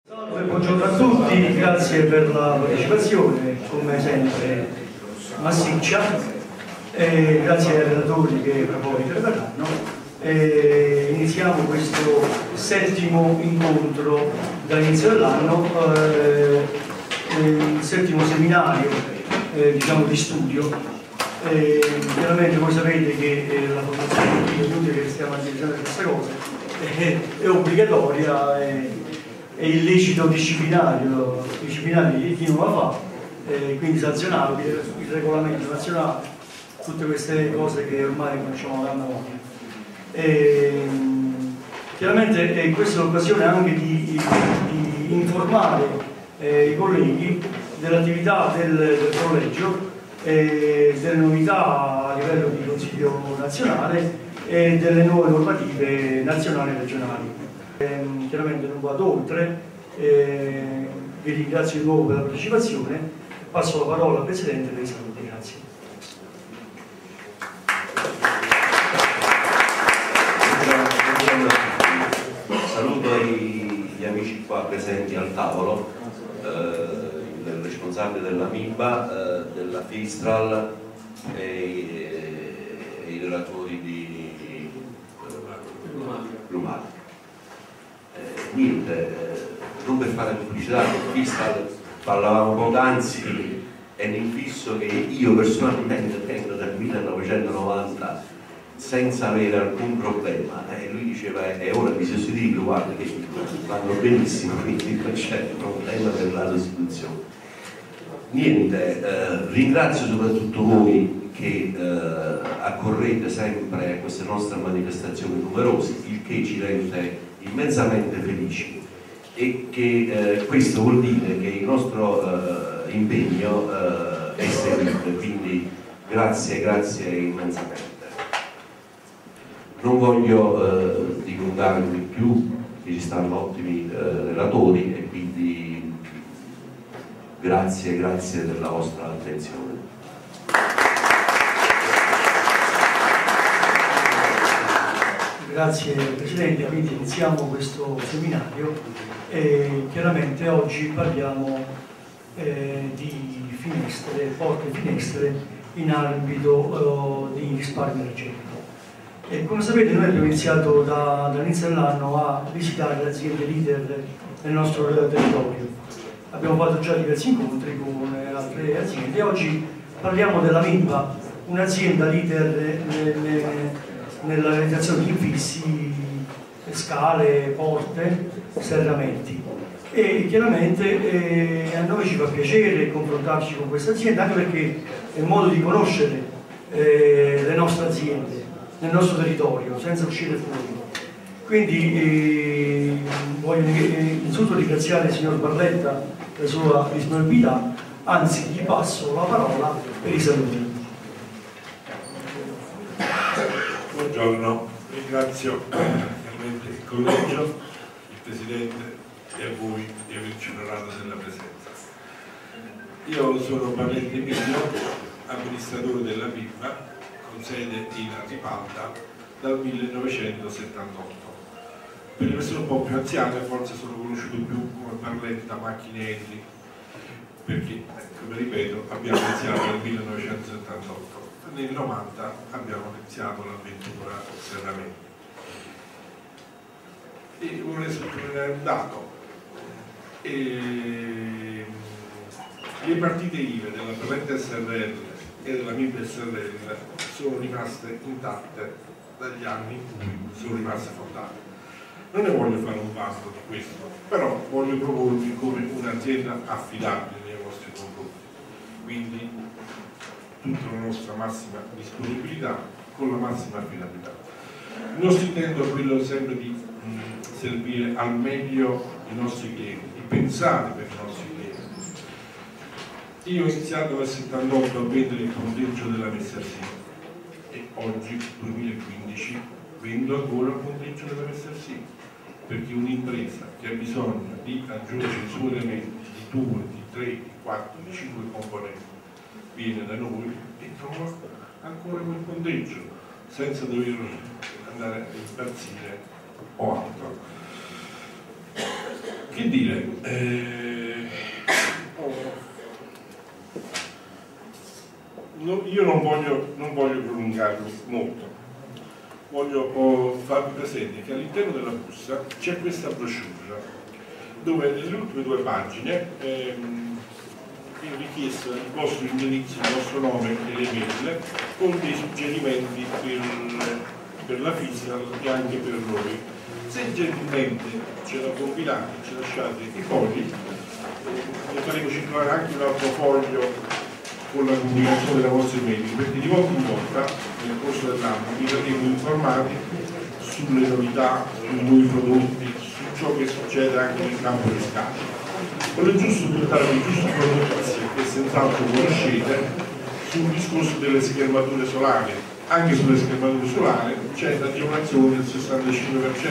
Salve, buongiorno a tutti, grazie per la partecipazione, come sempre massiccia, grazie ai relatori che tra poco interverranno. Iniziamo questo settimo incontro dall'inizio dell'anno, il settimo seminario diciamo di studio. Chiaramente voi sapete che la formazione è inutile che stiamo dicendo queste cose, è obbligatoria, è illecito disciplinario di chi non la fa, quindi sanzionabile, il regolamento nazionale, tutte queste cose che ormai conosciamo da memoria. Chiaramente questa è l'occasione anche di informare i colleghi dell'attività del collegio, delle novità a livello di Consiglio nazionale e delle nuove normative nazionali e regionali. Chiaramente non vado oltre, vi ringrazio di nuovo per la partecipazione, passo la parola al Presidente per i saluti. Grazie. Saluto gli amici qua presenti al tavolo, il responsabile della MIBA, della FISTRAL e i relatori di Lumali. Niente, non per fare pubblicità, FISTRAL parlavamo poc'anzi, è un infisso che io personalmente tengo dal 1990 senza avere alcun problema, lui diceva è ora di sostituirlo, guarda che vanno benissimo, quindi non c'è problema per la sostituzione. Niente, ringrazio soprattutto voi che accorrete sempre a queste nostre manifestazioni numerose, il che ci rende immensamente felici e che questo vuol dire che il nostro impegno è seguito, quindi grazie immensamente. Non voglio dilungarmi più, ci stanno ottimi relatori e quindi grazie della vostra attenzione. Grazie Presidente, quindi iniziamo questo seminario e chiaramente oggi parliamo di finestre, porte e finestre in ambito di risparmio energetico. E come sapete noi abbiamo iniziato dall'inizio dell'anno a visitare le aziende leader nel nostro territorio. Abbiamo fatto già diversi incontri con altre aziende e oggi parliamo della MIBA, un'azienda leader nella realizzazione di infissi, scale, porte, serramenti. E chiaramente a noi ci fa piacere confrontarci con questa azienda anche perché è un modo di conoscere le nostre aziende nel nostro territorio senza uscire fuori. Quindi voglio innanzitutto ringraziare il signor Barletta per la sua disponibilità, anzi gli passo la parola per i saluti. Buongiorno, ringrazio veramente il collegio, il Presidente e a voi di averci onorato della presenza. Io sono Barletta Emilio, amministratore della MIBA, con sede in Ripalda dal 1978. Per le persone un po' più anziane forse sono conosciuto più come Barletta Macchinelli, perché, come ripeto, abbiamo iniziato nel 1978. Nel 90 abbiamo iniziato l'avventura serramenti. E vorrei sottolineare un dato. Le partite IVA della Barletta SRL e della MIBA SRL sono rimaste intatte dagli anni in cui sono rimaste fondate. Non ne voglio fare un vanto di questo, però voglio proporvi come un'azienda affidabile nei vostri confronti. Quindi tutta la nostra massima disponibilità con la massima affidabilità. Il nostro intento è quello sempre di servire al meglio i nostri clienti, di pensare per i nostri clienti. Io ho iniziato nel 78 a vendere il punteggio della MSRC e oggi, 2015, vendo ancora il punteggio della MSRC, perché un'impresa che ha bisogno di aggiungere i suoi elementi di 2, di 3, di 4, di 5 componenti viene da noi e trova ancora quel punteggio senza dover andare a impazzire o altro. Che dire, io non voglio prolungarmi molto, voglio farvi presente che all'interno della busta c'è questa brochure dove nelle ultime 2 pagine viene richiesto il vostro indirizzo, il vostro nome e le mail con dei suggerimenti per la FISAL e anche per noi. Se gentilmente ce la compilate, ci lasciate i fogli, ne faremo circolare anche un altro foglio con la comunicazione della vostra email, perché di volta in volta nel corso dell'anno vi verremo informati sulle novità, sui nuovi prodotti, su ciò che succede anche nel campo fiscale. Voglio giusto portarvi giusto una notizia che senz'altro conoscete sul discorso delle schermature solari. Anche sulle schermature solari c'è l'agevolazione del 65%.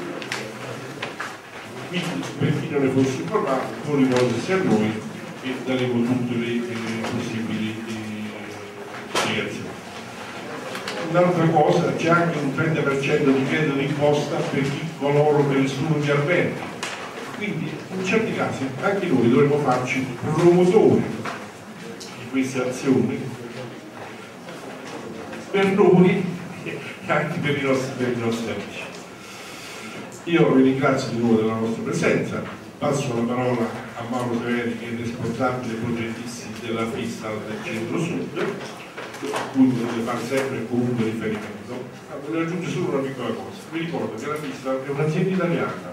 Quindi per chi non ne fosse informato può rivolgersi a noi e daremo tutte le possibili spiegazioni. Un'altra cosa, c'è anche un 30% di credito d'imposta per coloro che rispondono gli alberghi. Quindi in certi casi anche noi dovremmo farci promotori di queste azioni per noi e anche per i nostri amici. Io vi ringrazio di nuovo della vostra presenza, passo la parola a Mauro Severi, che è responsabile progettisti della FISAL del Centro-Sud, a cui potete fare sempre e comunque riferimento. Voglio aggiungere solo una piccola cosa. Vi ricordo che la FISAL è un'azienda italiana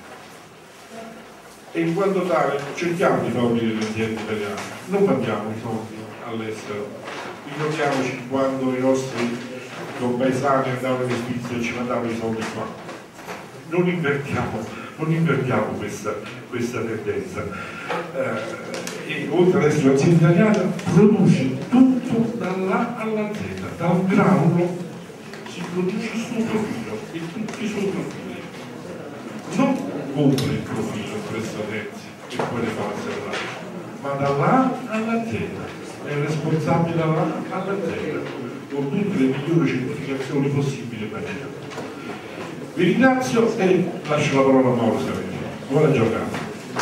e in quanto tale cerchiamo di favorire le aziende italiane, non mandiamo i soldi all'estero. Ricordiamoci quando i nostri compaesani andavano in Svizzera e ci mandavano i soldi qua. Non invertiamo questa tendenza. E oltre ad essere un'azienda italiana produce tutto dall'A alla Z, dal granulo si produce il suo profilo e tutti i suoi profili. Non compra il profilo presso terzi e poi ne fa la serrata, ma dall'A alla Z, è responsabile dall'A alla Z, con tutte le migliori certificazioni possibili e immaginabili. Vi ringrazio e lascio la parola a Mauro Severi. Buona giornata.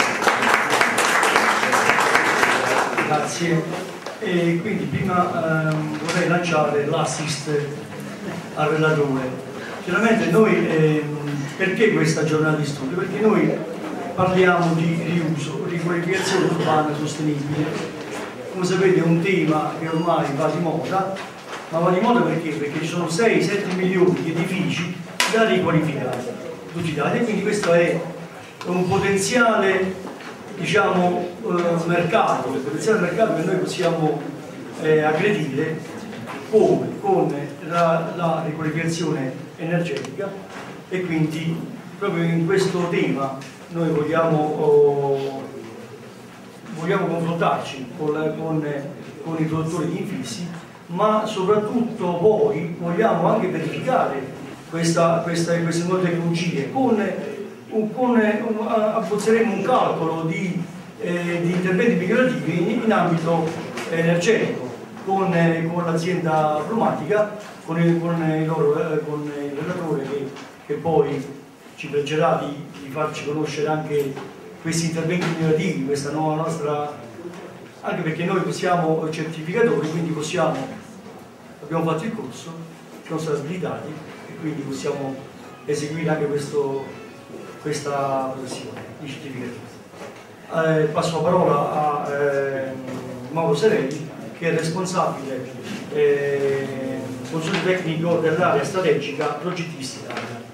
Grazie. E quindi prima vorrei lanciare l'assist al relatore. Chiaramente noi, perché questa giornata di studio? Perché noi parliamo di riuso, riqualificazione urbana sostenibile. Come sapete è un tema che ormai va di moda, ma va di moda perché? Perché ci sono 6-7 milioni di edifici da riqualificare tutti Italia, e quindi questo è un potenziale, diciamo, mercato che noi possiamo aggredire come? Con la riqualificazione energetica, e quindi proprio in questo tema noi vogliamo confrontarci con i produttori di infissi, ma soprattutto poi vogliamo anche verificare queste nuove tecnologie abbozzeremo un calcolo di interventi migliorativi in ambito energetico con l'azienda pneumatica, con il relatore che poi ci pregherà di farci conoscere anche questi interventi migliorativi, questa nuova nostra, anche perché noi siamo certificatori, quindi abbiamo fatto il corso, siamo stati abilitati e quindi possiamo eseguire anche questa professione di certificazione. Passo la parola a Mauro Sereni, che è responsabile consulente tecnico dell'area strategica progettistica.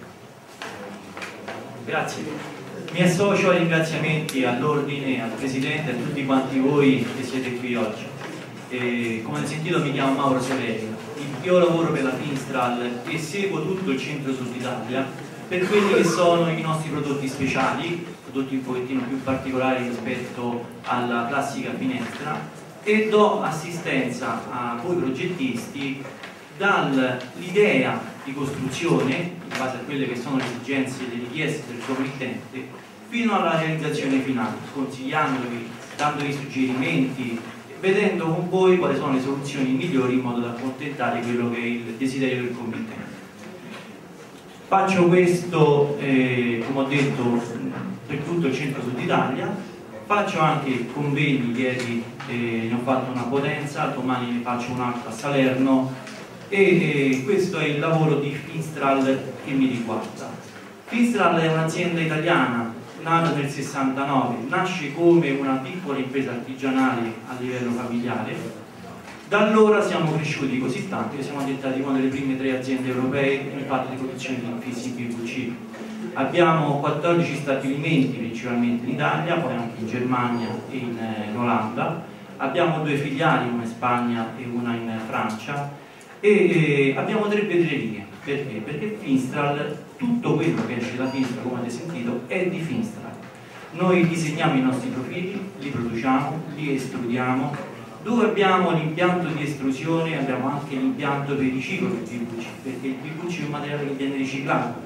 Grazie. Mi associo ai ringraziamenti all'ordine, al Presidente e a tutti quanti voi che siete qui oggi. Come avete sentito mi chiamo Mauro Severi, io lavoro per la Finstral e seguo tutto il centro-sud Italia per quelli che sono i nostri prodotti speciali, prodotti un pochettino più particolari rispetto alla classica finestra, e do assistenza a voi progettisti dall'idea di costruzione, in base a quelle che sono le esigenze e le richieste del suo committente, fino alla realizzazione finale, consigliandovi, dandovi suggerimenti, vedendo con voi quali sono le soluzioni migliori in modo da accontentare quello che è il desiderio del committente. Faccio questo, come ho detto, per tutto il centro-sud Italia, faccio anche convegni, ieri ne ho fatto una a Potenza, domani ne faccio un altro a Salerno, e questo è il lavoro di Finstral che mi riguarda. Finstral è un'azienda italiana nata nel 69, nasce come una piccola impresa artigianale a livello familiare. Da allora siamo cresciuti così tanto che siamo diventati una delle prime 3 aziende europee in fatto di produzione di infissi PVC. Abbiamo 14 stabilimenti principalmente in Italia, poi anche in Germania e in Olanda. Abbiamo 2 filiali, una in Spagna e una in Francia, e abbiamo 3 vetrerie. Perché? Perché Finstral, tutto quello che esce da Finstral, come avete sentito, è di Finstral. Noi disegniamo i nostri profili, li produciamo, li estrudiamo. Dove abbiamo l'impianto di estrusione abbiamo anche l'impianto per il riciclo del PVC, perché il PVC è un materiale che viene riciclato.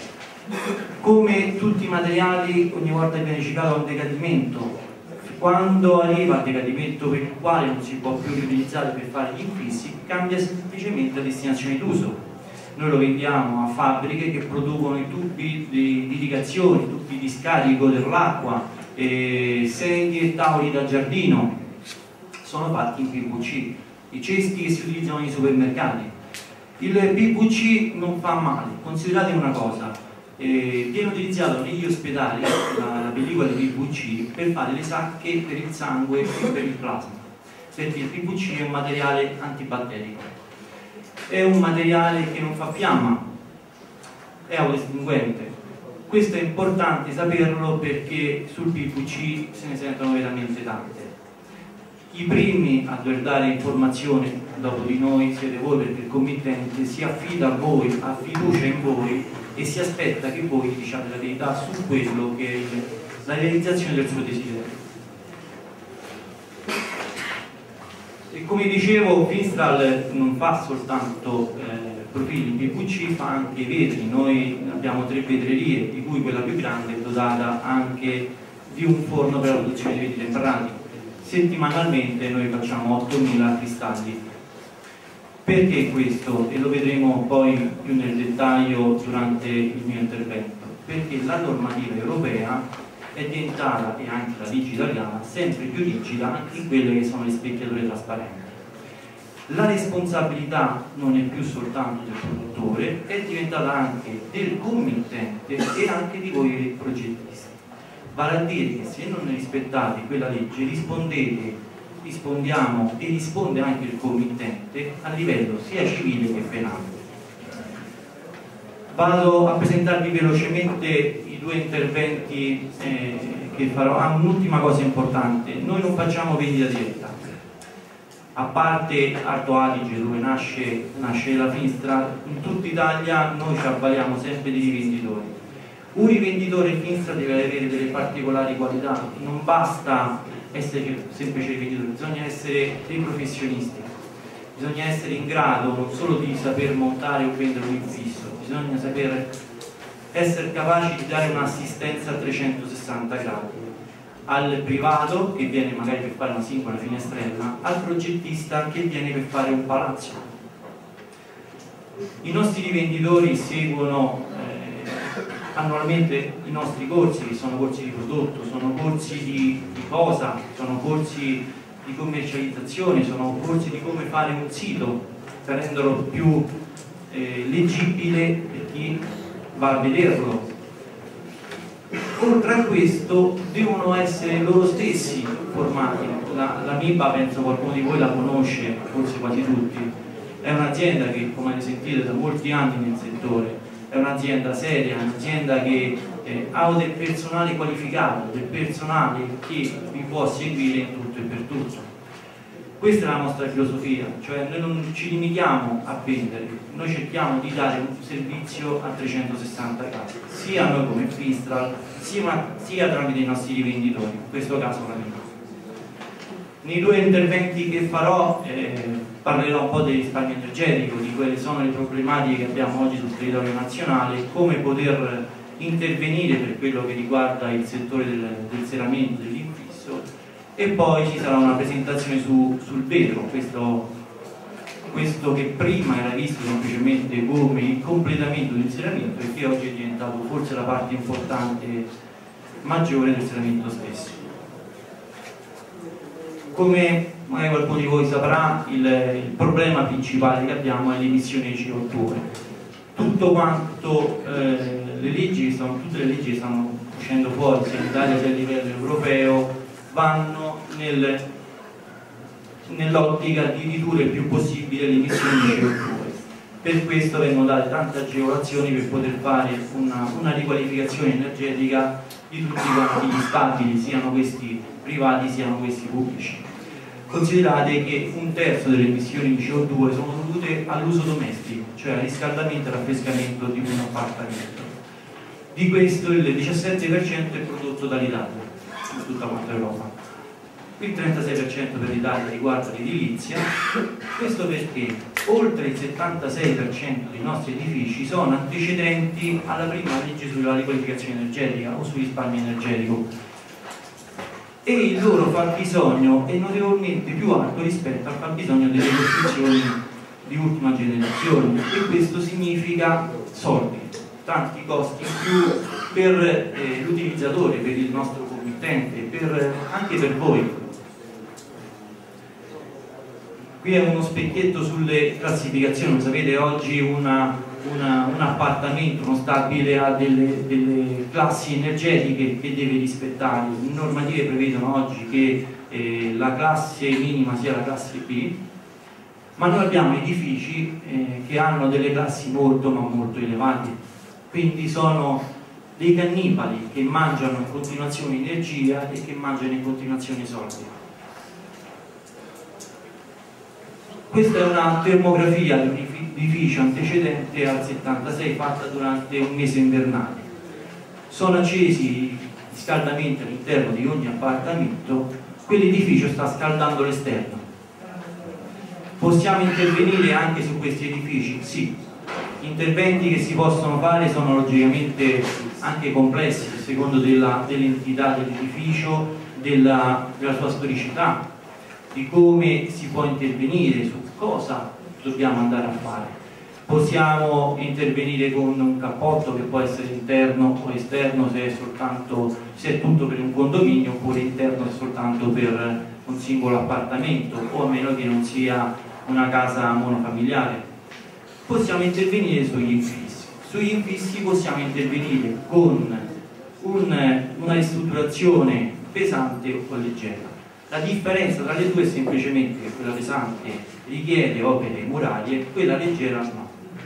Come tutti i materiali, ogni volta che viene riciclato ha un decadimento. Quando arriva al decadimento per il quale non si può più riutilizzare per fare gli infissi, cambia semplicemente la destinazione d'uso. Noi lo vendiamo a fabbriche che producono i tubi di irrigazione, i tubi di scarico dell'acqua, sedie e tavoli da giardino, sono fatti in PVC, i cesti che si utilizzano nei supermercati. Il PVC non fa male, considerate una cosa, viene utilizzato negli ospedali la pellicola di PVC per fare le sacche per il sangue e per il plasma, perché il PVC è un materiale antibatterico, è un materiale che non fa fiamma, è autoestinguente. Questo è importante saperlo perché sul PVC se ne sentono veramente tante. I primi a dover dare informazione dopo di noi siete voi, perché il committente si affida a voi, ha fiducia in voi e si aspetta che voi diciate la verità su quello che è la realizzazione del suo desiderio. E come dicevo, Finstral non fa soltanto profili in PVC, fa anche vetri. Noi abbiamo 3 vetrerie, di cui quella più grande è dotata anche di un forno per la produzione di vetri temperati. Settimanalmente noi facciamo 8.000 cristalli. Perché questo? E lo vedremo poi più nel dettaglio durante il mio intervento. Perché la normativa europea è diventata, e anche la legge italiana, sempre più rigida anche in quelle che sono le specchiature trasparenti. La responsabilità non è più soltanto del produttore, è diventata anche del committente e anche di voi progettisti. Vale a dire che se non rispettate quella legge rispondiamo e risponde anche il committente a livello sia civile che penale. Vado a presentarvi velocemente i 2 interventi che farò. Un'ultima cosa importante: noi non facciamo vendita diretta, a parte Alto Adige dove nasce la Finstral. In tutta Italia noi ci avvaliamo sempre di rivenditori. Un rivenditore Finstral deve avere delle particolari qualità, non basta essere semplice rivenditore, bisogna essere dei professionisti, bisogna essere in grado non solo di saper montare o vendere un infisso, bisogna saper essere capaci di dare un'assistenza a 360 gradi al privato che viene magari per fare una singola finestrella, al progettista che viene per fare un palazzo. I nostri rivenditori seguono annualmente i nostri corsi, che sono corsi di prodotto, sono corsi di cosa, sono corsi di commercializzazione, sono corsi di come fare un sito per renderlo più leggibile per chi va a vederlo. Oltre a questo devono essere loro stessi formati. La MIBA, penso qualcuno di voi la conosce, forse quasi tutti, è un'azienda che, come avete sentito, da molti anni nel settore. È un'azienda seria, un'azienda che ha del personale qualificato, del personale che vi può seguire in tutto e per tutto. Questa è la nostra filosofia, cioè noi non ci limitiamo a vendere, noi cerchiamo di dare un servizio a 360 gradi, sia noi come Finstral, sia tramite i nostri rivenditori, in questo caso la mia. Nei 2 interventi che farò parlerò un po' del risparmio energetico, di quali sono le problematiche che abbiamo oggi sul territorio nazionale, come poter intervenire per quello che riguarda il settore del serramento, dell'infisso, e poi ci sarà una presentazione sul vetro, questo che prima era visto semplicemente come il completamento del serramento e che oggi è diventato forse la parte importante maggiore del riscaldamento stesso. Come magari qualcuno di voi saprà, il problema principale che abbiamo è l'emissione di CO2. Tutto quanto tutte le leggi che stanno uscendo fuori sia in Italia sia a livello europeo vanno nell'ottica di ridurre il più possibile le emissioni di CO2. Per questo vengono date tante agevolazioni per poter fare una riqualificazione energetica di tutti quanti gli stabili, siano questi privati siano questi pubblici. Considerate che 1/3 delle emissioni di CO2 sono dovute all'uso domestico, cioè al riscaldamento e raffrescamento di un appartamento. Di questo il 17% è prodotto dall'Italia, in tutta quanta Europa. Il 36% per l'Italia riguarda l'edilizia, questo perché oltre il 76% dei nostri edifici sono antecedenti alla prima legge sulla riqualificazione energetica o sul risparmio energetico e il loro fabbisogno è notevolmente più alto rispetto al fabbisogno delle costruzioni di ultima generazione e questo significa soldi, tanti costi in più per l'utilizzatore, per il nostro committente, anche per voi. Qui è uno specchietto sulle classificazioni. Sapete, oggi un appartamento, uno stabile ha delle classi energetiche che deve rispettare. Le normative prevedono oggi che la classe minima sia la classe B, ma noi abbiamo edifici che hanno delle classi molto ma molto elevate, quindi sono dei cannibali che mangiano in continuazione energia e che mangiano in continuazione soldi. Questa è una termografia di un edificio antecedente al 76 fatta durante un mese invernale. Sono accesi i riscaldamenti all'interno di ogni appartamento, quell'edificio sta scaldando l'esterno. Possiamo intervenire anche su questi edifici? Sì. Gli interventi che si possono fare sono logicamente anche complessi, a secondo dell'entità dell'edificio, della sua storicità, di come si può intervenire, su cosa dobbiamo andare a fare. Possiamo intervenire con un cappotto che può essere interno o esterno se è tutto per un condominio, oppure interno soltanto per un singolo appartamento, o a meno che non sia una casa monofamiliare. Possiamo intervenire sugli infissi. Sugli infissi possiamo intervenire con una ristrutturazione pesante o leggera. La differenza tra le due è semplicemente che quella pesante richiede opere murarie, quella leggera no.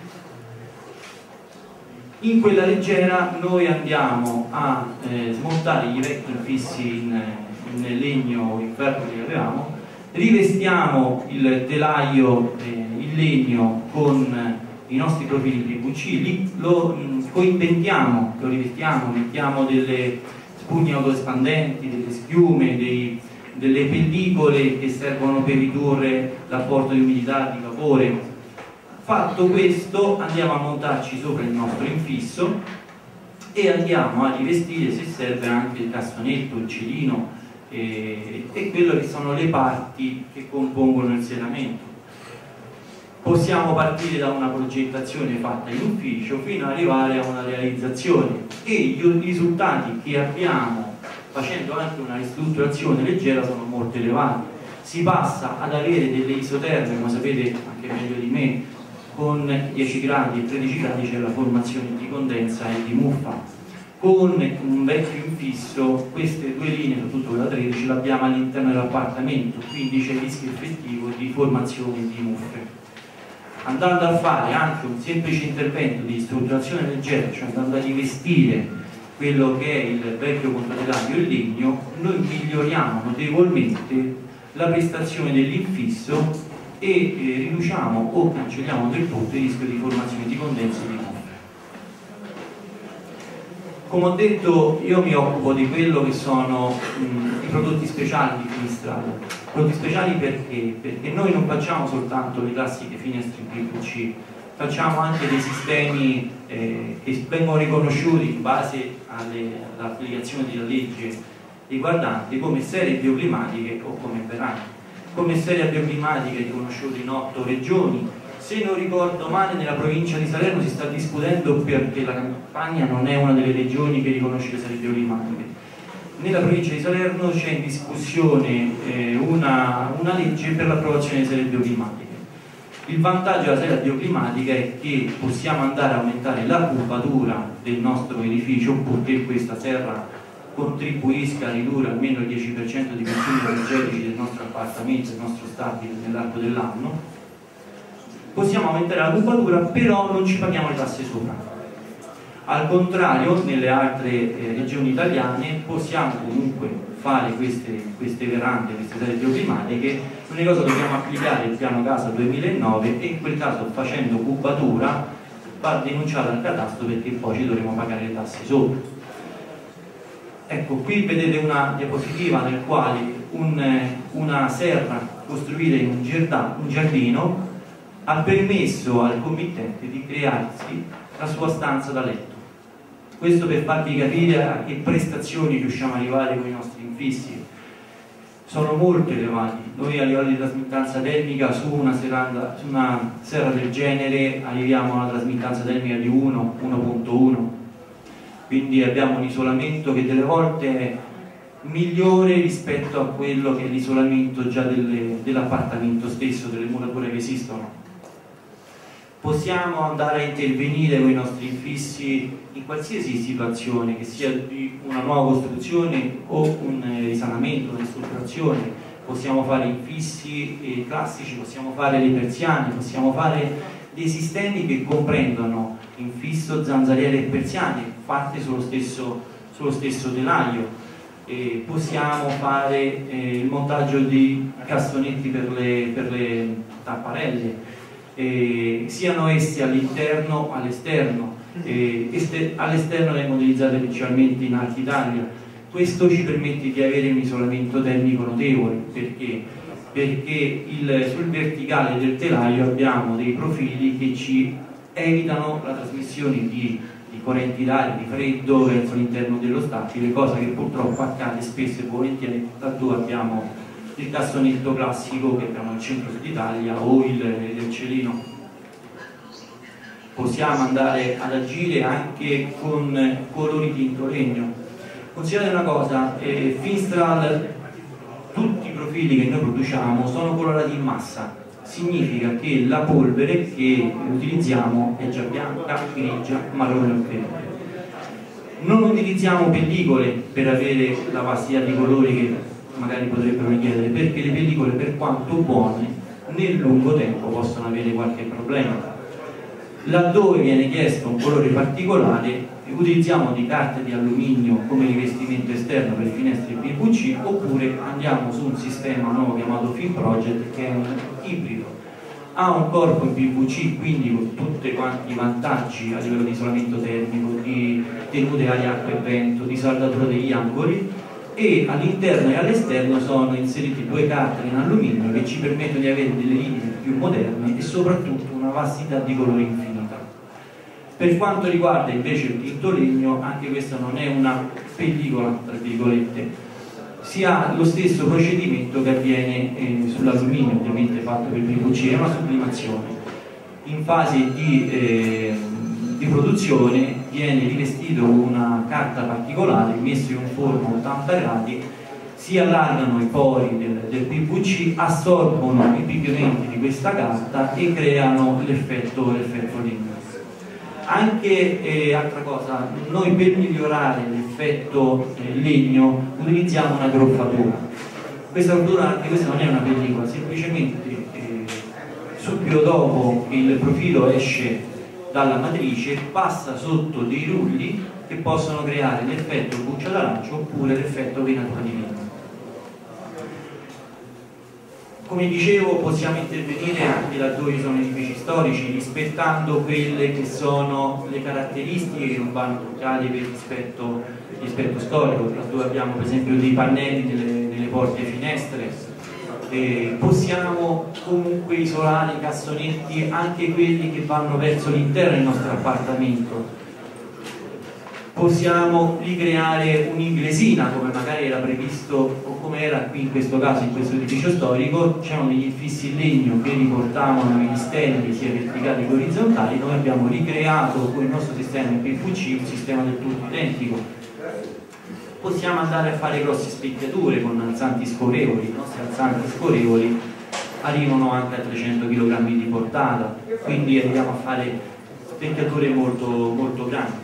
In quella leggera noi andiamo a smontare gli vecchi infissi in legno o in ferro che avevamo, rivestiamo il telaio in legno con i nostri profili PVC, lo coinventiamo, lo rivestiamo, mettiamo delle spugne autoespandenti, delle schiume, delle pellicole che servono per ridurre l'apporto di umidità, di vapore. Fatto questo andiamo a montarci sopra il nostro infisso e andiamo a rivestire, se serve, anche il cassonetto, il celino e quello che sono le parti che compongono il serramento. Possiamo partire da una progettazione fatta in ufficio fino ad arrivare a una realizzazione e i risultati che abbiamo facendo anche una ristrutturazione leggera sono molto elevati. Si passa ad avere delle isoterme, come sapete anche meglio di me, con 10 gradi e 13 gradi c'è la formazione di condensa e di muffa. Con un vecchio infisso queste due linee, soprattutto quella 13, l'abbiamo all'interno dell'appartamento, quindi c'è il rischio effettivo di formazione di muffe. Andando a fare anche un semplice intervento di ristrutturazione leggera, cioè andando a rivestire quello che è il vecchio contrattelaio in legno, noi miglioriamo notevolmente la prestazione dell'infisso e riduciamo o cancelliamo del tutto il rischio di formazione di condensa e di muffe. Come ho detto, io mi occupo di quello che sono i prodotti speciali di Finistrada. Prodotti speciali perché? Perché noi non facciamo soltanto le classiche finestre PVC, facciamo anche dei sistemi che vengono riconosciuti in base all'applicazione della legge riguardante come serie bioclimatiche o come verani. Come serie bioclimatica riconosciuta in 8 regioni. Se non ricordo male, nella provincia di Salerno si sta discutendo perché la Campania non è una delle regioni che riconosce le serie bioclimatiche. nella provincia di Salerno c'è in discussione una legge per l'approvazione delle serre bioclimatiche. Il vantaggio della serra bioclimatica è che possiamo andare a aumentare la cubatura del nostro edificio, purché questa serra contribuisca a ridurre almeno il 10% di consumi energetici del nostro appartamento, del nostro stabile nell'arco dell'anno. Possiamo aumentare la cubatura, però non ci paghiamo le tasse sopra. Al contrario, nelle altre regioni italiane possiamo comunque fare queste verande, queste serre bioclimatiche. L'unica cosa, dobbiamo applicare il piano casa 2009 e in quel caso, facendo cubatura, va denunciata al catasto, perché poi ci dovremo pagare le tasse sopra. Ecco, qui vedete una diapositiva nel quale una serra costruita in un giardino ha permesso al committente di crearsi la sua stanza da letto. Questo per farvi capire a che prestazioni riusciamo ad arrivare con i nostri infissi. Sono molto elevati. Noi a livello di trasmittanza termica su una serra del genere arriviamo a una trasmittanza termica di 1,1. Quindi abbiamo un isolamento che delle volte è migliore rispetto a quello che è l'isolamento già dell'appartamento stesso, delle murature che esistono. Possiamo andare a intervenire con i nostri infissi in qualsiasi situazione, che sia di una nuova costruzione o un risanamento, una ristrutturazione. Possiamo fare infissi classici, possiamo fare le persiane, possiamo fare dei sistemi che comprendono infisso, zanzariere e persiane fatte sullo stesso telaio. Possiamo fare il montaggio di cassonetti per le tapparelle, siano essi all'interno o all'esterno. All'esterno vengono utilizzate principalmente in Alta Italia. Questo ci permette di avere un isolamento termico notevole, perché sul verticale del telaio abbiamo dei profili che ci evitano la trasmissione di correnti d'aria, di freddo verso l'interno dello stabile, cosa che purtroppo accade spesso e volentieri laddove abbiamo il cassonetto classico che abbiamo nel centro-sud Italia o il celino. Possiamo andare ad agire anche con colori tinto legno. Considerate una cosa, Finstral, tutti i profili che noi produciamo sono colorati in massa. Significa che la polvere che utilizziamo è già bianca, grigia, marrone o verde. Non utilizziamo pellicole per avere la vastità di colori che magari potrebbero richiedere, perché le pellicole, per quanto buone, nel lungo tempo possono avere qualche problema. Laddove viene chiesto un colore particolare, utilizziamo di carta di alluminio come rivestimento esterno per finestre PVC, oppure andiamo su un sistema nuovo chiamato Film Project, che è un ibrido. Ha un corpo in PVC, quindi con tutti quanti i vantaggi a livello di isolamento termico, di tenute aria, acqua e vento, di saldatura degli angoli, e all'interno e all'esterno sono inseriti due carte in alluminio che ci permettono di avere delle linee più moderne e soprattutto una vastità di colori infinita. Per quanto riguarda invece il tinto legno, anche questa non è una pellicola, tra virgolette, si ha lo stesso procedimento che avviene sull'alluminio, ovviamente fatto per PVC, è una sublimazione. In fase di produzione viene rivestito con una carta particolare, messo in un forno a 80 gradi, si allargano i pori del PVC, assorbono i pigmenti di questa carta e creano l'effetto legno. Anche altra cosa, noi per migliorare l'effetto legno utilizziamo una groffatura. Questa groffatura, anche questa non è una pellicola, semplicemente subito dopo che il profilo esce dalla matrice passa sotto dei rulli che possono creare l'effetto buccia d'arancio oppure l'effetto venatura di legno. Come dicevo, possiamo intervenire anche laddove ci sono edifici storici, rispettando quelle che sono le caratteristiche che non vanno toccate per rispetto storico, laddove abbiamo per esempio dei pannelli nelle porte e finestre. Possiamo comunque isolare i cassonetti, anche quelli che vanno verso l'interno del nostro appartamento. Possiamo ricreare un'inglesina come magari era previsto o come era qui in questo caso, in questo edificio storico. C'erano degli infissi in legno che riportavano gli stelli sia verticali che orizzontali. Noi abbiamo ricreato con il nostro sistema in PVC un sistema del tutto identico. possiamo andare a fare grosse specchiature con alzanti scorrevoli. I nostri alzanti scorrevoli arrivano anche a 300 kg di portata, quindi andiamo a fare specchiature molto, molto grandi.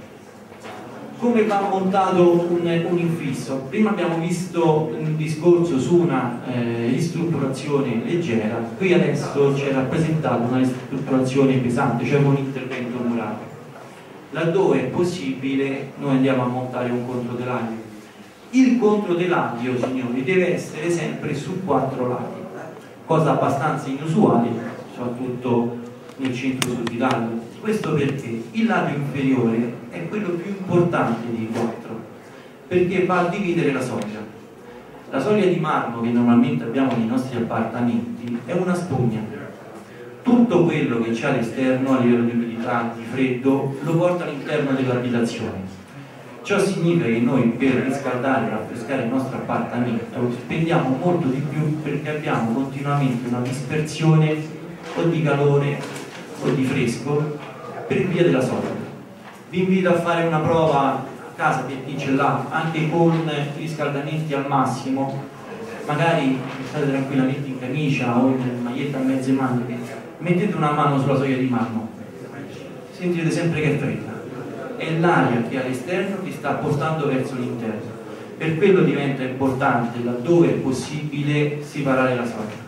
Come va montato un infisso? Prima abbiamo visto un discorso su una ristrutturazione leggera, qui adesso ci è rappresentata una ristrutturazione pesante, cioè un intervento murario. Laddove è possibile noi andiamo a montare un controtelaio. Il controtelaio, signori, deve essere sempre su 4 lati, cosa abbastanza inusuale, soprattutto nel centro-sud d'Italia. Questo perché il lato inferiore è quello più importante dei 4, perché va a dividere la soglia. La soglia di marmo che normalmente abbiamo nei nostri appartamenti è una spugna. Tutto quello che c'è all'esterno a livello di umidità, di freddo, lo porta all'interno dell'abitazione. Ciò significa che noi per riscaldare e raffrescare il nostro appartamento spendiamo molto di più, perché abbiamo continuamente una dispersione o di calore o di fresco per via della soglia. Vi invito a fare una prova a casa per chi ce l'ha, anche con i riscaldamenti al massimo, magari state tranquillamente in camicia o in maglietta a mezze maniche, mettete una mano sulla soglia di marmo, sentirete sempre che è fredda, è l'aria che all'esterno ti sta portando verso l'interno. Per quello diventa importante, laddove è possibile, separare la soglia.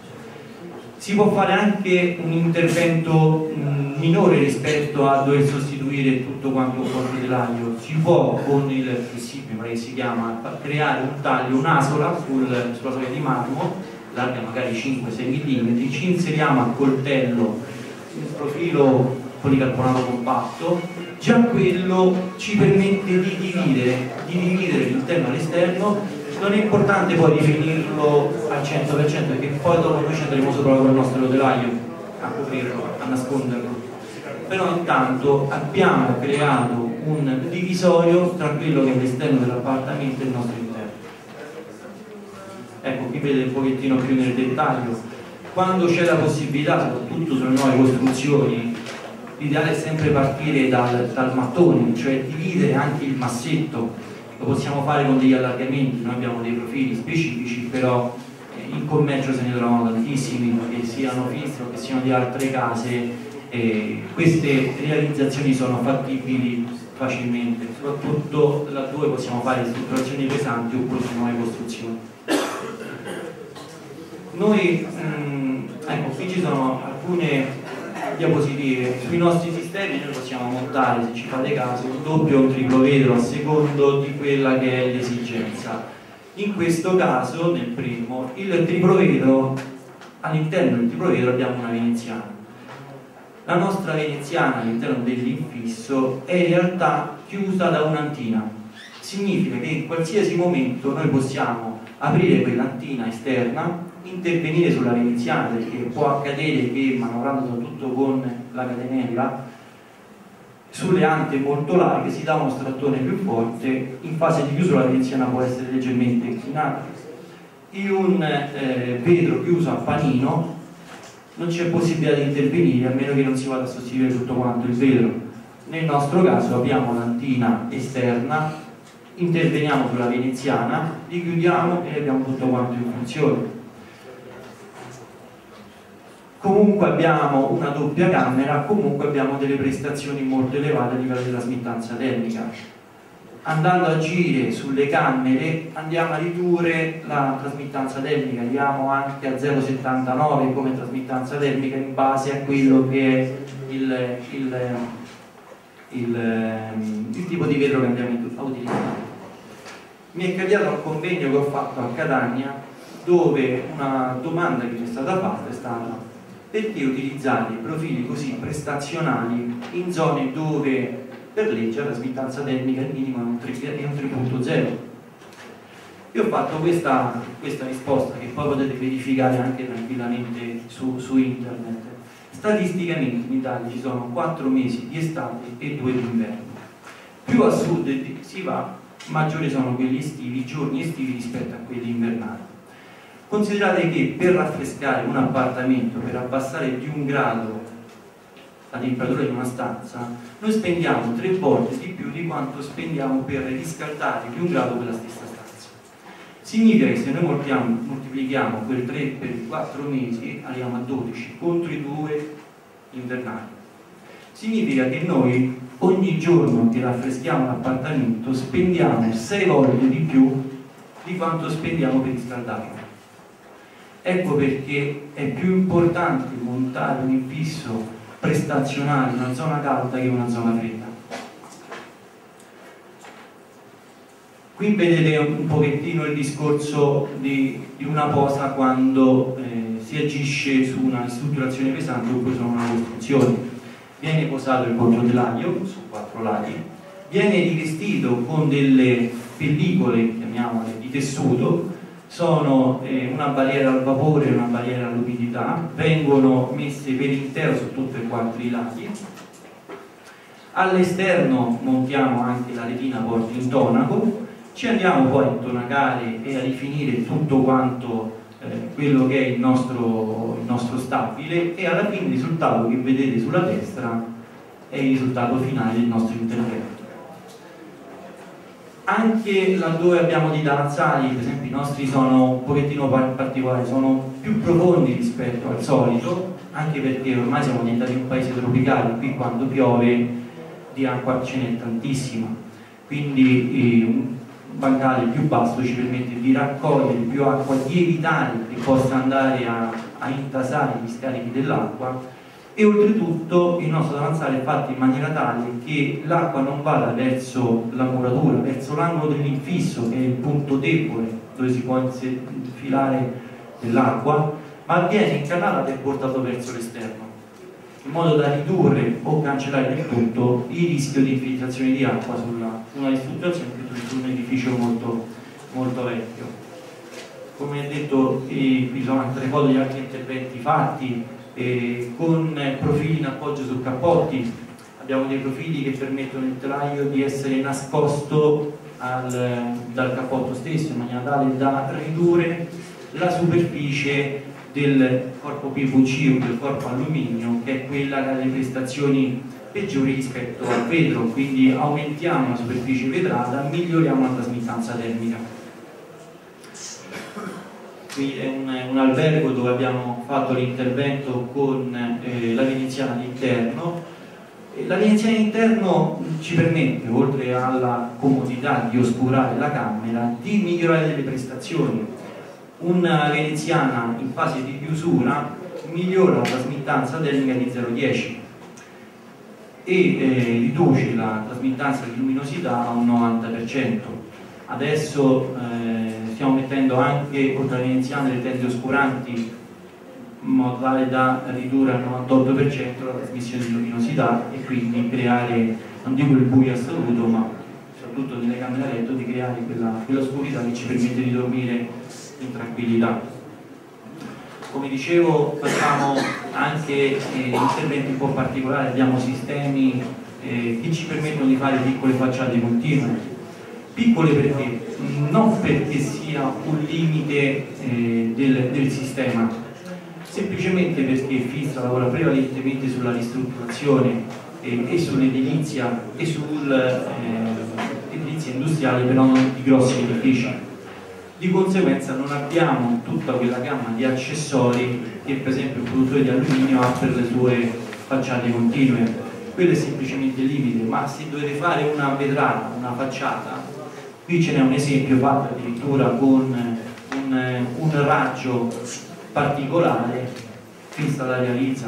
Si può fare anche un intervento minore rispetto a dover sostituire tutto quanto un controtelaio. Si può con il flessibile, che si chiama, creare un taglio, un'asola sulla soglia di marmo, larga magari 5-6 mm, ci inseriamo a coltello un profilo policarbonato compatto, già quello ci permette di dividere l'interno all'esterno. Non è importante poi definirlo al 100%, perché poi dopo noi ci andremo sopra con il nostro telaio a coprirlo, a nasconderlo. Però intanto abbiamo creato un divisorio tra quello che è l'esterno dell'appartamento e il nostro interno. Ecco, qui vedete un pochettino più nel dettaglio. Quando c'è la possibilità, soprattutto sulle nuove costruzioni, l'ideale è sempre partire dal mattone, cioè dividere anche il massetto. Lo possiamo fare con degli allargamenti, noi abbiamo dei profili specifici, però in commercio se ne trovano tantissimi, che siano Fistro, che siano di altre case. Queste realizzazioni sono fattibili facilmente, soprattutto laddove possiamo fare strutturazioni pesanti oppure su nuove costruzioni. Noi, ecco, qui ci sono alcune diapositive. Sui nostri sistemi noi possiamo montare, se ci fate caso, un doppio o un triplo vetro a secondo di quella che è l'esigenza. In questo caso, nel primo, il triplo vetro, all'interno del triplo vetro abbiamo una veneziana. La nostra veneziana all'interno dell'infisso è in realtà chiusa da un'antina. Significa che in qualsiasi momento noi possiamo aprire quell'antina esterna, intervenire sulla veneziana, perché può accadere che manovrando soprattutto con la catenella sulle ante molto larghe si dà uno strattone più forte. In fase di chiusura la veneziana può essere leggermente inclinata. In un vetro chiuso a panino non c'è possibilità di intervenire a meno che non si vada a sostituire tutto quanto il vetro. Nel nostro caso abbiamo l'antina esterna, interveniamo sulla veneziana, richiudiamo e abbiamo tutto quanto in funzione. Comunque abbiamo una doppia camera, comunque abbiamo delle prestazioni molto elevate a livello della smittanza termica. Andando a agire sulle camere andiamo a ridurre la trasmittanza termica, andiamo anche a 0,79 come trasmittanza termica in base a quello che è il tipo di vetro che andiamo a utilizzare. Mi è capitato un convegno che ho fatto a Catania, dove una domanda che mi è stata fatta è stata: perché utilizzare profili così prestazionali in zone dove per legge la trasmittanza termica il minimo è un 3.0? Io ho fatto questa risposta, che poi potete verificare anche tranquillamente su internet. Statisticamente in Italia ci sono 4 mesi di estate e 2 di inverno. Più a sud si va, maggiori sono quelli estivi, i giorni estivi rispetto a quelli invernali. Considerate che per raffrescare un appartamento, per abbassare di 1 grado la temperatura di una stanza, noi spendiamo 3 volte di più di quanto spendiamo per riscaldare di 1 grado quella stessa stanza. Significa che se noi moltiplichiamo quel 3 per i 4 mesi arriviamo a 12 contro i 2 invernali. Significa che noi ogni giorno che raffreschiamo l'appartamento spendiamo 6 volte di più di quanto spendiamo per riscaldarlo. Ecco perché è più importante montare un infisso prestazionale in una zona calda che in una zona fredda. Qui vedete un pochettino il discorso di una posa quando si agisce su una ristrutturazione pesante oppure su una costruzione. Viene posato il controtelaio su 4 lati, viene rivestito con delle pellicole, chiamiamole, di tessuto, sono una barriera al vapore e una barriera all'umidità, vengono messe per intero su tutti e 4 i lati. All'esterno montiamo anche la retina porto-intonaco, ci andiamo poi a intonacare e a rifinire tutto quanto quello che è il nostro stabile, e alla fine il risultato che vedete sulla destra è il risultato finale del nostro intervento. Anche laddove abbiamo dei davanzali, per esempio i nostri sono un pochettino particolari, sono più profondi rispetto al solito, anche perché ormai siamo diventati un paese tropicale, qui quando piove di acqua ce n'è tantissima, quindi un bancale più basso ci permette di raccogliere più acqua, di evitare che possa andare a intasare gli scarichi dell'acqua, e oltretutto il nostro davanzale è fatto in maniera tale che l'acqua non vada verso la muratura, verso l'angolo dell'infisso, che è il punto debole dove si può infilare dell'acqua, ma viene incanalata e portato verso l'esterno, in modo da ridurre o cancellare del tutto il rischio di infiltrazione di acqua su una ristrutturazione, su un edificio molto, molto vecchio. Come detto, qui sono altre foto di altri interventi fatti con profili in appoggio su cappotti. Abbiamo dei profili che permettono al telaio di essere nascosto dal cappotto stesso, in maniera tale da ridurre la superficie del corpo PVC o del corpo alluminio, che è quella che ha le prestazioni peggiori rispetto al vetro, quindi aumentiamo la superficie vetrata, miglioriamo la trasmittanza termica. Qui è un albergo dove abbiamo fatto l'intervento con la veneziana all'interno. La veneziana all'interno ci permette, oltre alla comodità di oscurare la camera, di migliorare delle prestazioni. Una veneziana in fase di chiusura migliora la trasmittanza termica di 0,10 e riduce la trasmittanza di luminosità a un 90%. Adesso stiamo mettendo anche, oltre alle veneziane, le tende oscuranti, in modo tale da ridurre al 98% la trasmissione di luminosità e quindi creare, non dico il buio assoluto, ma soprattutto nelle camere da letto, di creare quella oscurità che ci permette di dormire in tranquillità. Come dicevo, facciamo anche interventi un po' particolari, abbiamo sistemi che ci permettono di fare piccole facciate continue. Piccole perché? Non perché sia un limite del sistema, semplicemente perché Finstra lavora prevalentemente sulla ristrutturazione e sull'edilizia e sull'edilizia industriale, però non di grossi edifici. Di conseguenza non abbiamo tutta quella gamma di accessori che per esempio il produttore di alluminio ha per le sue facciate continue. Quello è semplicemente il limite, ma se dovete fare una vetrata, una facciata, qui ce n'è un esempio fatto addirittura con un raggio particolare, Finstra la realizza.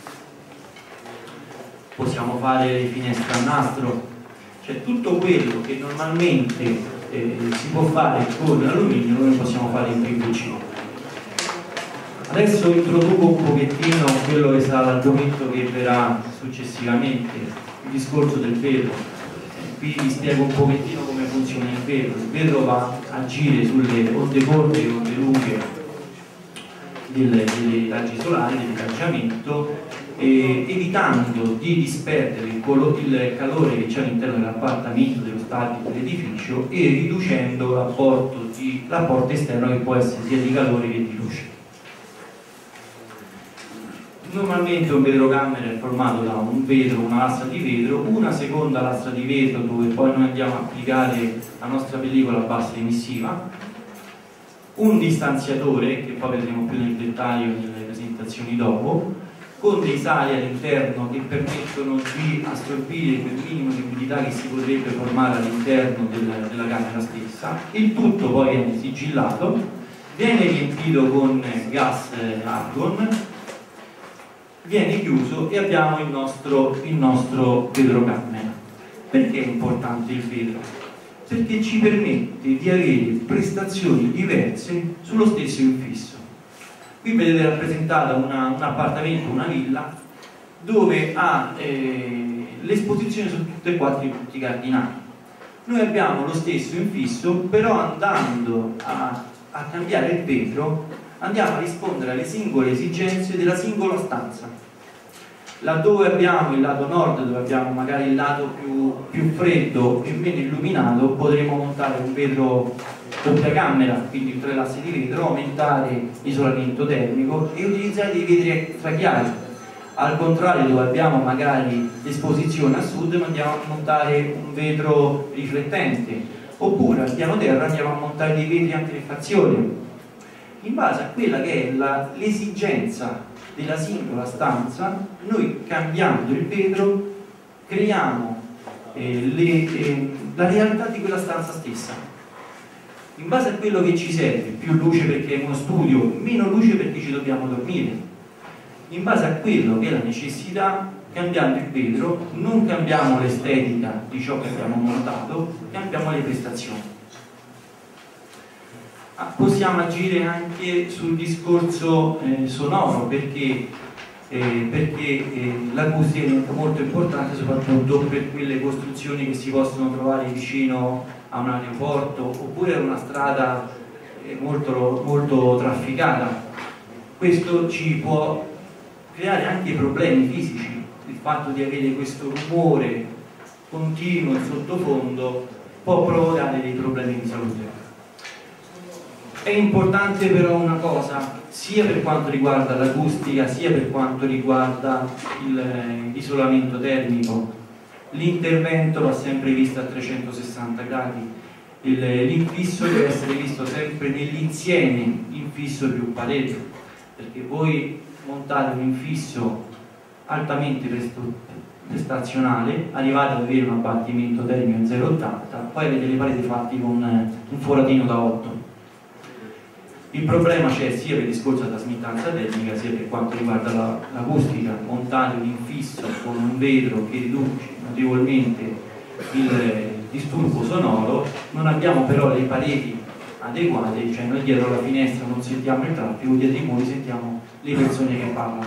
Possiamo fare le finestre a nastro, cioè tutto quello che normalmente si può fare con l'alluminio noi possiamo fare in PVC. Adesso introduco un pochettino quello che sarà l'argomento che verrà successivamente, il discorso del vetro. Qui vi spiego un pochettino come funziona il vetro. Il vetro va a agire sulle onde corte e onde lunghe dei raggi solari, dell'irraggiamento, evitando di disperdere il calore che c'è all'interno dell'appartamento, dello stabile, dell'edificio, e riducendo l'apporto esterno che può essere sia di calore che di luce. Normalmente un vetrocamera è formato da un vetro, una lastra di vetro, una seconda lastra di vetro dove poi noi andiamo a applicare la nostra pellicola a bassa emissiva, un distanziatore che poi vedremo più nel dettaglio nelle presentazioni dopo, con dei sali all'interno che permettono di assorbire quel minimo di umidità che si potrebbe formare all'interno della camera stessa. Il tutto poi viene sigillato, viene riempito con gas argon, viene chiuso e abbiamo il nostro vetrocamera. Perché è importante il vetro? Perché ci permette di avere prestazioni diverse sullo stesso infisso. Qui vedete rappresentata un appartamento, una villa, dove ha l'esposizione su tutti e quattro i punti cardinali. Noi abbiamo lo stesso infisso, però andando a cambiare il vetro andiamo a rispondere alle singole esigenze della singola stanza. Laddove abbiamo il lato nord, dove abbiamo magari il lato più freddo e meno illuminato, potremo montare un vetro doppia camera, quindi 3 lassi di vetro, aumentare l'isolamento termico e utilizzare dei vetri extrachiari. Al contrario, dove abbiamo magari l'esposizione a sud, andiamo a montare un vetro riflettente, oppure al piano terra andiamo a montare dei vetri antirifrazione. In base a quella che è l'esigenza della singola stanza, noi cambiando il vetro creiamo la realtà di quella stanza stessa. In base a quello che ci serve, più luce perché è uno studio, meno luce perché ci dobbiamo dormire. In base a quello che è la necessità, cambiando il vetro, non cambiamo l'estetica di ciò che abbiamo montato, cambiamo le prestazioni. Possiamo agire anche sul discorso sonoro, perché l'acustica è molto importante, soprattutto per quelle costruzioni che si possono trovare vicino a un aeroporto oppure a una strada molto trafficata. Questo ci può creare anche problemi fisici. Il fatto di avere questo rumore continuo in sottofondo può provocare dei problemi di salute. È importante però una cosa, sia per quanto riguarda l'acustica sia per quanto riguarda l'isolamento termico. L'intervento va sempre visto a 360 gradi, l'infisso deve essere visto sempre nell'insieme infisso più parete, perché voi montate un infisso altamente prestazionale, arrivate ad avere un abbattimento termico in 0,80, poi avete le pareti fatte con un foratino da 8. Il problema c'è sia per il discorso della smittanza termica sia per quanto riguarda l'acustica. Montare un infisso con un vetro che riduce notevolmente il disturbo sonoro, non abbiamo però le pareti adeguate, cioè noi dietro la finestra non sentiamo il traffico, dietro i muri sentiamo le persone che parlano.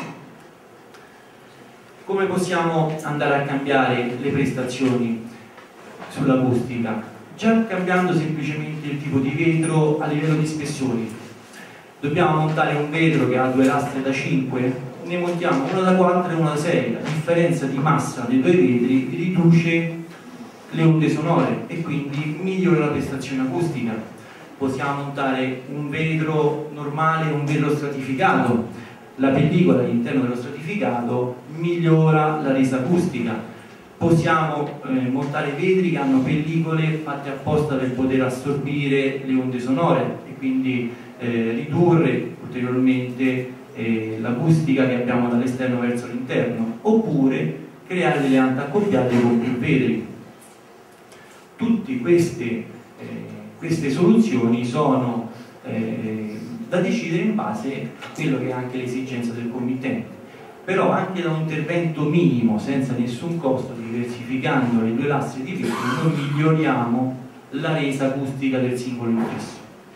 Come possiamo andare a cambiare le prestazioni sull'acustica? Già cambiando semplicemente il tipo di vetro a livello di spessori. Dobbiamo montare un vetro che ha 2 lastre da 5, ne montiamo una da 4 e una da 6. La differenza di massa dei 2 vetri riduce le onde sonore e quindi migliora la prestazione acustica. Possiamo montare un vetro normale e un vetro stratificato. La pellicola all'interno dello stratificato migliora la resa acustica. Possiamo montare vetri che hanno pellicole fatte apposta per poter assorbire le onde sonore e quindi ridurre ulteriormente l'acustica che abbiamo dall'esterno verso l'interno, oppure creare delle ante accoppiate con più vetri. Tutte queste soluzioni sono da decidere in base a quello che è anche l'esigenza del committente. Però anche da un intervento minimo, senza nessun costo, diversificando le 2 lastre di vetro, noi miglioriamo la resa acustica del singolo infisso.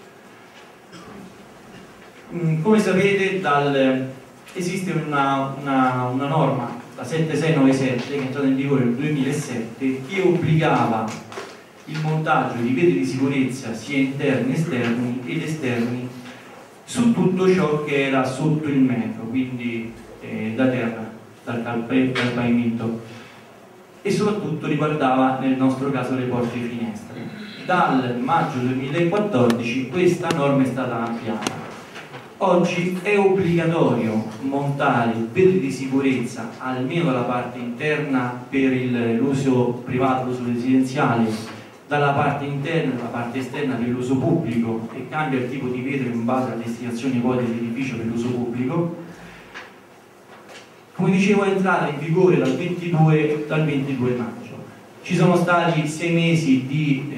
Come sapete esiste una norma, la 7697, che è entrata in vigore nel 2007, che obbligava il montaggio di vetri di sicurezza sia interni ed esterni su tutto ciò che era sotto il metro, quindi da terra, dal pavimento, e soprattutto riguardava nel nostro caso le porte e finestre. Dal maggio 2014 questa norma è stata ampliata Oggi è obbligatorio montare vetri di sicurezza almeno dalla parte interna per l'uso privato, l'uso residenziale, dalla parte interna e dalla parte esterna per l'uso pubblico, e cambia il tipo di vetro in base alla destinazione poi dell'edificio per l'uso pubblico. Come dicevo, è entrata in vigore dal 22 maggio. Ci sono stati 6 mesi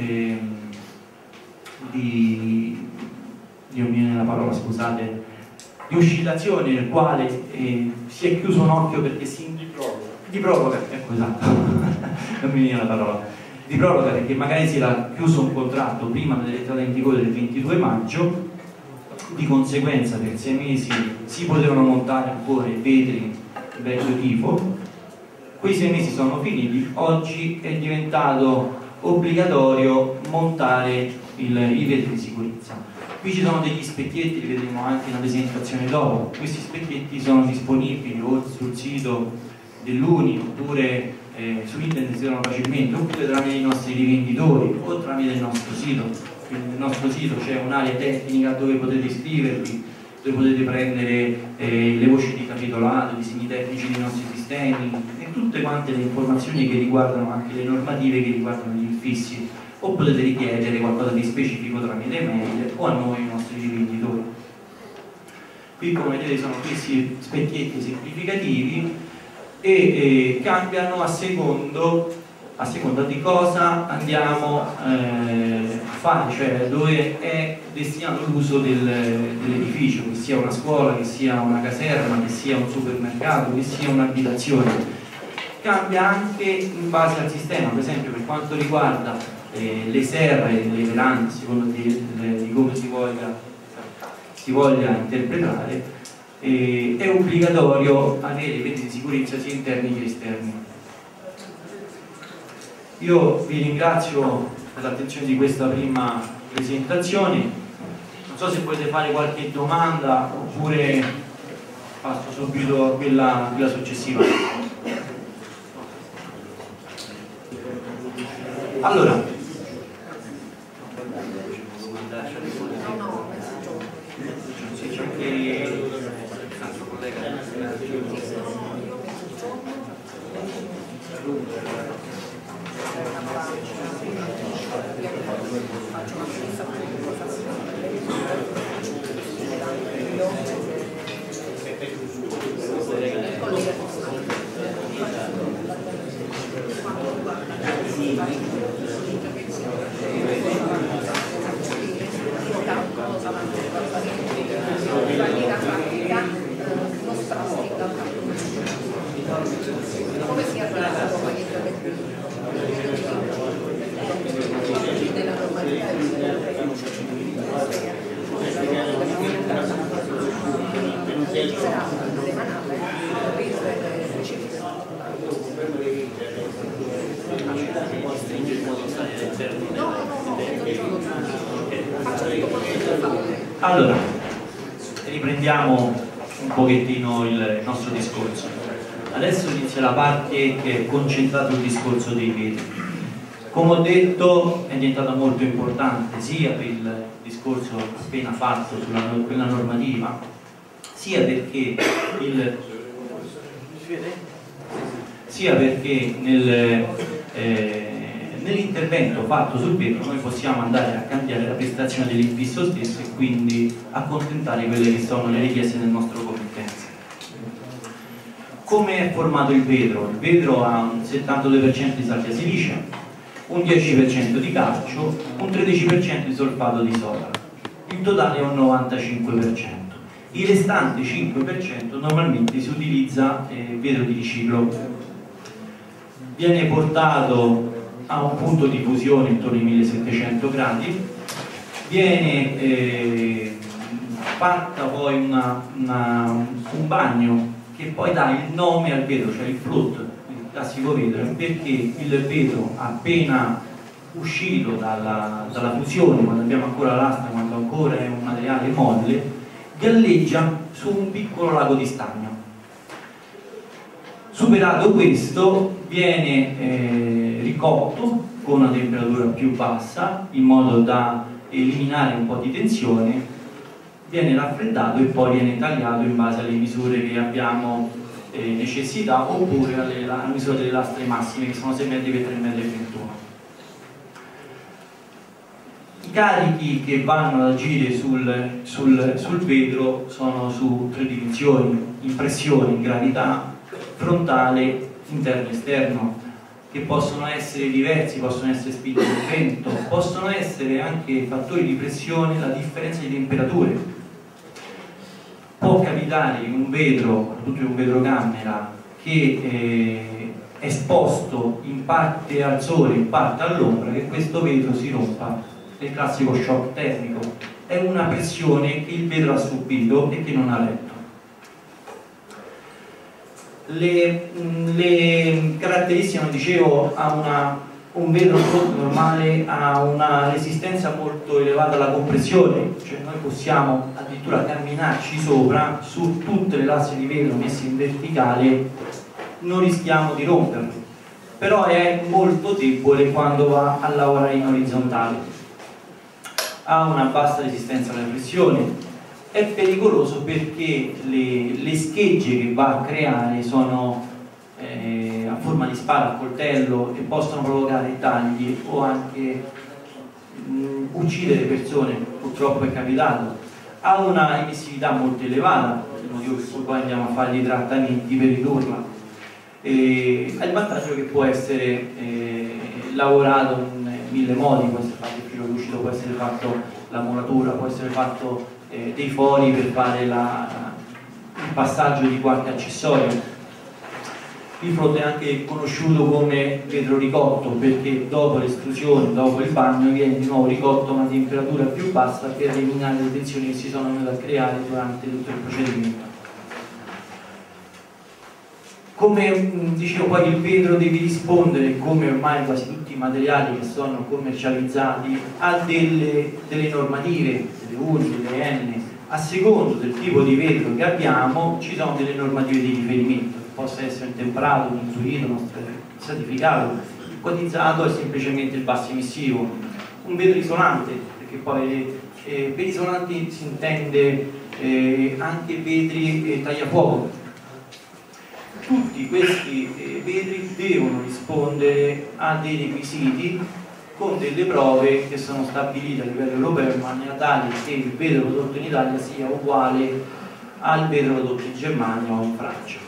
non viene la parola, scusate, di oscillazione nel quale si è chiuso un occhio perché di proroga, ecco, esatto, non mi viene la parola, di proroga, perché magari si era chiuso un contratto prima dell'entrata in vigore del 22 maggio, di conseguenza per 6 mesi si potevano montare ancora i vetri vecchio tipo. Quei 6 mesi sono finiti, oggi è diventato obbligatorio montare i vetri di sicurezza. Qui ci sono degli specchietti, li vedremo anche nella presentazione dopo. Questi specchietti sono disponibili o sul sito dell'Uni, oppure su internet si trovano facilmente, oppure tramite i nostri rivenditori o tramite il nostro sito. Quindi nel nostro sito c'è un'area tecnica dove potete iscrivervi, dove potete prendere le voci di capitolato, i disegni tecnici dei nostri sistemi e tutte quante le informazioni che riguardano anche le normative che riguardano gli infissi, o potete richiedere qualcosa di specifico tramite mail o a noi, i nostri rivenditori. Qui, come vedete, sono questi specchietti semplificativi e cambiano a seconda di cosa andiamo a fare, cioè dove è destinato l'uso dell'edificio, che sia una scuola, che sia una caserma, che sia un supermercato, che sia un'abitazione. Cambia anche in base al sistema, per esempio per quanto riguarda le serre, le verande, secondo di come si voglia interpretare, è obbligatorio avere i vetri di sicurezza sia interni che esterni. Io vi ringrazio per l'attenzione di questa prima presentazione, non so se volete fare qualche domanda oppure passo subito a quella successiva. Allora, Allora, riprendiamo un pochettino il nostro discorso. Adesso inizia la parte che è concentrata sul discorso dei vetri. Come ho detto, è diventata molto importante sia per il discorso appena fatto sulla quella normativa, sia perché nell'intervento fatto sul vetro noi possiamo andare a cambiare la prestazione dell'infisso stesso e quindi accontentare quelle che sono le richieste del nostro committenza. Come è formato il vetro? Il vetro ha un 72% di salvia silice, un 10% di calcio, un 13% di solfato di soda. Il totale è un 95%. Il restante 5% normalmente si utilizza vetro di riciclo. Viene portato a un punto di fusione intorno ai 1700 gradi, viene fatta poi un bagno che poi dà il nome al vetro, cioè il float, il classico vetro, perché il vetro appena uscito dalla fusione, quando abbiamo ancora l'asta, quando ancora è un materiale molle, galleggia su un piccolo lago di stagno. Superato questo, viene ricotto con una temperatura più bassa in modo da eliminare un po' di tensione viene raffreddato e poi viene tagliato in base alle misure che abbiamo necessità, oppure alla misura delle lastre massime, che sono 6 metri per 3 metri e 21. I carichi che vanno ad agire sul vetro sono su 3 dimensioni: impressione, gravità, frontale, interno e esterno, che possono essere diversi, possono essere spinte del vento, possono essere anche fattori di pressione, la differenza di temperature. Può capitare in un vetro, soprattutto in un vetrocamera, che è esposto in parte al sole, in parte all'ombra, che questo vetro si rompa. È il classico shock termico, è una pressione che il vetro ha subito e che non ha retto. Le caratteristiche, come dicevo, un vetro normale ha una resistenza molto elevata alla compressione, cioè noi possiamo addirittura camminarci sopra su tutte le lastre di vetro messe in verticale, non rischiamo di romperlo, però è molto debole quando va a lavorare in orizzontale. Ha una bassa resistenza alla pressione, è pericoloso perché le schegge che va a creare sono a forma di spada, a coltello, e possono provocare tagli o anche uccidere persone. Purtroppo è capitato. Ha una emissività molto elevata, il motivo per cui poi andiamo a fare dei trattamenti per ridurla. Ha il vantaggio che può essere lavorato in 1000 modi: può essere fatto il filo lucido, può essere fatto la muratura, può essere fatto dei fori per fare il passaggio di qualche accessorio. Il float è anche conosciuto come vetro ricotto perché dopo l'estrusione, dopo il bagno, viene di nuovo ricotto a una temperatura più bassa per eliminare le tensioni che si sono venute a creare durante tutto il procedimento. Come dicevo, poi il vetro deve rispondere, come ormai quasi tutti i materiali che sono commercializzati, a delle normative, delle UNI, delle N. A secondo del tipo di vetro che abbiamo ci sono delle normative di riferimento, che possa essere un temperato, un indurito, uno stratificato. Il quotizzato è semplicemente il basso emissivo. Un vetro isolante, perché poi per isolanti si intende anche vetri tagliafuoco. Tutti questi vetri devono rispondere a dei requisiti con delle prove che sono stabilite a livello europeo, in maniera tale che il vetro prodotto in Italia sia uguale al vetro prodotto in Germania o in Francia.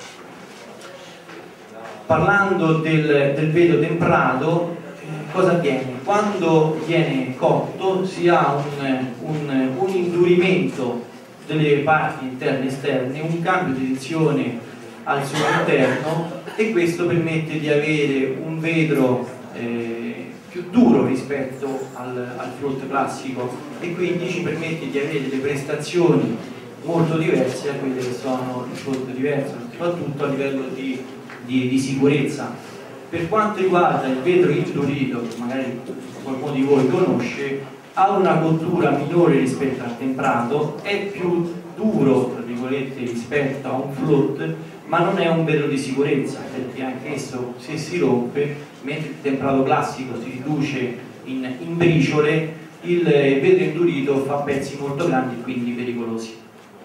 Parlando del vetro temperato, cosa avviene? Quando viene cotto si ha un indurimento delle parti interne e esterne, un cambio di tensione al suo interno, e questo permette di avere un vetro più duro rispetto al float classico, e quindi ci permette di avere delle prestazioni molto diverse da quelle che sono il float diverso, soprattutto a livello di sicurezza. Per quanto riguarda il vetro indurito, che magari qualcuno di voi conosce, ha una cottura minore rispetto al temperato, è più duro tra virgolette rispetto a un float, ma non è un vetro di sicurezza, perché anche esso, se si rompe, mentre il temperato classico si riduce in briciole, il vetro indurito fa pezzi molto grandi e quindi pericolosi.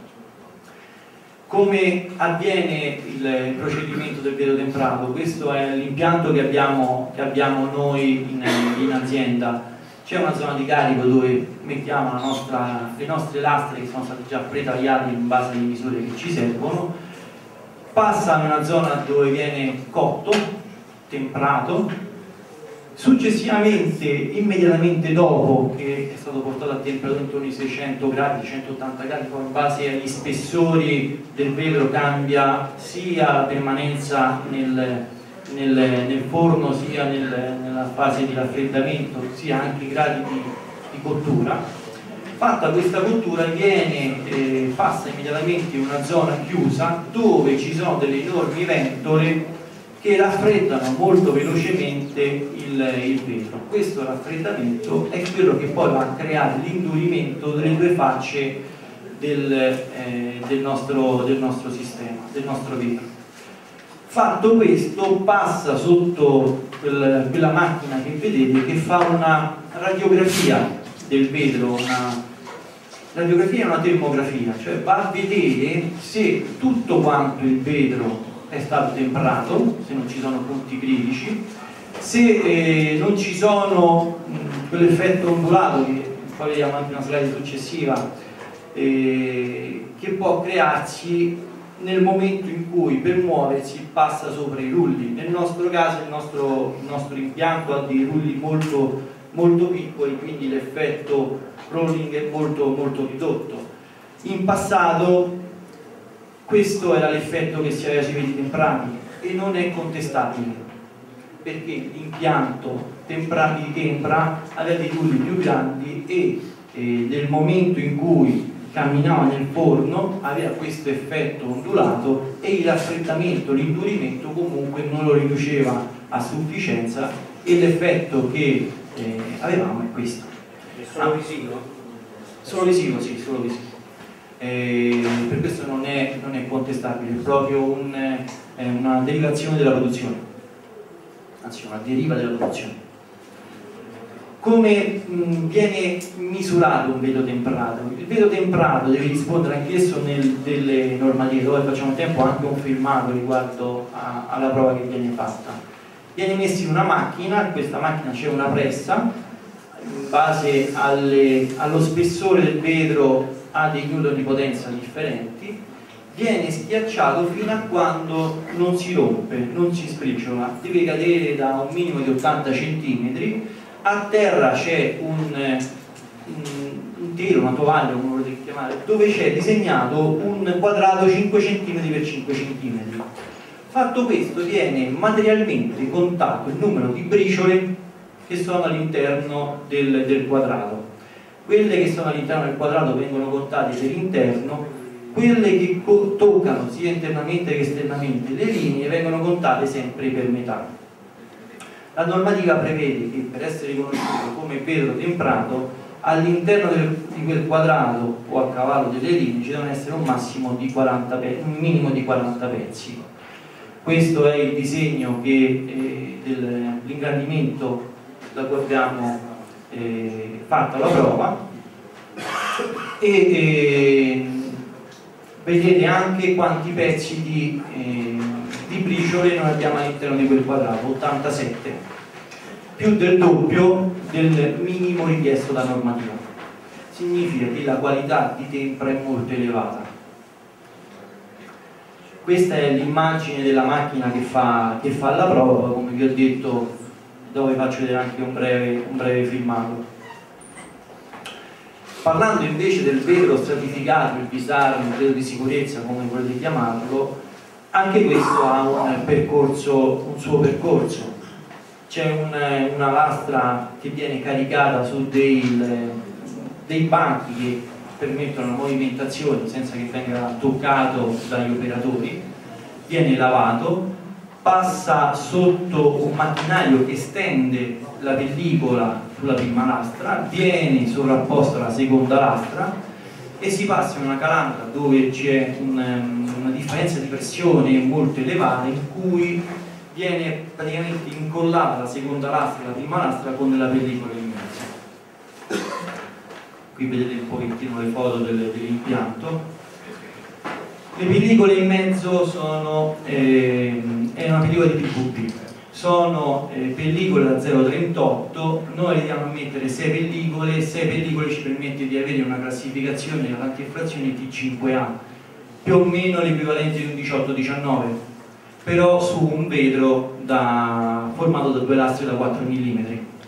Come avviene il procedimento del vetro temperato? Questo è l'impianto che abbiamo noi in azienda. C'è una zona di carico dove mettiamo le nostre lastre, che sono state già pretagliate in base alle misure che ci servono, passa in una zona dove viene cotto, temprato, successivamente, immediatamente dopo che è stato portato a temperatura intorno ai 600 gradi, 180 gradi, poi in base agli spessori del vetro cambia sia la permanenza nel forno, sia nella fase di raffreddamento, sia anche i gradi di cottura. Fatta questa cottura passa immediatamente in una zona chiusa dove ci sono delle enormi ventole che raffreddano molto velocemente il vetro. Questo raffreddamento è quello che poi va a creare l'indurimento delle due facce del nostro sistema, del nostro vetro. Fatto questo, passa sotto quella macchina che vedete, che fa una radiografia del vetro, una radiografia è una termografia, cioè va a vedere se tutto quanto il vetro è stato temprato, se non ci sono punti critici, se non ci sono quell'effetto ondulato che poi vediamo anche una slide successiva, che può crearsi nel momento in cui per muoversi passa sopra i rulli. Nel nostro caso il nostro impianto ha dei rulli molto, molto piccoli, quindi l'effetto rolling è molto, molto ridotto. In passato questo era l'effetto che si aveva sui vetri temprati e non è contestabile, perché l'impianto di tempra aveva dei rulli più grandi e nel momento in cui camminava nel forno aveva questo effetto ondulato e il raffreddamento, l'indurimento comunque non lo riduceva a sufficienza, e l'effetto che avevamo è questo. È solo visivo? Solo visivo, sì, solo visivo. Per questo non è contestabile, è proprio una derivazione della produzione, anzi una deriva della produzione. Come viene misurato un vetro temprato? Il vetro temprato deve rispondere anch'esso delle normative, dove facciamo tempo anche un filmato riguardo alla prova che viene fatta. Viene messo in una macchina, in questa macchina c'è una pressa, in base allo spessore del vetro ha dei newton di potenza differenti, viene schiacciato fino a quando non si rompe, non si sbriciola, deve cadere da un minimo di 80 cm. A terra c'è un telo, una tovaglia, come lo volete chiamare, dove c'è disegnato un quadrato 5 cm per 5 cm. Fatto questo, viene materialmente contato il numero di briciole che sono all'interno del quadrato. Quelle che sono all'interno del quadrato vengono contate per interno, quelle che toccano sia internamente che esternamente le linee vengono contate sempre per metà. La normativa prevede che per essere riconosciuto come vetro temprato all'interno di quel quadrato o a cavallo delle linee ci devono essere un minimo di 40 pezzi. Questo è il disegno dell'ingrandimento da cui abbiamo fatto la prova, e vedete anche quanti pezzi di briciole noi abbiamo all'interno di quel quadrato, 87, più del doppio del minimo richiesto da normativa. Significa che la qualità di tempra è molto elevata. Questa è l'immagine della macchina che fa la prova, come vi ho detto, dove faccio vedere anche un breve filmato. Parlando invece del vetro stratificato, il disarmo, il vetro di sicurezza, come volete chiamarlo, anche questo ha un suo percorso. C'è una lastra che viene caricata su dei banchi che permettono la movimentazione senza che venga toccato dagli operatori, viene lavato, passa sotto un macchinario che stende la pellicola sulla prima lastra, viene sovrapposta alla seconda lastra e si passa in una calandra dove c'è una differenza di pressione molto elevata, in cui viene praticamente incollata la seconda lastra e la prima lastra con la pellicola in mezzo. Qui vedete un pochettino le foto dell'impianto. Le pellicole in mezzo è una pellicola di PVB, sono pellicole da 0,38, noi andiamo a mettere 6 pellicole ci permette di avere una classificazione della antifrazione T5A, più o meno l'equivalente di un 18-19, però su un vetro formato da 2 lastre da 4 mm.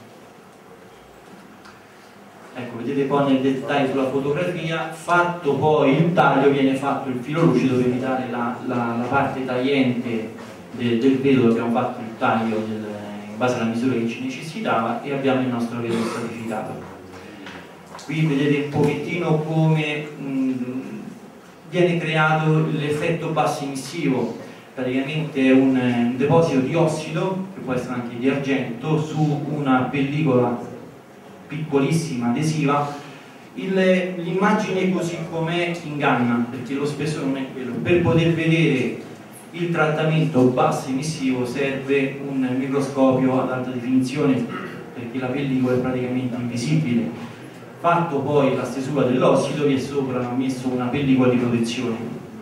Ecco, vedete poi nel dettaglio sulla fotografia, fatto poi il taglio, viene fatto il filo lucido per evitare la parte tagliente del vetro. Abbiamo fatto il taglio in base alla misura che ci necessitava e abbiamo il nostro vetro stratificato. Qui vedete un pochettino come viene creato l'effetto basso emissivo. Praticamente è un deposito di ossido, che può essere anche di argento, su una pellicola piccolissima adesiva. L'immagine così com'è inganna, perché lo spessore non è quello. Per poter vedere il trattamento basso emissivo serve un microscopio ad alta definizione, perché la pellicola è praticamente invisibile. Fatto poi la stesura dell'ossido, vi è sopra messo una pellicola di protezione.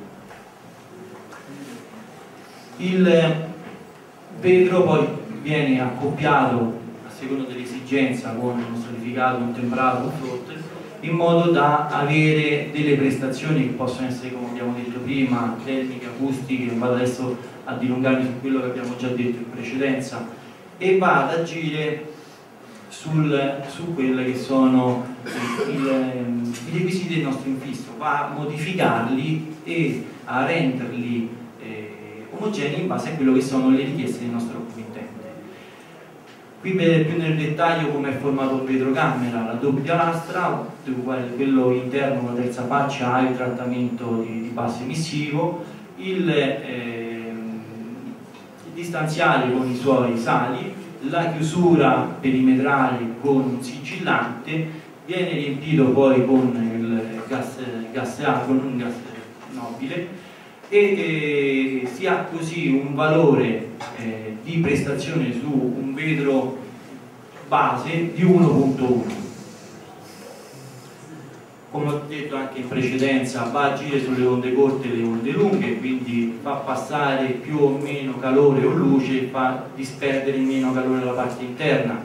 Il vetro poi viene accoppiato a seconda dell'esigenza con un solidificato, un temprato, un float, in modo da avere delle prestazioni che possono essere, come abbiamo detto prima, tecniche, acustiche. Non vado adesso a dilungarmi su quello che abbiamo già detto in precedenza, e va ad agire su quelli che sono i requisiti del nostro infisso, va a modificarli e a renderli omogenei in base a quello che sono le richieste del nostro committente. Qui vedete più nel dettaglio come è formato il vetrocamera, la doppia lastra, quello interno con la terza faccia ha il trattamento di basso emissivo, il distanziale con i suoi sali, la chiusura perimetrale con un sigillante, viene riempito poi con il gas nobile, e si ha così un valore di prestazione su un vetro base di 1.1. Come ho detto anche in precedenza, va a agire sulle onde corte e le onde lunghe, quindi fa passare più o meno calore o luce, fa disperdere meno calore dalla parte interna.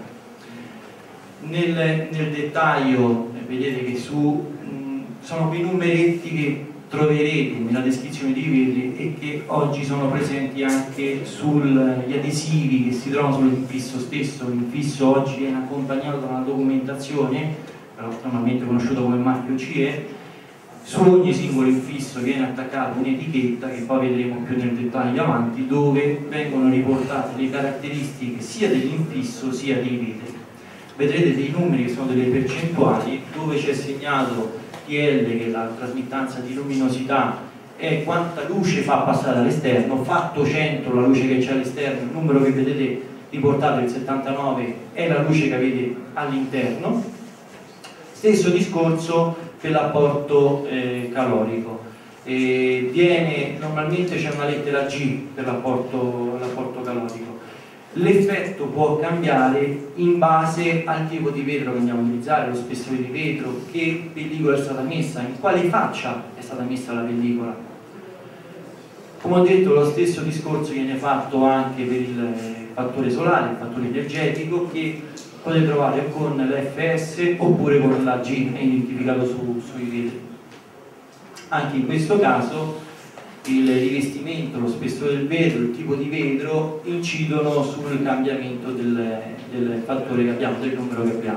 Nel dettaglio vedete che sono quei numeretti che troverete nella descrizione dei vetri e che oggi sono presenti anche sugli adesivi che si trovano sull'infisso stesso. L'infisso oggi viene accompagnato da una documentazione, normalmente conosciuta come marchio CE. Su ogni singolo infisso viene attaccata un'etichetta, che poi vedremo più nel dettaglio avanti, dove vengono riportate le caratteristiche sia dell'infisso sia dei vetri. Vedrete dei numeri che sono delle percentuali, dove c'è segnato TL, che è la trasmittanza di luminosità, è quanta luce fa passare all'esterno, fatto 100 la luce che c'è all'esterno, il numero che vedete riportato, il 79, è la luce che avete all'interno. Stesso discorso per l'apporto calorico. Normalmente c'è una lettera G per l'apporto calorico. L'effetto può cambiare in base al tipo di vetro che andiamo a utilizzare, lo spessore di vetro, che pellicola è stata messa, in quale faccia è stata messa la pellicola. Come ho detto, lo stesso discorso viene fatto anche per il fattore solare, il fattore energetico, che potete trovare con l'FS oppure con la G, è identificato sui vetri. Anche in questo caso il rivestimento, lo spessore del vetro, il tipo di vetro incidono sul cambiamento del fattore che abbiamo, del numero che abbiamo.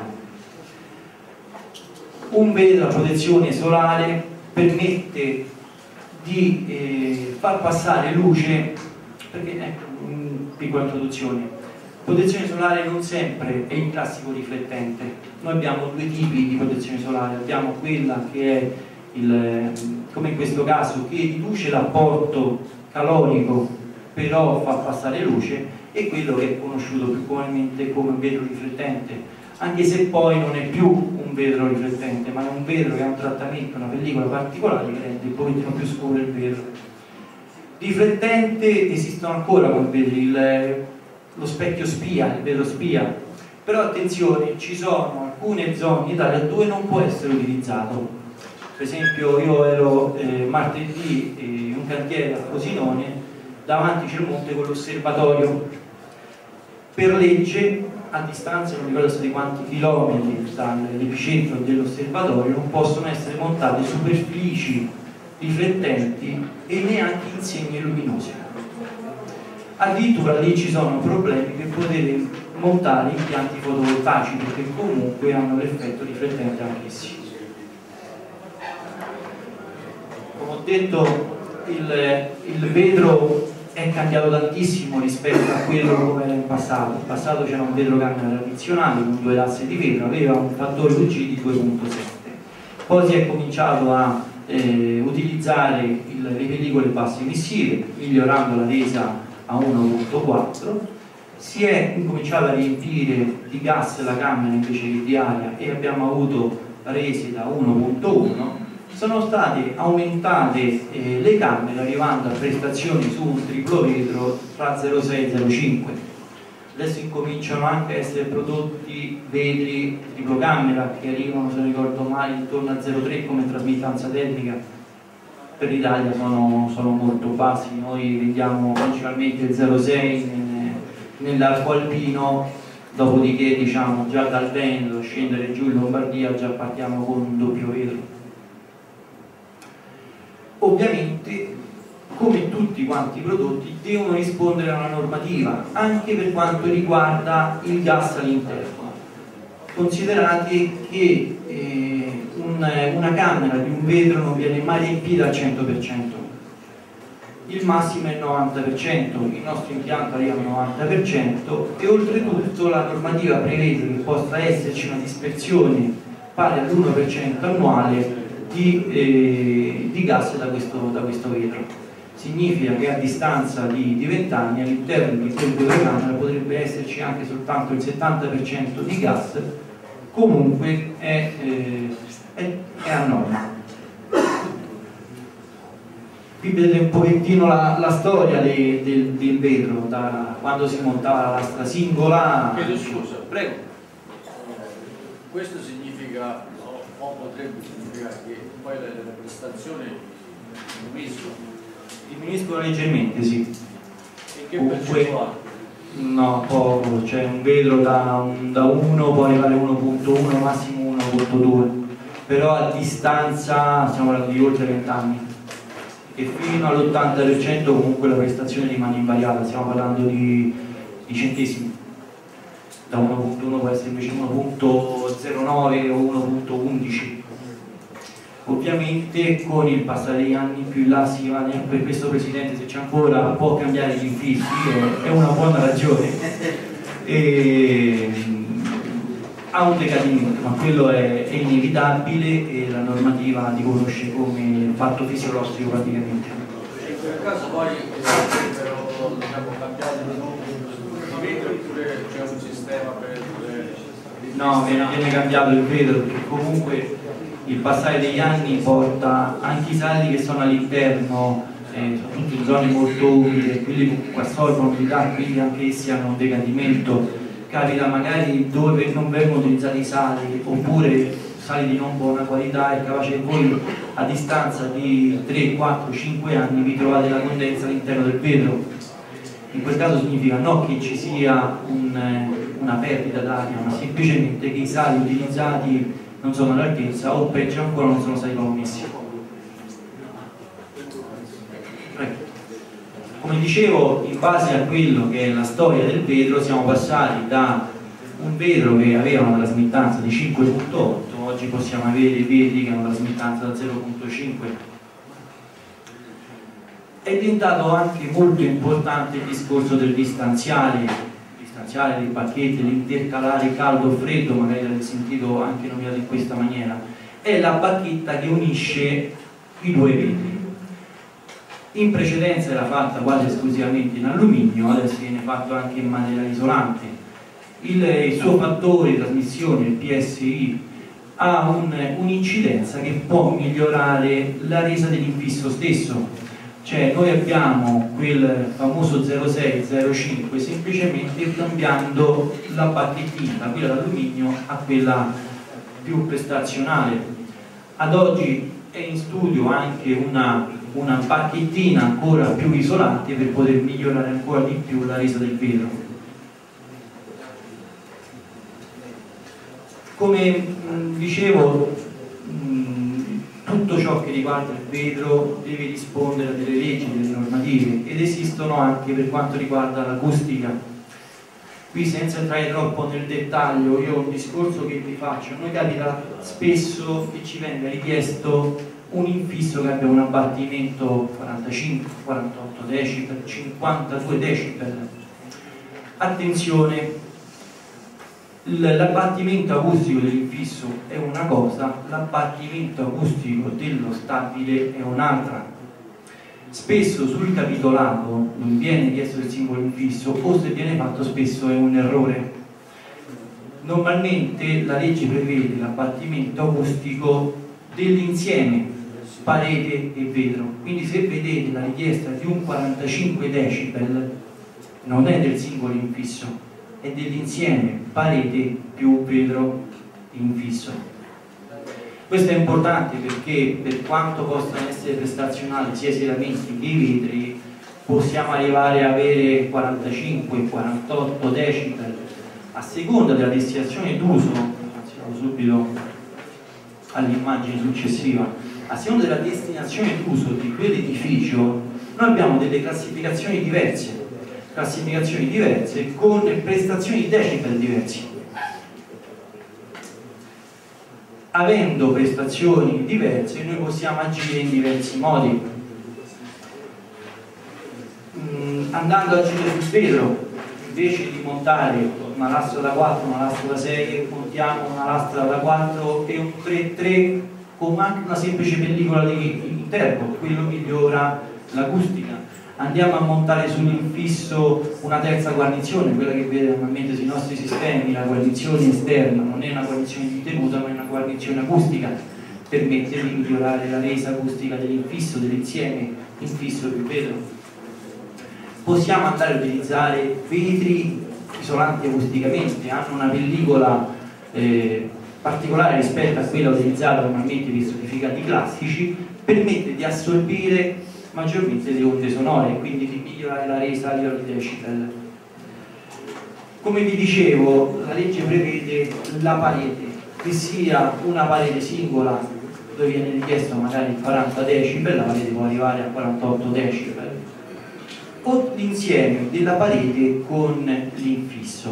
Un vetro a protezione solare permette di far passare luce, perché ecco, piccola introduzione. Protezione solare non sempre è il classico riflettente. Noi abbiamo due tipi di protezione solare: abbiamo quella che è come in questo caso, che riduce l'apporto calorico però fa passare luce, e quello che è conosciuto più comunemente come vetro riflettente, anche se poi non è più un vetro riflettente, ma è un vetro che ha un trattamento, una pellicola particolare che rende un pochettino più scuro il vetro. Riflettente esistono ancora come vetri, lo specchio spia, il vetro spia, però attenzione, ci sono alcune zone in Italia dove non può essere utilizzato. Per esempio io ero martedì in un cantiere a Frosinone, davanti c'è il monte con l'osservatorio. Per legge, a distanza non ricordo di quanti chilometri dall'epicentro dell'osservatorio, non possono essere montate superfici riflettenti e neanche insegne luminosi. Addirittura lì ci sono problemi per poter montare impianti fotovoltaici, perché comunque hanno l'effetto riflettente anch'essi. Come ho detto, il vetro è cambiato tantissimo rispetto a quello come era in passato. In passato c'era un vetrocamera tradizionale con due lastre di vetro, aveva un fattore UG di 2.7. Poi si è cominciato a utilizzare le pellicole basse emissive, migliorando la resa a 1.4. Si è incominciato a riempire di gas la camera invece che di aria, e abbiamo avuto rese da 1.1. Sono state aumentate le camere, arrivando a prestazioni su un triplo vetro tra 0,6 e 0,5. Adesso incominciano anche a essere prodotti vetri triplocamera che arrivano, se non ricordo male, intorno a 0,3 come trasmittanza termica. Per l'Italia sono molto bassi, noi vendiamo principalmente il 0,6 nell'arco alpino, dopodiché diciamo già dal Veneto scendere giù in Lombardia già partiamo con un doppio vetro. Ovviamente, come tutti quanti i prodotti, devono rispondere a una normativa anche per quanto riguarda il gas all'interno. Considerate che una camera di un vetro non viene mai riempita al 100%, il massimo è il 90%, il nostro impianto arriva al 90% e oltretutto la normativa prevede che possa esserci una dispersione pari all'1% annuale di gas da questo vetro. Significa che a distanza di 20 anni all'interno di quel vetrocamera potrebbe esserci anche soltanto il 70% di gas, comunque è a norma. Qui vedete un pochettino la storia del vetro, da quando si montava la lastra singola. Chiedo scusa, prego. Questo significa, o potrebbe significare che poi le prestazioni diminuiscono leggermente, sì. E che percentuale? No, poco, cioè un vetro da 1 può arrivare a 1.1, massimo 1.2, però a distanza stiamo parlando di oltre 20 anni e fino all'80% comunque la prestazione rimane invariata, stiamo parlando di centesimi, da 1.1 può essere invece 1.09 o 1.11. Ovviamente con il passare degli anni più in là si va, per questo Presidente, se c'è ancora, può cambiare gli infissi, è una buona ragione, ha un decadimento, ma quello è inevitabile e la normativa riconosce come fatto fisiologico praticamente. In quel caso poi sarebbero cambiati i vetri oppure c'è un sistema per... No, viene cambiato il vetro perché comunque il passare degli anni porta anche i sali che sono all'interno, soprattutto in zone molto umide, quelli che assorbono umidità, quindi anche essi hanno un decadimento. Capita magari dove non vengono utilizzati i sali oppure sali di non buona qualità, è capace che voi a distanza di 3, 4, 5 anni vi trovate la condensa all'interno del vetro. In quel caso significa non che ci sia una perdita d'aria, ma semplicemente che i sali utilizzati non sono all'altezza o peggio ancora non sono stati commessi. Come dicevo, in base a quello che è la storia del vetro siamo passati da un vetro che aveva una trasmittanza di 5.8, oggi possiamo avere vetri che hanno una trasmittanza da 0.5. È diventato anche molto importante il discorso del distanziale dei pacchetti, l'intercalare caldo-freddo, magari l'avete sentito anche nominato in questa maniera, è la bacchetta che unisce i due vetri. In precedenza era fatta quasi esclusivamente in alluminio, adesso viene fatto anche in materiale isolante. Il suo fattore di trasmissione, il PSI, ha un'incidenza che può migliorare la resa dell'infisso stesso. Cioè noi abbiamo quel famoso 0,6-0,5 semplicemente cambiando la bacchettina da quella d'alluminio a quella più prestazionale. Ad oggi è in studio anche una bacchettina ancora più isolante per poter migliorare ancora di più la resa del vetro. Come dicevo, tutto ciò che riguarda il vetro deve rispondere a delle leggi, delle normative, ed esistono anche per quanto riguarda l'acustica. Qui senza entrare troppo nel dettaglio, io un discorso che vi faccio, a noi capita spesso che ci venga richiesto un infisso che abbia un abbattimento 45, 48 decibel, 52 decibel. Attenzione, l'abbattimento acustico dell'infisso è una cosa, l'abbattimento acustico dello stabile è un'altra. Spesso sul capitolato non viene chiesto il singolo infisso o se viene fatto spesso è un errore. Normalmente la legge prevede l'abbattimento acustico dell'insieme parete e vetro, quindi se vedete la richiesta di un 45 decibel non è del singolo infisso, è dell'insieme parete più vetro infisso. Questo è importante perché, per quanto possano essere prestazionali sia i serramenti che i vetri, possiamo arrivare a avere 45-48 decibel a seconda della destinazione d'uso. Passiamo subito all'immagine successiva. A seconda della destinazione d'uso di quell'edificio noi abbiamo delle classificazioni diverse con prestazioni di decibel diversi. Avendo prestazioni diverse noi possiamo agire in diversi modi. Andando a agire sul vetro, invece di montare una lastra da 4, una lastra da 6, montiamo una lastra da 4 e un 3-3 con anche una semplice pellicola di interno, quello migliora l'acustica. Andiamo a montare sull'infisso una terza guarnizione, quella che vede normalmente sui nostri sistemi, la guarnizione esterna, non è una guarnizione di tenuta ma è una guarnizione acustica, permette di migliorare la resa acustica dell'infisso, dell'insieme infisso più vetro. Possiamo andare a utilizzare vetri isolanti acusticamente, hanno una pellicola particolare rispetto a quella utilizzata normalmente per i stratificati classici, permette di assorbire maggiormente le onde sonore, quindi di migliorare la resa a livello di decibel. Come vi dicevo, la legge prevede la parete, che sia una parete singola dove viene richiesto magari 40 decibel, la parete può arrivare a 48 decibel, o l'insieme della parete con l'infisso.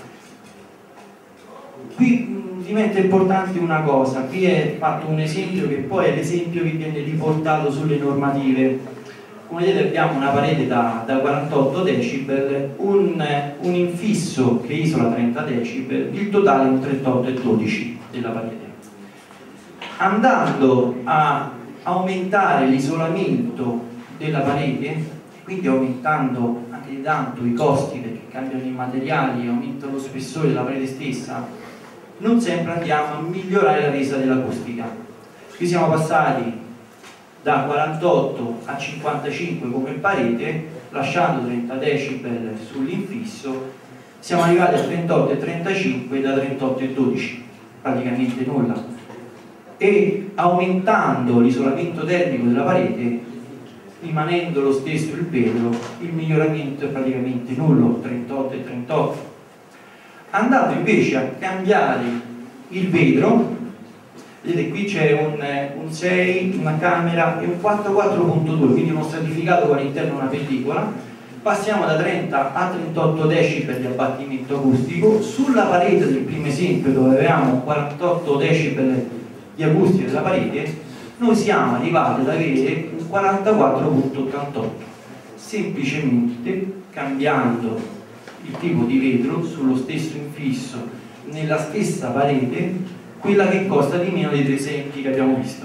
Qui diventa importante una cosa, qui è fatto un esempio che poi è l'esempio che viene riportato sulle normative. Come vedete abbiamo una parete da 48 decibel, un infisso che isola 30 decibel, il totale è un 38 e 12 della parete. Andando a aumentare l'isolamento della parete, quindi aumentando anche di tanto i costi perché cambiano i materiali, aumenta lo spessore della parete stessa, non sempre andiamo a migliorare la resa dell'acustica. Qui siamo passati da 48 a 55 come parete, lasciando 30 decibel sull'infisso, siamo arrivati a 38 e 35 da 38 e 12, praticamente nulla. E aumentando l'isolamento termico della parete, rimanendo lo stesso il vetro, il miglioramento è praticamente nullo, 38 e 38. Andando invece a cambiare il vetro, vedete qui c'è un 6, una camera e un 4.2, quindi uno stratificato con all'interno una pellicola. Passiamo da 30 a 38 decibel di abbattimento acustico. Sulla parete del primo esempio, dove avevamo 48 decibel di acustica della parete, noi siamo arrivati ad avere un 44.88, semplicemente cambiando il tipo di vetro sullo stesso infisso nella stessa parete, quella che costa di meno dei tre esempi che abbiamo visto.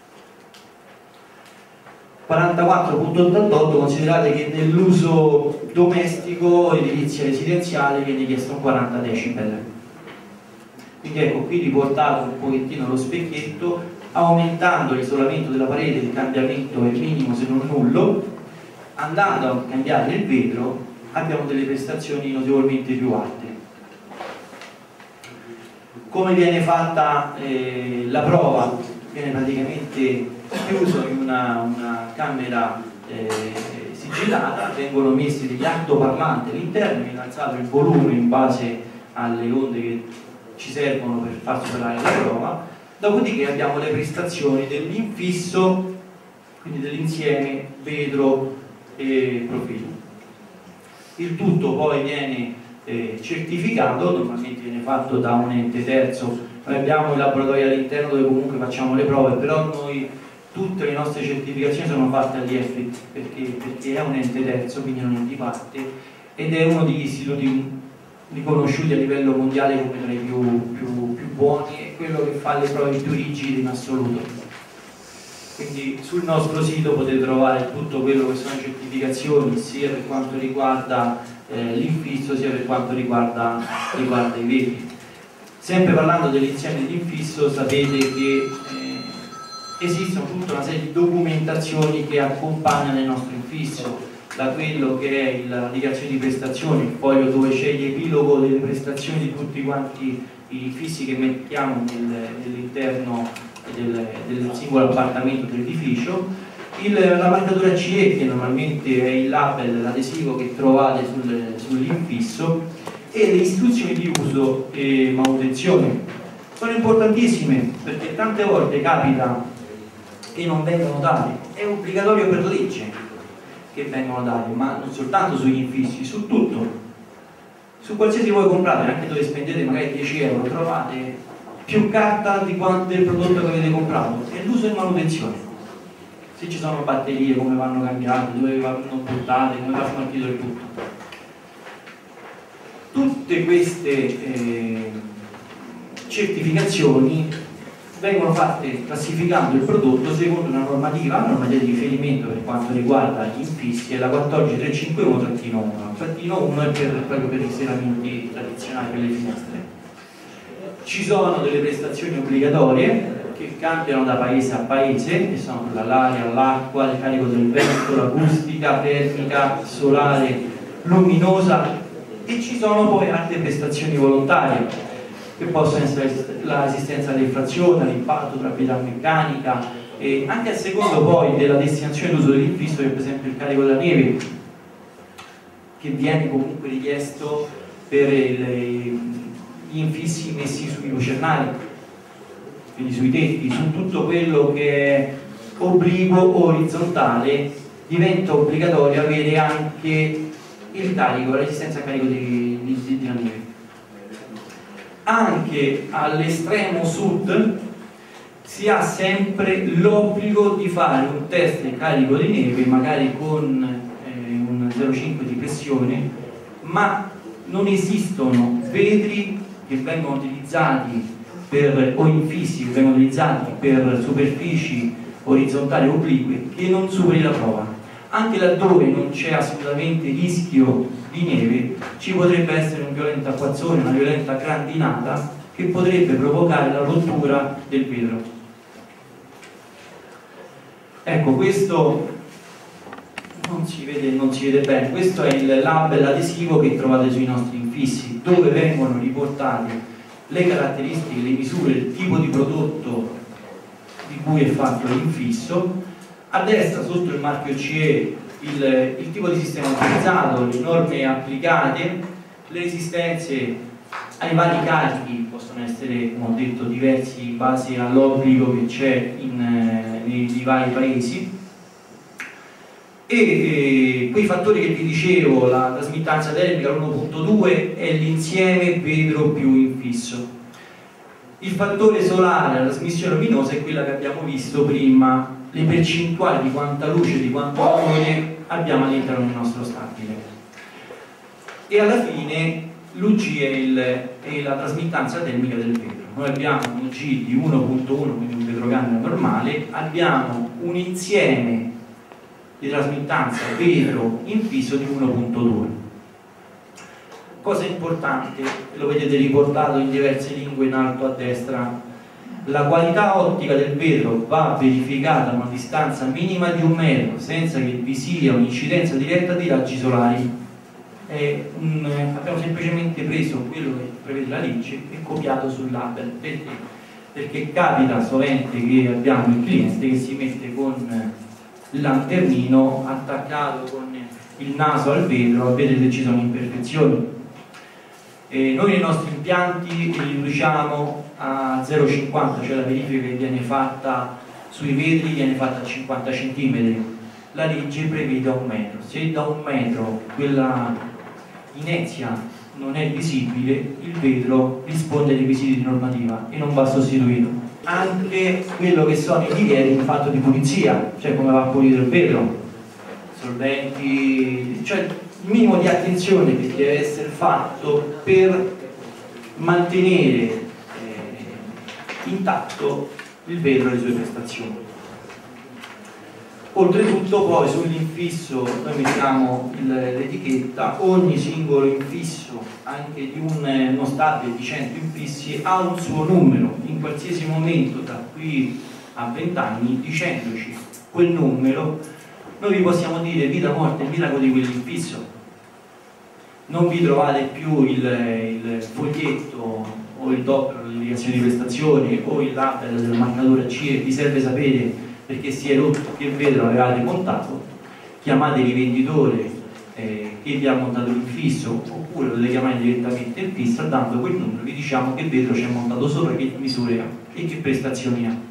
44.88, considerate che nell'uso domestico edilizia residenziale viene chiesto un 40 decibel. Quindi ecco, qui riportato un pochettino lo specchietto, aumentando l'isolamento della parete il cambiamento è minimo se non nullo, andando a cambiare il vetro abbiamo delle prestazioni notevolmente più alte. Come viene fatta la prova? Viene praticamente chiuso in una camera sigillata, vengono messi degli altoparlanti all'interno, viene alzato il volume in base alle onde che ci servono per far superare la prova, dopodiché abbiamo le prestazioni dell'infisso, quindi dell'insieme vetro e profilo. Il tutto poi viene certificato, normalmente viene fatto da un ente terzo. Noi abbiamo i laboratori all'interno dove comunque facciamo le prove, però noi tutte le nostre certificazioni sono fatte all'IFIT perché è un ente terzo, quindi non è di parte, ed è uno degli istituti riconosciuti a livello mondiale come tra i più buoni, e quello che fa le prove più rigide in assoluto. Quindi sul nostro sito potete trovare tutto quello che sono certificazioni, sia per quanto riguarda l'infisso sia per quanto riguarda i vetri. Sempre parlando dell'insieme dell'infisso, sapete che esistono tutta una serie di documentazioni che accompagnano il nostro infisso. da quello che è la dichiarazione di prestazioni, il foglio dove c'è l'epilogo delle prestazioni di tutti quanti i infissi che mettiamo nell'interno del singolo appartamento dell'edificio, la marcatura CE, che normalmente è il label, l'adesivo che trovate sull'infisso, e le istruzioni di uso e manutenzione. Sono importantissime perché tante volte capita che non vengono date, è obbligatorio per legge che vengono date, ma non soltanto sugli infissi, su tutto. Su qualsiasi voi comprate, anche dove spendete magari 10 euro, trovate più carta di quanto del prodotto che avete comprato, e l'uso e manutenzione. Se ci sono batterie, come vanno cambiate, dove vanno buttate, come va smaltito il tutto. Tutte queste certificazioni vengono fatte classificando il prodotto secondo una normativa di riferimento per quanto riguarda gli infissi, è la 14551-1. Trattino 1 è proprio per i serramenti tradizionali per le finestre. Ci sono delle prestazioni obbligatorie che cambiano da paese a paese, che sono l'aria, l'acqua, il carico del vento, l'acustica, termica, solare, luminosa, e ci sono poi altre prestazioni volontarie che possono essere l'assistenza all'infrazione, all'impatto, trabilità meccanica, e anche a secondo poi della destinazione d'uso dell'infisso, per esempio il carico della neve, che viene comunque richiesto per gli infissi messi sui lucernari, quindi sui tetti, su tutto quello che è obliquo orizzontale, diventa obbligatorio avere anche il carico, la resistenza al carico della neve. Anche all'estremo sud si ha sempre l'obbligo di fare un test di carico di neve, magari con un 0,5 di pressione, ma non esistono vetri che vengono utilizzati o infissi che vengono utilizzati per superfici orizzontali o oblique che non superi la prova. Anche laddove non c'è assolutamente rischio di neve, ci potrebbe essere un violento acquazzone, una violenta grandinata che potrebbe provocare la rottura del vetro. Ecco, questo non si vede bene, questo è il label adesivo che trovate sui nostri infissi, dove vengono riportate le caratteristiche, le misure, il tipo di prodotto di cui è fatto l'infisso. A destra, sotto il marchio CE, il tipo di sistema utilizzato, le norme applicate, le resistenze ai vari carichi possono essere, come ho detto, diversi in base all'obbligo che c'è nei vari paesi, e quei fattori che vi dicevo, la trasmittanza termica, l'1.2 è l'insieme vetro più infisso. Il fattore solare, la trasmissione luminosa, è quella che abbiamo visto prima, le percentuali di quanta luce, di quanto calore abbiamo all'interno del nostro stabile. E alla fine l'UG è la trasmittanza termica del vetro. Noi abbiamo un UG di 1.1, quindi un vetrocamera normale, abbiamo un insieme di trasmittanza vetro infisso di 1.2. Cosa importante, lo vedete riportato in diverse lingue in alto a destra: la qualità ottica del vetro va verificata a una distanza minima di 1 metro senza che vi sia un'incidenza diretta di raggi solari. Abbiamo semplicemente preso quello che prevede la legge e copiato sul label. Perché capita sovente che abbiamo il cliente che si mette con il lanternino attaccato con il naso al vetro a vedere se ci sono imperfezioni. Noi nei nostri impianti li riduciamo a 0,50, cioè la verifica che viene fatta sui vetri viene fatta a 50 cm. La legge prevede 1 metro. Se da 1 metro quella inezia non è visibile, il vetro risponde ai requisiti di normativa e non va sostituito. Anche quello che sono i divieti in fatto di pulizia, cioè come va pulito il vetro, solventi, cioè il minimo di attenzione che deve essere fatto per mantenere intatto il vetro e le sue prestazioni. Oltretutto poi sull'infisso noi mettiamo l'etichetta, ogni singolo infisso anche di uno stabile di 100 infissi ha un suo numero, in qualsiasi momento da qui a 20 anni, dicendoci quel numero noi vi possiamo dire vita, morte, il miracolo di quell'infisso. Non vi trovate più il foglietto o il doppio, l'indicazione di prestazione o il label della marcatura C e vi serve sapere perché si è rotto che vetro avevate montato. Chiamate il rivenditore che vi ha montato l'infisso, oppure potete chiamare direttamente il fisso, dando quel numero vi diciamo che vetro c'è montato sopra, che misure ha e che prestazioni ha.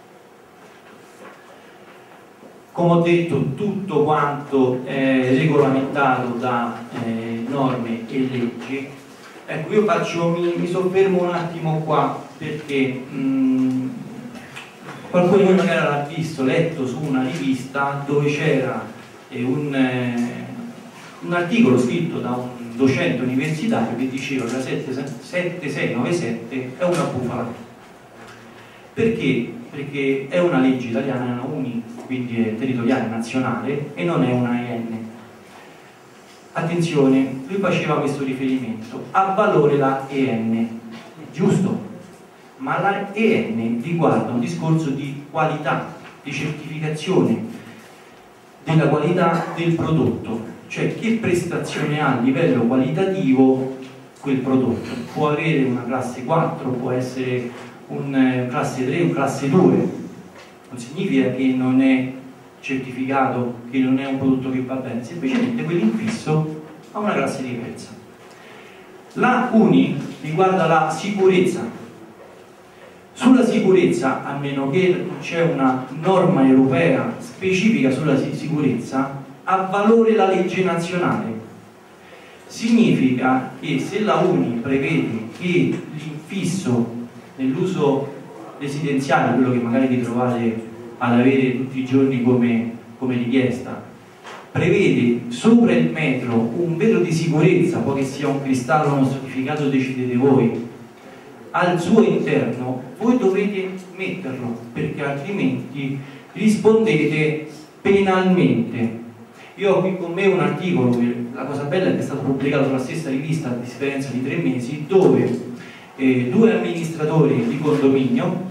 Come ho detto, tutto quanto è regolamentato da norme e leggi. Ecco, io mi soffermo un attimo qua perché qualcuno di voi magari l'ha visto, letto su una rivista dove c'era un articolo scritto da un docente universitario che diceva che la 7697 è una bufala. Perché? Perché è una legge italiana, è una UNI, quindi è territoriale nazionale e non è una EN. Attenzione, lui faceva questo riferimento, ha valore la EN, giusto? Ma la EN riguarda un discorso di qualità, di certificazione della qualità del prodotto, cioè che prestazione ha a livello qualitativo quel prodotto. Può avere una classe 4, può essere un classe 3, un classe 2, non significa che non è certificato, che non è un prodotto che va bene, semplicemente quell'infisso ha una classe diversa. La UNI riguarda la sicurezza. Sulla sicurezza, a meno che non c'è una norma europea specifica sulla sicurezza, ha valore la legge nazionale. Significa che se la UNI prevede che l'infisso nell'uso residenziale, quello che magari vi trovate ad avere tutti i giorni come richiesta, prevede sopra il metro un vetro di sicurezza, poi che sia un cristallo o uno stratificato decidete voi, al suo interno voi dovete metterlo, perché altrimenti rispondete penalmente. Io ho qui con me un articolo, la cosa bella è che è stato pubblicato sulla stessa rivista a differenza di 3 mesi, dove 2 amministratori di condominio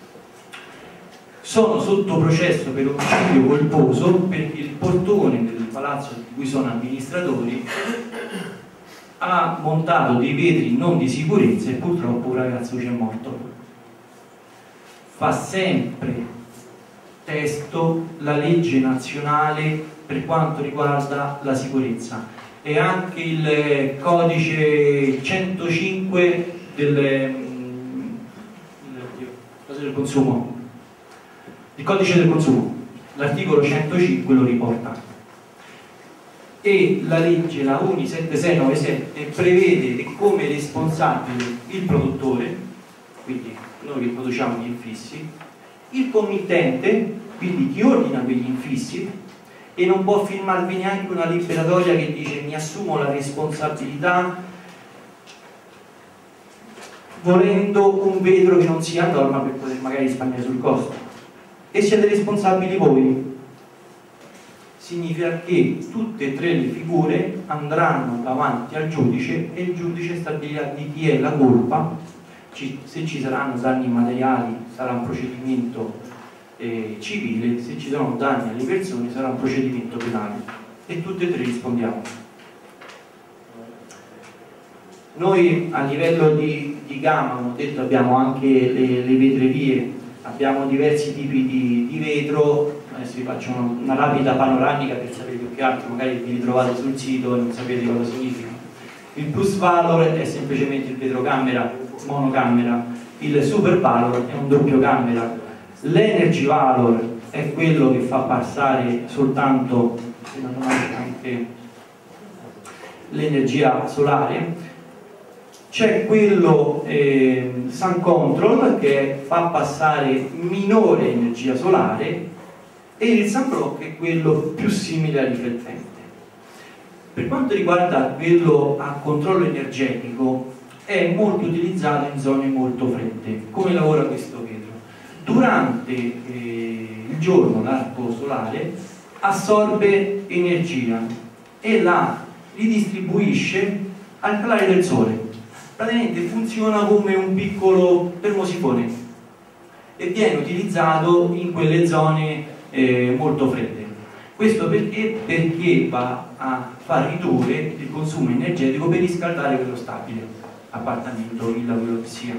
sono sotto processo per omicidio colposo perché il portone del palazzo di cui sono amministratori ha montato dei vetri non di sicurezza e purtroppo un ragazzo ci è morto. Fa sempre testo la legge nazionale per quanto riguarda la sicurezza e anche il codice 105 del consumo, il codice del consumo, l'articolo 105 lo riporta, e la legge, la UNI 7697, prevede come responsabile il produttore, quindi noi che produciamo gli infissi, il committente, quindi chi ordina quegli infissi, e non può firmarvi neanche una liberatoria che dice mi assumo la responsabilità volendo un vetro che non sia a norma per poter magari risparmiare sul costo, e siete responsabili voi. Significa che tutte e 3 le figure andranno davanti al giudice e il giudice stabilirà di chi è la colpa. Se ci saranno danni materiali sarà un procedimento civile, se ci saranno danni alle persone sarà un procedimento penale, e tutte e 3 rispondiamo. Noi a livello di gamma, come ho detto, abbiamo anche le vetrerie, abbiamo diversi tipi di vetro. Adesso vi faccio una rapida panoramica per sapere più che altro, magari vi ritrovate sul sito e non sapete cosa significa. Il plus valor è semplicemente il vetro camera, monocamera, il super valor è un doppio camera, l'energy valor è quello che fa passare soltanto, secondo me, anche l'energia solare. C'è quello sun control che fa passare minore energia solare, e il sunblock è quello più simile al riflettente. Per quanto riguarda quello a controllo energetico, è molto utilizzato in zone molto fredde. Come lavora questo vetro? Durante il giorno l'arco solare assorbe energia e la ridistribuisce al calare del sole. Praticamente funziona come un piccolo termosifone e viene utilizzato in quelle zone molto fredde. Questo perché? Perché va a far ridurre il consumo energetico per riscaldare quello stabile, appartamento, villa, quello che sia.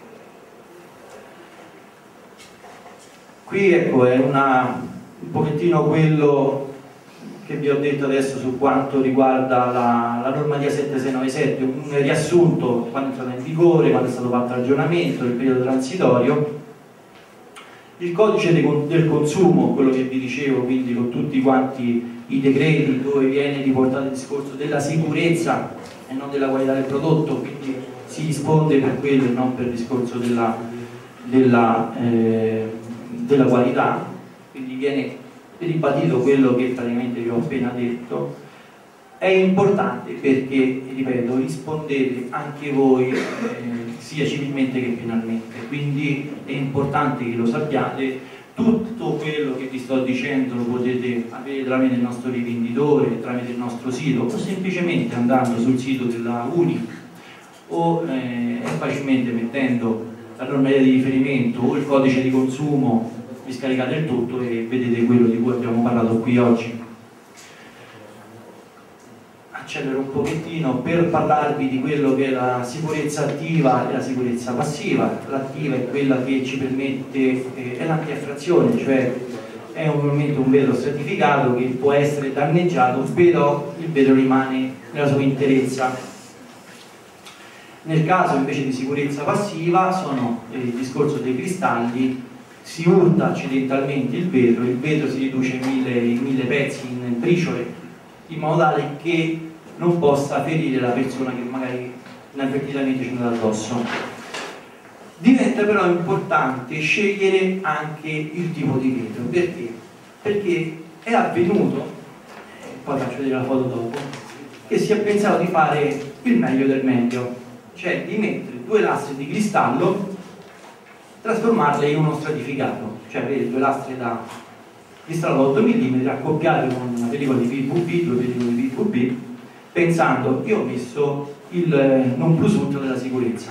Qui ecco è un pochettino quello che vi ho detto adesso su quanto riguarda la normativa 7697, un riassunto quando è entrata in vigore, quando è stato fatto il ragionamento, il periodo transitorio, il codice del consumo, quello che vi dicevo, quindi con tutti quanti i decreti dove viene riportato il discorso della sicurezza e non della qualità del prodotto, quindi si risponde per quello e non per il discorso della qualità, quindi viene ribadito quello che praticamente vi ho appena detto. È importante perché, ripeto, rispondete anche voi sia civilmente che penalmente, quindi è importante che lo sappiate. Tutto quello che vi sto dicendo lo potete avere tramite il nostro rivenditore, tramite il nostro sito o semplicemente andando sul sito della UNI o facilmente mettendo la normativa di riferimento o il codice di consumo, vi scaricate il tutto e vedete quello di cui abbiamo parlato qui oggi. Accelero un pochettino per parlarvi di quello che è la sicurezza attiva e la sicurezza passiva. L'attiva è quella che ci permette, è l'anti-effrazione, cioè è ovviamente un vetro stratificato che può essere danneggiato, però il vetro rimane nella sua interezza. Nel caso invece di sicurezza passiva sono il discorso dei cristalli, si urta accidentalmente il vetro si riduce in mille pezzi, in briciole, in modo tale che non possa ferire la persona che magari inavvertitamente ci è andata addosso. Diventa però importante scegliere anche il tipo di vetro. Perché? Perché è avvenuto, poi faccio vedere la foto dopo, che si è pensato di fare il meglio del meglio, cioè di mettere due lastre di cristallo, trasformarle in uno stratificato, cioè avere due lastre da cristallo 8 mm accoppiate con una pellicola di PVB, due pellicole di PVB, pensando, io ho messo il non plus ultra della sicurezza.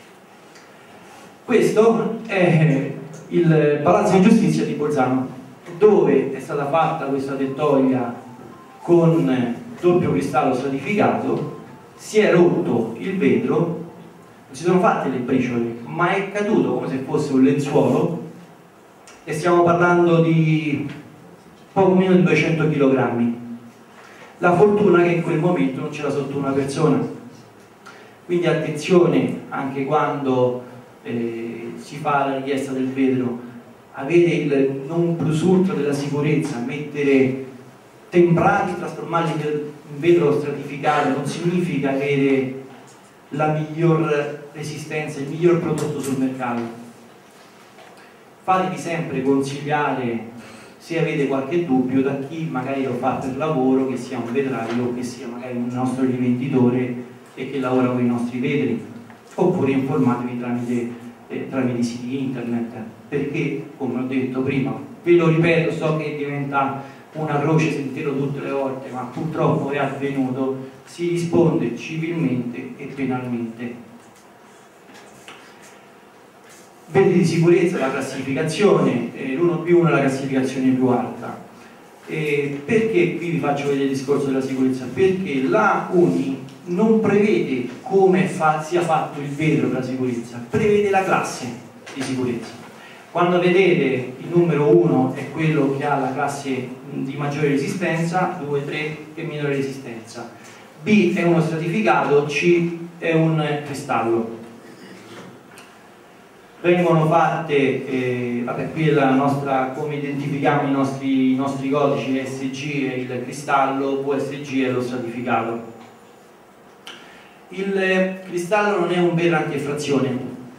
Questo è il Palazzo di Giustizia di Bolzano, dove è stata fatta questa tettoia con doppio cristallo stratificato, si è rotto il vetro, non si sono fatte le briciole, ma è caduto come se fosse un lenzuolo, e stiamo parlando di poco meno di 200 kg. La fortuna è che in quel momento non c'era sotto una persona, quindi attenzione anche quando si fa la richiesta del vetro, avere il non plus ultra della sicurezza, mettere temprati, trasformarli in vetro stratificato non significa avere la miglior resistenza, il miglior prodotto sul mercato. Fatevi sempre consigliare, se avete qualche dubbio, da chi magari lo fa per lavoro, che sia un vetraio o che sia magari un nostro rivenditore e che lavora con i nostri vetri, oppure informatevi tramite siti internet, perché come ho detto prima, ve lo ripeto, so che diventa una croce sentirlo tutte le volte, ma purtroppo è avvenuto, si risponde civilmente e penalmente. Vetri di sicurezza, la classificazione, l'1+1 è la classificazione più alta. Perché qui vi faccio vedere il discorso della sicurezza? Perché la UNI non prevede come sia fatto il vetro per la sicurezza, prevede la classe di sicurezza. Quando vedete il numero 1 è quello che ha la classe di maggiore resistenza, 2, 3 è minore resistenza, B è uno stratificato, C è un cristallo. Vengono fatte, vabbè, qui è la nostra, come identifichiamo i nostri codici, SG è il cristallo, VSG è lo stratificato. Il cristallo non è un vetro anti-effrazione,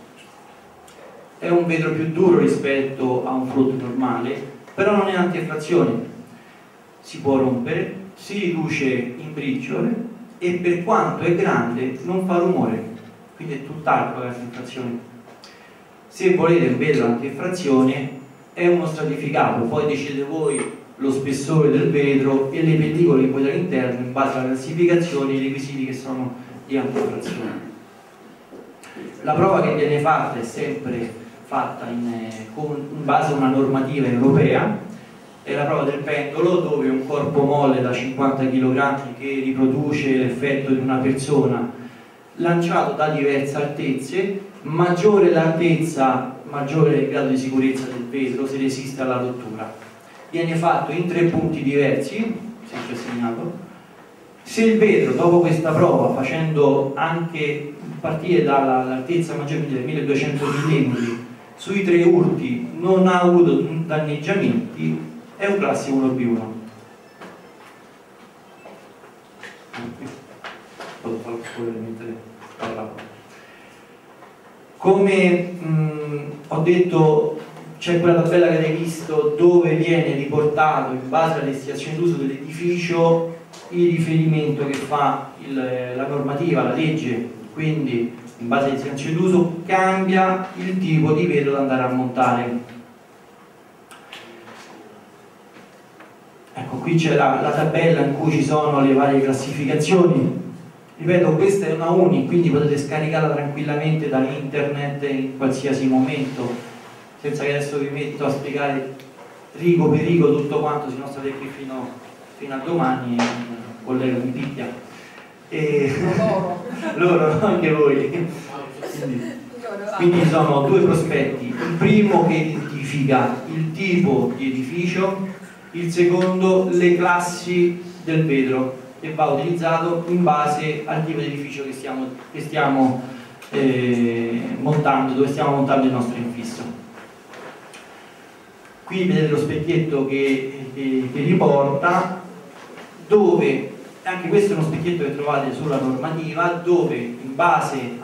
è un vetro più duro rispetto a un float normale, però non è anti-effrazione, si può rompere, si riduce in briciole e per quanto è grande non fa rumore, quindi è tutt'altro che anti-effrazione. Se volete un vetro anti-effrazione è uno stratificato, poi decidete voi lo spessore del vetro e le pellicole che volete all'interno in base alla classificazione e ai requisiti che sono di anti-effrazione. La prova che viene fatta è sempre fatta in base a una normativa europea è la prova del pendolo, dove un corpo molle da 50 kg che riproduce l'effetto di una persona lanciato da diverse altezze, maggiore l'altezza, maggiore il grado di sicurezza del vetro se resiste alla rottura. Viene fatto in 3 punti diversi, se ci è segnato. Se il vetro dopo questa prova, facendo anche partire dall'altezza maggiore, quindi dai 1200 mm, sui 3 urti non ha avuto danneggiamenti, è un classe 1B1. Come ho detto, c'è quella tabella che avete visto dove viene riportato in base alle destinazioni d'uso dell'edificio il riferimento che fa la normativa, la legge, quindi in base alle destinazioni d'uso cambia il tipo di vetro da andare a montare. Ecco, qui c'è la tabella in cui ci sono le varie classificazioni. Ripeto, questa è una UNI, quindi potete scaricarla tranquillamente da internet in qualsiasi momento, senza che adesso vi metto a spiegare rigo per rigo tutto quanto, se no state qui fino a domani, il collega mi picchia. E loro, anche voi. Quindi ci sono 2 prospetti, il primo che identifica il tipo di edificio, il secondo le classi del vetro che va utilizzato in base al tipo di edificio che stiamo montando, dove stiamo montando il nostro infisso. Qui vedete lo specchietto che riporta, dove anche questo è uno specchietto che trovate sulla normativa, dove in base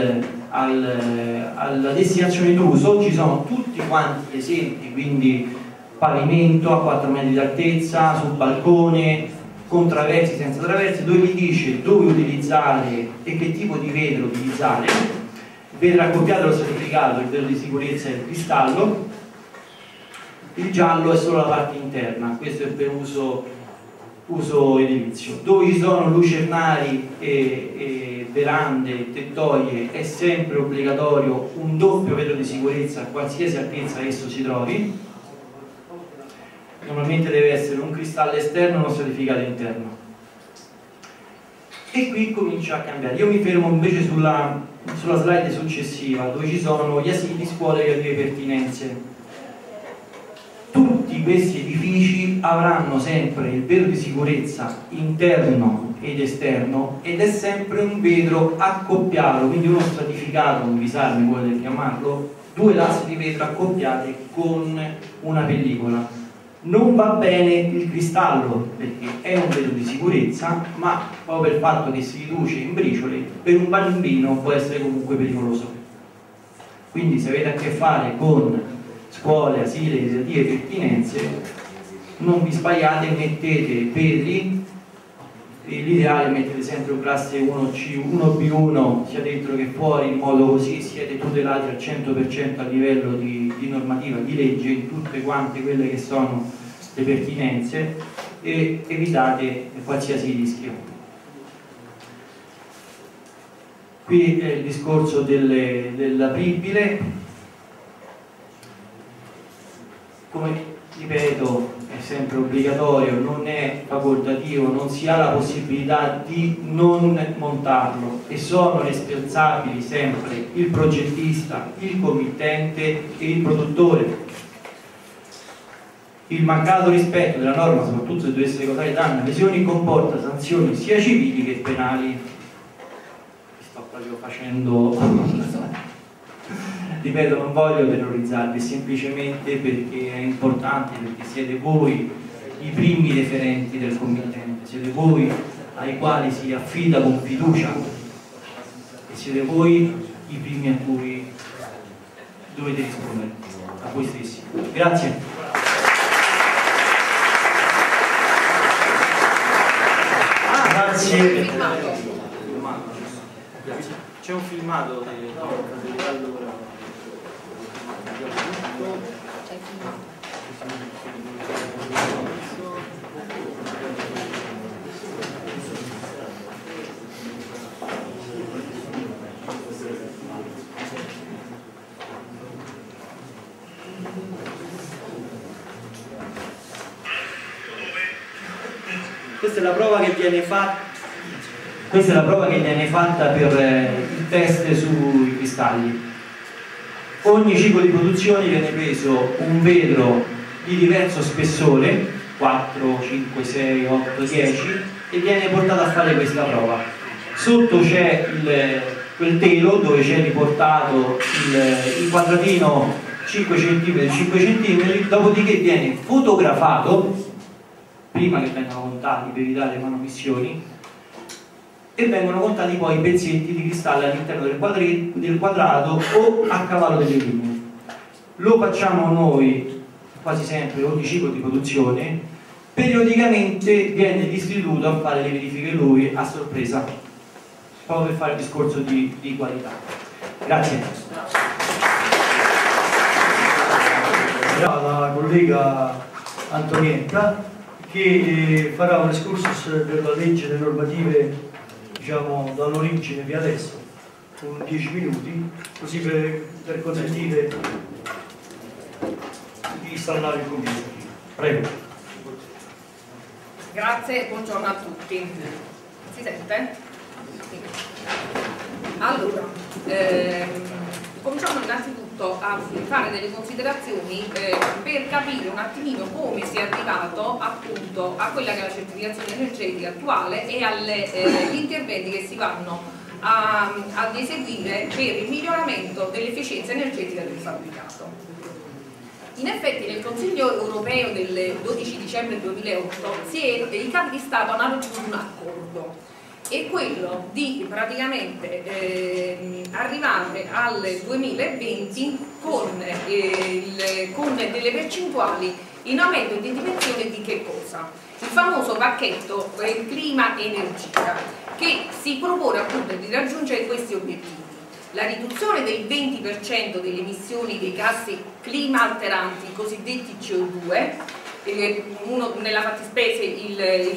alla destinazione d'uso ci sono tutti quanti gli esempi, quindi pavimento a 4 metri di altezza, sul balcone, con traversi, senza traversi, dove vi dice dove utilizzare e che tipo di vetro utilizzare. Il vetro accoppiato allo certificato, il vetro di sicurezza è il cristallo, il giallo è solo la parte interna, questo è per uso edilizio. Dove ci sono lucernari e verande, tettoie, è sempre obbligatorio un doppio vetro di sicurezza a qualsiasi altezza esso si trovi. Normalmente deve essere un cristallo esterno e uno stratificato interno. E qui comincia a cambiare. Io mi fermo invece sulla slide successiva, dove ci sono gli asili, scuole e le pertinenze. Tutti questi edifici avranno sempre il vetro di sicurezza interno ed esterno, ed è sempre un vetro accoppiato, quindi uno stratificato, un visarme potete chiamarlo, 2 lassi di vetro accoppiate con una pellicola. Non va bene il cristallo perché è un vetro di sicurezza, ma proprio per il fatto che si riduce in briciole, per un bambino può essere comunque pericoloso. Quindi se avete a che fare con scuole, asili, iniziative e pertinenze, non vi sbagliate, mettete vetri, l'ideale è mettere sempre un classe 1C, 1B1 sia dentro che fuori, in modo così siete tutelati al 100% a livello di normativa, di legge, in tutte quante quelle che sono le pertinenze, e evitate qualsiasi rischio. Qui è il discorso dell'apribile. Come ripeto, è sempre obbligatorio, non è facoltativo, non si ha la possibilità di non montarlo, e sono responsabili sempre il progettista, il committente e il produttore. Il mancato rispetto della norma, soprattutto se dovesse causare danni o lesioni, comporta sanzioni sia civili che penali. Sto proprio facendo ripeto, non voglio terrorizzarvi, semplicemente perché è importante, perché siete voi i primi referenti del committente, siete voi ai quali si affida con fiducia e siete voi i primi a cui dovete rispondere, a voi stessi. Grazie. Grazie. C'è un filmato allora. questa è la prova che viene fatta. Questa è la prova che viene fatta per il test sui cristalli. Ogni ciclo di produzione viene preso un vetro di diverso spessore, 4, 5, 6, 8, 10, e viene portato a fare questa prova. Sotto c'è quel telo dove c'è riportato il quadratino 5 cm, 5 cm, dopodiché viene fotografato prima che vengano contati per evitare manomissioni, e vengono contati poi i pezzetti di cristallo all'interno del quadrato o a cavallo delle linee. Lo facciamo noi quasi sempre ogni ciclo di produzione. Periodicamente viene l'istituto a fare le verifiche lui a sorpresa, proprio per fare il discorso di qualità. Grazie. La collega Antonietta che farà un excursus della legge, delle normative, diciamo dall'origine fino adesso, con 10 minuti, così per consentire di installare il computer. Prego. Grazie, buongiorno a tutti. Si sente? Sì. Allora, cominciamo innanzitutto a fare delle considerazioni per capire un attimino come si è arrivato appunto a quella che è la certificazione energetica attuale e agli interventi che si vanno ad eseguire per il miglioramento dell'efficienza energetica del fabbricato. In effetti nel Consiglio europeo del 12 dicembre 2008 i capi di Stato hanno raggiunto un accordo, e quello di praticamente arrivare al 2020 con delle percentuali in aumento e di dimensione di che cosa? Il famoso pacchetto clima-energia, che si propone appunto di raggiungere questi obiettivi: la riduzione del 20% delle emissioni dei gas clima alteranti, i cosiddetti CO2, nella fattispecie il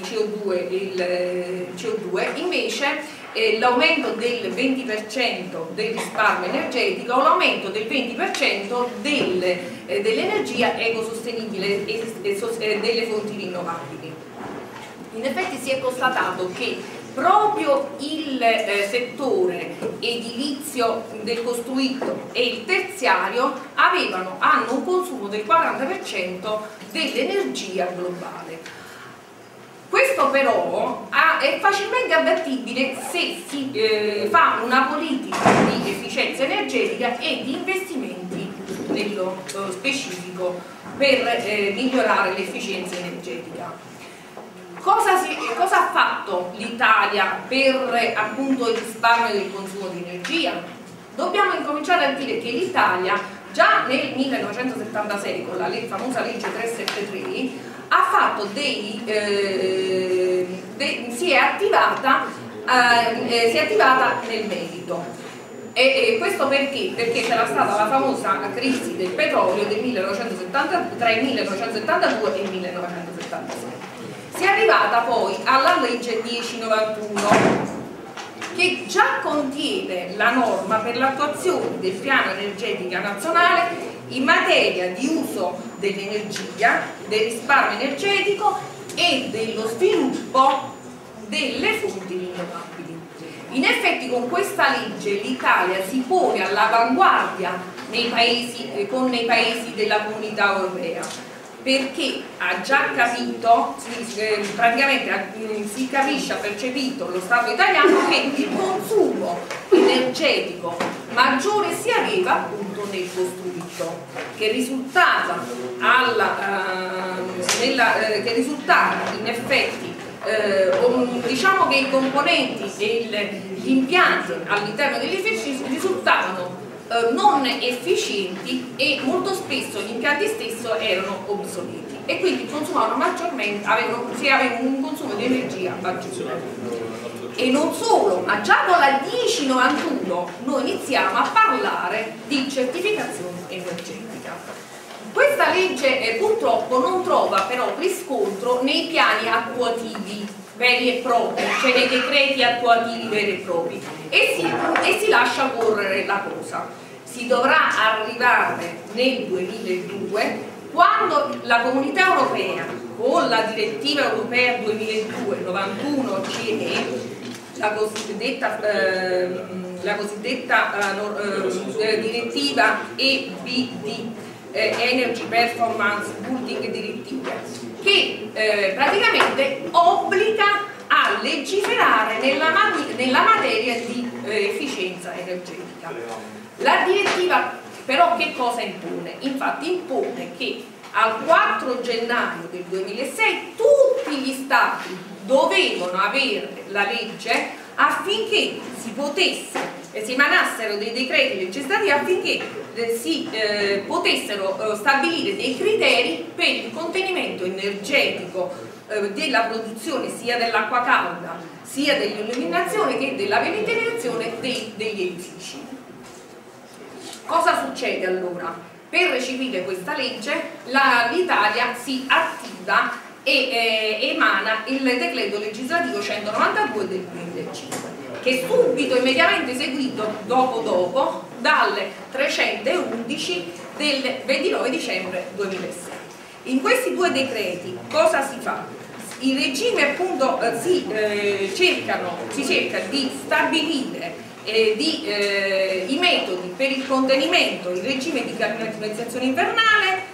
CO2, invece l'aumento del 20% del risparmio energetico o l'aumento del 20% dell'energia ecosostenibile e delle fonti rinnovabili. In effetti si è constatato che proprio il settore edilizio del costruito e il terziario hanno un consumo del 40% dell'energia globale. Questo però è facilmente abbattibile se si fa una politica di efficienza energetica e di investimenti nello specifico per migliorare l'efficienza energetica. Cosa ha fatto l'Italia per appunto il risparmio del consumo di energia? Dobbiamo incominciare a dire che l'Italia già nel 1976 con la famosa legge 373 ha fatto si è attivata nel merito. E questo perché? Perché c'era stata la famosa crisi del petrolio del tra il 1972 e il 1976. Si è arrivata poi alla legge 1091, che già contiene la norma per l'attuazione del piano energetica nazionale in materia di uso dell'energia, del risparmio energetico e dello sviluppo delle fonti rinnovabili. In effetti con questa legge l'Italia si pone all'avanguardia con i paesi della comunità europea, perché ha già capito, praticamente si capisce, ha percepito lo Stato italiano che il consumo energetico maggiore si aveva appunto nel costruito, che risultava in effetti diciamo che i componenti e gli impianti all'interno degli edifici risultavano non efficienti e molto spesso gli impianti stessi erano obsoleti e quindi consumavano maggiormente, avevano un consumo di energia maggiore. E non solo, ma già con la 1091 noi iniziamo a parlare di certificazione energetica. Questa legge purtroppo non trova però riscontro nei piani attuativi veri e propri, cioè nei decreti attuativi veri e propri, e si lascia correre la cosa. Si dovrà arrivare nel 2002 quando la Comunità Europea con la direttiva europea 2002/91 CE, la cosiddetta direttiva EBD, Energy Performance Building Directive, che praticamente obbliga a legiferare nella materia di efficienza energetica. La direttiva però che cosa impone? Infatti impone che al 4 gennaio del 2006 tutti gli Stati dovevano avere la legge affinché si emanassero dei decreti legislativi affinché si potessero stabilire dei criteri per il contenimento energetico della produzione sia dell'acqua calda sia dell'illuminazione che della ventilazione degli edifici. Cosa succede allora? Per recepire questa legge l'Italia si attiva e emana il decreto legislativo 192 del 2005, che è subito immediatamente seguito dopo dalle 311 del 29 dicembre 2006. In questi due decreti cosa si fa? Il regime appunto si cerca di stabilire i metodi per il contenimento, il regime di climatizzazione invernale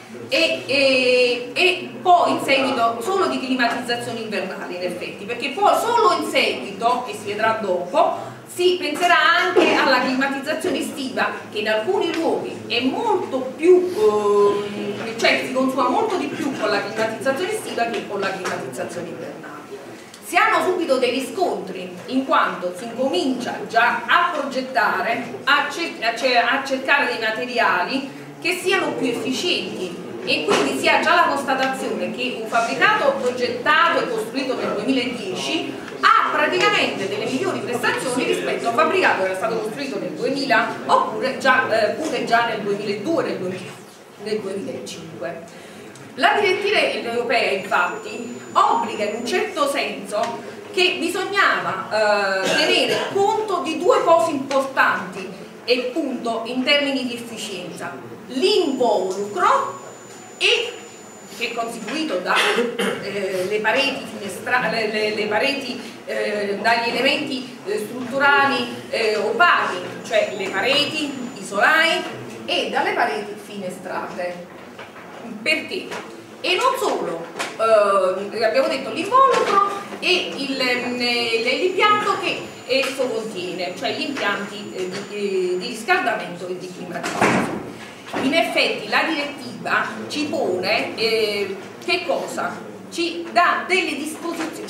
e poi in seguito solo di climatizzazione invernale, in effetti, perché poi solo in seguito, e si vedrà dopo, si penserà anche alla climatizzazione estiva, che in alcuni luoghi è molto più, cioè si consuma molto di più con la climatizzazione estiva che con la climatizzazione invernale. Si hanno subito dei riscontri, in quanto si incomincia già a progettare, a cercare dei materiali che siano più efficienti, e quindi si ha già la constatazione che un fabbricato progettato e costruito nel 2010 ha praticamente delle migliori prestazioni rispetto a un fabbricato che era stato costruito nel 2000 oppure pure già nel 2002 nel 2005. La direttiva europea infatti obbliga in un certo senso che bisognava tenere conto di due cose importanti e appunto in termini di efficienza: l'involucro, che è costituito dalle pareti finestrali, dagli elementi strutturali opachi, cioè le pareti, i solai, e dalle pareti finestrate. Perché? E non solo, abbiamo detto l'involucro e l'impianto che esso contiene, cioè gli impianti di riscaldamento e di climatizzazione. In effetti la direttiva ci pone che cosa? Ci dà delle disposizioni,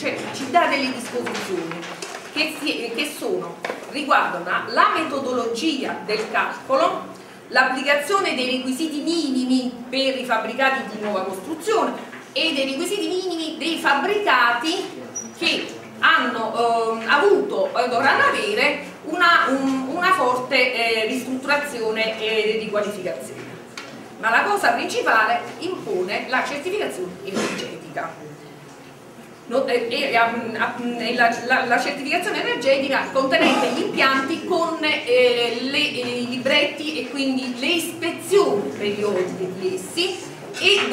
che riguardano la metodologia del calcolo, l'applicazione dei requisiti minimi per i fabbricati di nuova costruzione e dei requisiti minimi dei fabbricati che hanno dovranno avere una forte ristrutturazione e riqualificazione. Ma la cosa principale impone la certificazione energetica. La certificazione energetica contenente gli impianti con i libretti e quindi le ispezioni periodiche di essi e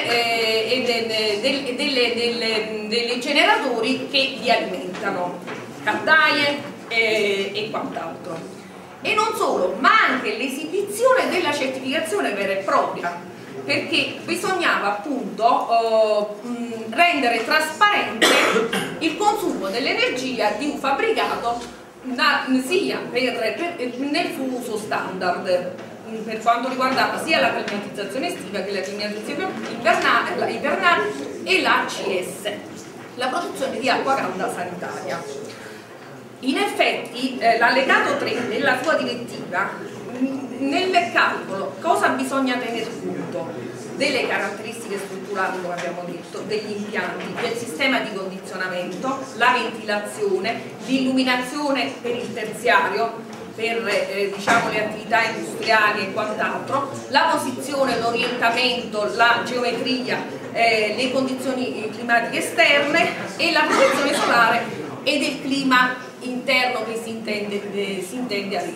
dei generatori che li alimentano, caldaie e quant'altro. E non solo, ma anche l'esibizione della certificazione vera e propria, perché bisognava appunto rendere trasparente il consumo dell'energia di un fabbricato sia nel suo uso standard, per quanto riguardava sia la climatizzazione estiva che la climatizzazione invernale e l'ACS, la produzione di acqua calda sanitaria. In effetti l'allegato 3 della sua direttiva, nel calcolo cosa bisogna tener conto? Delle caratteristiche strutturali, come abbiamo detto, degli impianti, del sistema di condizionamento, la ventilazione, l'illuminazione per il terziario, per diciamo, le attività industriali e quant'altro, la posizione, l'orientamento, la geometria, le condizioni climatiche esterne e la protezione solare e del clima interno che si intende avere.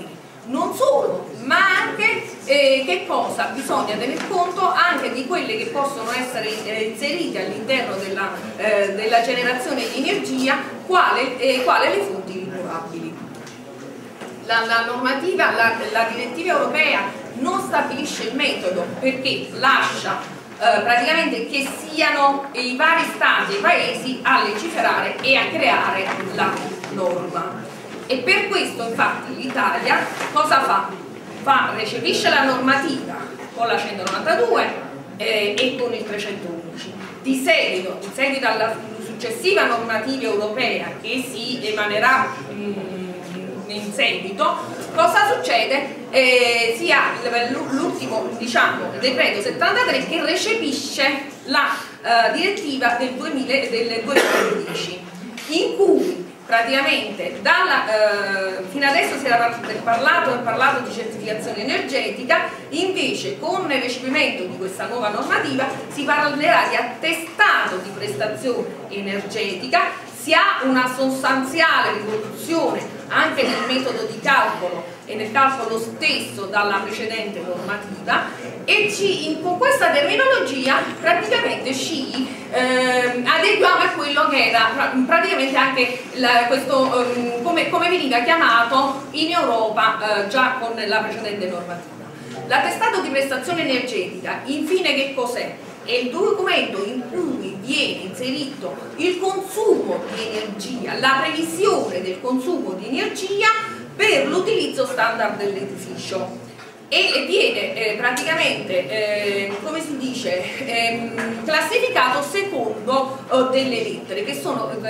Non solo, ma anche che cosa? Bisogna tener conto anche di quelle che possono essere inserite all'interno della generazione di energia, quale le fonti rinnovabili. La normativa, la direttiva europea non stabilisce il metodo, perché lascia praticamente che siano i vari stati e i paesi a legiferare e a creare la norma. E per questo infatti l'Italia cosa fa? Recepisce la normativa con la 192 e con il 311. Di seguito alla successiva normativa europea che si emanerà in seguito, cosa succede? Si ha l'ultimo, diciamo, decreto 73 che recepisce la direttiva del 2010, in cui praticamente fino adesso si era parlato di certificazione energetica, invece con il recepimento di questa nuova normativa si parlerà di attestato di prestazione energetica. Si ha una sostanziale rivoluzione anche nel metodo di calcolo e nel calcolo stesso dalla precedente normativa, e con questa terminologia praticamente ci adeguiamo a quello che era praticamente anche come veniva chiamato in Europa già con la precedente normativa. L'attestato di prestazione energetica, infine, che cos'è? È il documento in cui viene inserito il consumo di energia, la previsione del consumo di energia per l'utilizzo standard dell'edificio, e viene praticamente, come si dice, classificato secondo delle lettere che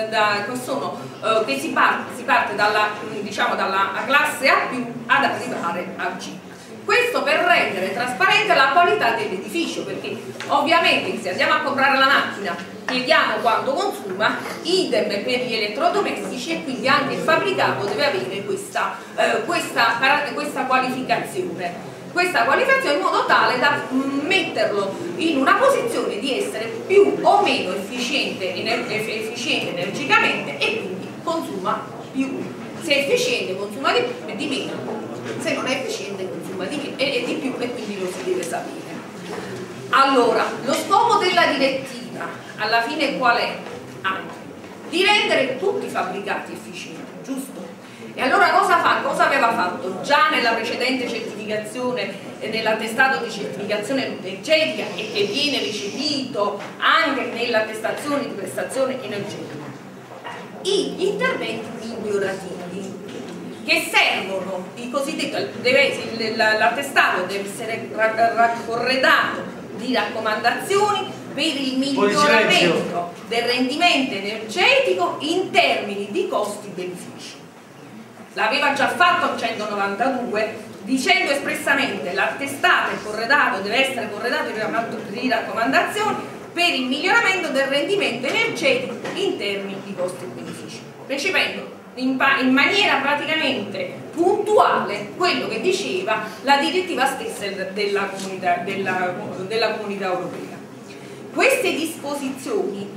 si parte dalla classe A+ ad arrivare a G. Questo per rendere trasparente la qualità dell'edificio, perché ovviamente se andiamo a comprare la macchina chiediamo quanto consuma, idem per gli elettrodomestici, e quindi anche il fabbricato deve avere questa qualificazione in modo tale da metterlo in una posizione di essere più o meno efficiente energicamente, e quindi consuma più. Se è efficiente consuma di meno, se non è efficiente consuma di meno e di più, e quindi lo si deve sapere. Allora, lo scopo della direttiva alla fine qual è? Anche di rendere tutti i fabbricati efficienti, giusto? E allora cosa fa? Cosa aveva fatto già nella precedente certificazione, nell'attestato di certificazione energetica, e che viene recepito anche nell'attestazione di prestazione energetica? Gli interventi migliorativi che servono, l'attestato deve essere corredato di raccomandazioni per il miglioramento del rendimento energetico in termini di costi-benefici. L'aveva già fatto il 192, dicendo espressamente l'attestato deve essere corredato di raccomandazioni per il miglioramento del rendimento energetico in termini di costi e benefici, recependo in maniera praticamente puntuale quello che diceva la direttiva stessa della comunità europea. Queste disposizioni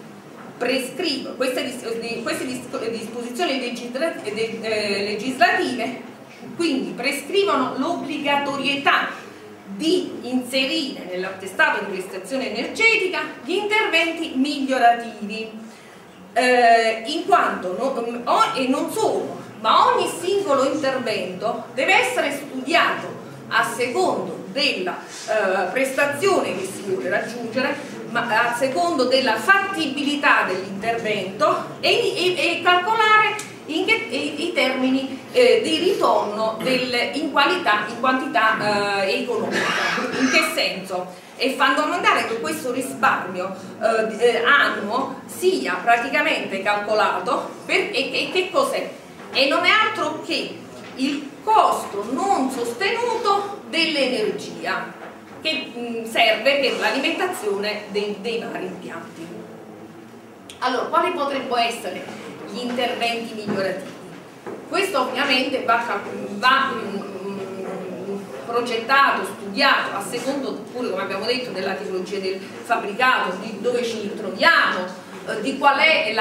legislative quindi prescrivono l'obbligatorietà di inserire nell'attestato di prestazione energetica gli interventi migliorativi, in quanto e non solo, ma ogni singolo intervento deve essere studiato a secondo della prestazione che si vuole raggiungere, ma a secondo della fattibilità dell'intervento, e calcolare i termini di ritorno in quantità economica. In che senso? È fondamentale che questo risparmio annuo sia praticamente calcolato e che cos'è? E non è altro che il costo non sostenuto dell'energia che serve per l'alimentazione dei vari impianti. Allora, quali potrebbero essere gli interventi migliorativi? Questo ovviamente va progettato, studiato a secondo, pure come abbiamo detto, della tipologia del fabbricato, di dove ci troviamo, di qual è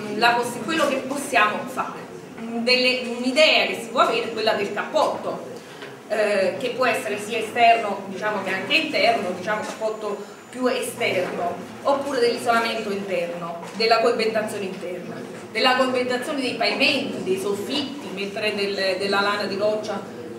quello che possiamo fare. Un'idea che si può avere è quella del cappotto. che può essere sia esterno, diciamo, che anche interno, diciamo cappotto più esterno, oppure dell'isolamento interno, della coibentazione interna, della coibentazione dei pavimenti, dei soffitti, mettere della lana di roccia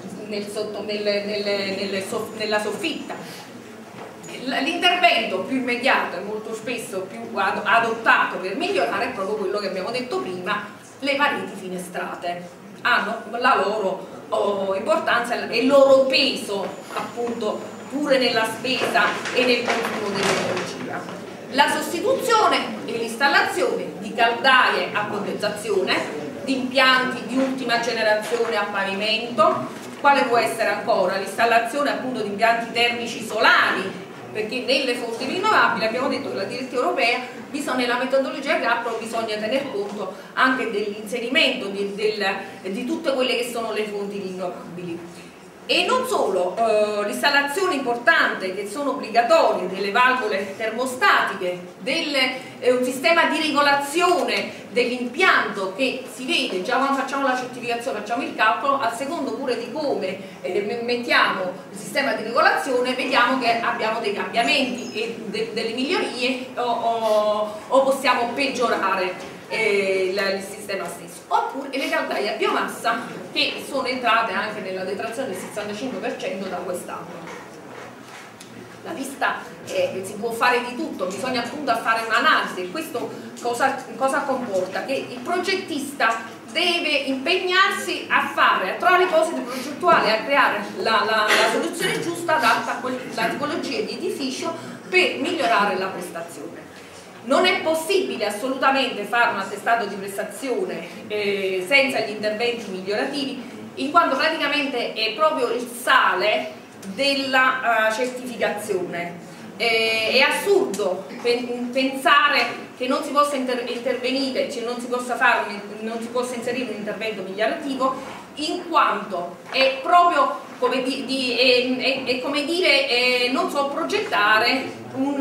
nella soffitta. L'intervento più immediato e molto spesso più adottato per migliorare è proprio quello che abbiamo detto prima: le pareti finestrate hanno la loro importanza e il loro peso, appunto, pure nella spesa e nel consumo dell'energia. La sostituzione e l'installazione di caldaie a condensazione, di impianti di ultima generazione a pavimento. Quale può essere ancora? L'installazione appunto di impianti termici solari, perché nelle fonti rinnovabili abbiamo detto che la direttiva europea, nella metodologia GAP bisogna tener conto anche dell'inserimento di tutte quelle che sono le fonti rinnovabili. E non solo, l'installazione importante, che sono obbligatorie, delle valvole termostatiche, un sistema di regolazione dell'impianto che si vede già quando facciamo la certificazione, facciamo il calcolo, a secondo pure di come mettiamo il sistema di regolazione, vediamo che abbiamo dei cambiamenti e delle migliorie o possiamo peggiorare il sistema stesso. Oppure le caldaie a biomassa, che sono entrate anche nella detrazione del 65% da quest'anno. La pista si può fare di tutto, bisogna appunto fare un'analisi. Questo cosa comporta? Che il progettista deve impegnarsi a trovare ipotesi progettuali, a creare la soluzione giusta adatta a quella tipologia di edificio per migliorare la prestazione. Non è possibile assolutamente fare un attestato di prestazione senza gli interventi migliorativi, in quanto praticamente è proprio il sale della certificazione. È assurdo pensare che non si possa intervenire, cioè non si possa inserire un intervento migliorativo, in quanto è proprio come dire non so progettare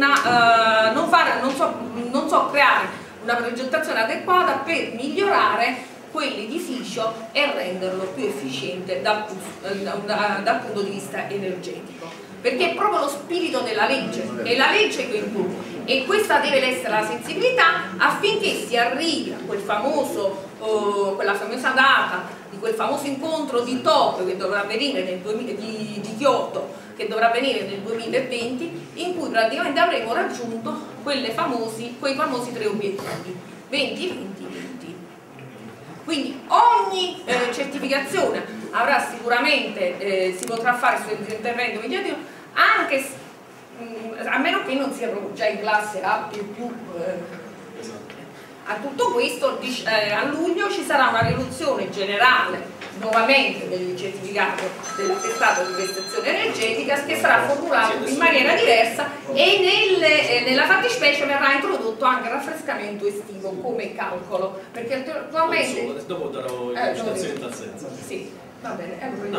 non so creare una progettazione adeguata per migliorare quell'edificio e renderlo più efficiente dal punto di vista energetico, perché è proprio lo spirito della legge, è la legge che impone, e questa deve essere la sensibilità affinché si arrivi a quella famosa data di quel famoso incontro di Tokyo che dovrà avvenire di Kyoto, che dovrà avvenire nel 2020, in cui praticamente avremo raggiunto quei famosi 3 obiettivi: 20-20-20. Quindi ogni certificazione avrà sicuramente, si potrà fare su intervento migliorativo, anche a meno che non sia proprio già in classe A++. A tutto questo, a luglio ci sarà una riduzione generale nuovamente del certificato dell'attestato di prestazione energetica, che sarà formulato in maniera diversa, e nella fattispecie verrà introdotto anche il raffrescamento estivo come calcolo, perché attualmente dopo darò illustrazioni in tal senso. Sì, va bene, allora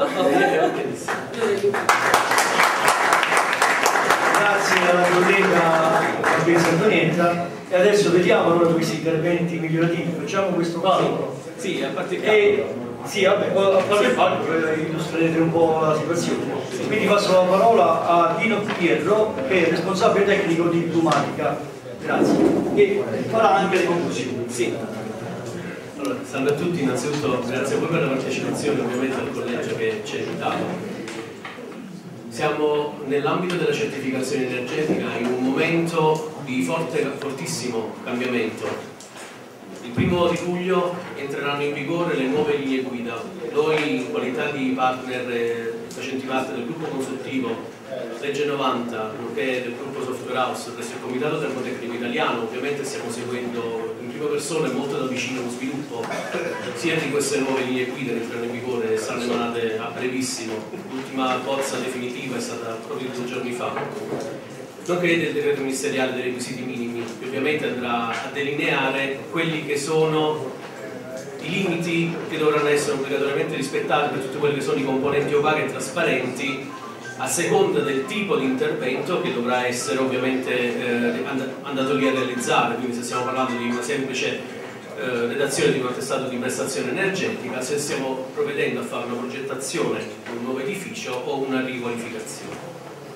grazie alla collega Marchesa Antonietta, e adesso vediamo allora questi interventi migliorativi. Facciamo questo calcolo. Sì, a parte sì, vabbè, illustrerete un po' la situazione. Quindi passo la parola a Dino Pierro, che è responsabile tecnico di Plumatica. Grazie. E farà anche le conclusioni. Sì. Allora, salve a tutti, innanzitutto grazie a voi per la partecipazione, ovviamente al collegio che ci ha invitato. Siamo nell'ambito della certificazione energetica in un momento di fortissimo cambiamento. Il 1° di luglio entreranno in vigore le nuove linee guida. Noi, in qualità di partner facenti parte del gruppo consultivo Legge 90, nonché del gruppo Software House presso il Comitato Termotecnico Italiano, ovviamente stiamo seguendo in prima persona e molto da vicino lo sviluppo sia di queste nuove linee guida che entreranno in vigore e saranno emanate a brevissimo. L'ultima bozza definitiva è stata proprio 2 giorni fa, nonché del decreto ministeriale dei requisiti minimi, che ovviamente andrà a delineare quelli che sono i limiti che dovranno essere obbligatoriamente rispettati per tutti quelli che sono i componenti opachi e trasparenti, a seconda del tipo di intervento che dovrà essere ovviamente andato lì a realizzare. Quindi se stiamo parlando di una semplice redazione di un attestato di prestazione energetica, se stiamo provvedendo a fare una progettazione di un nuovo edificio o una riqualificazione.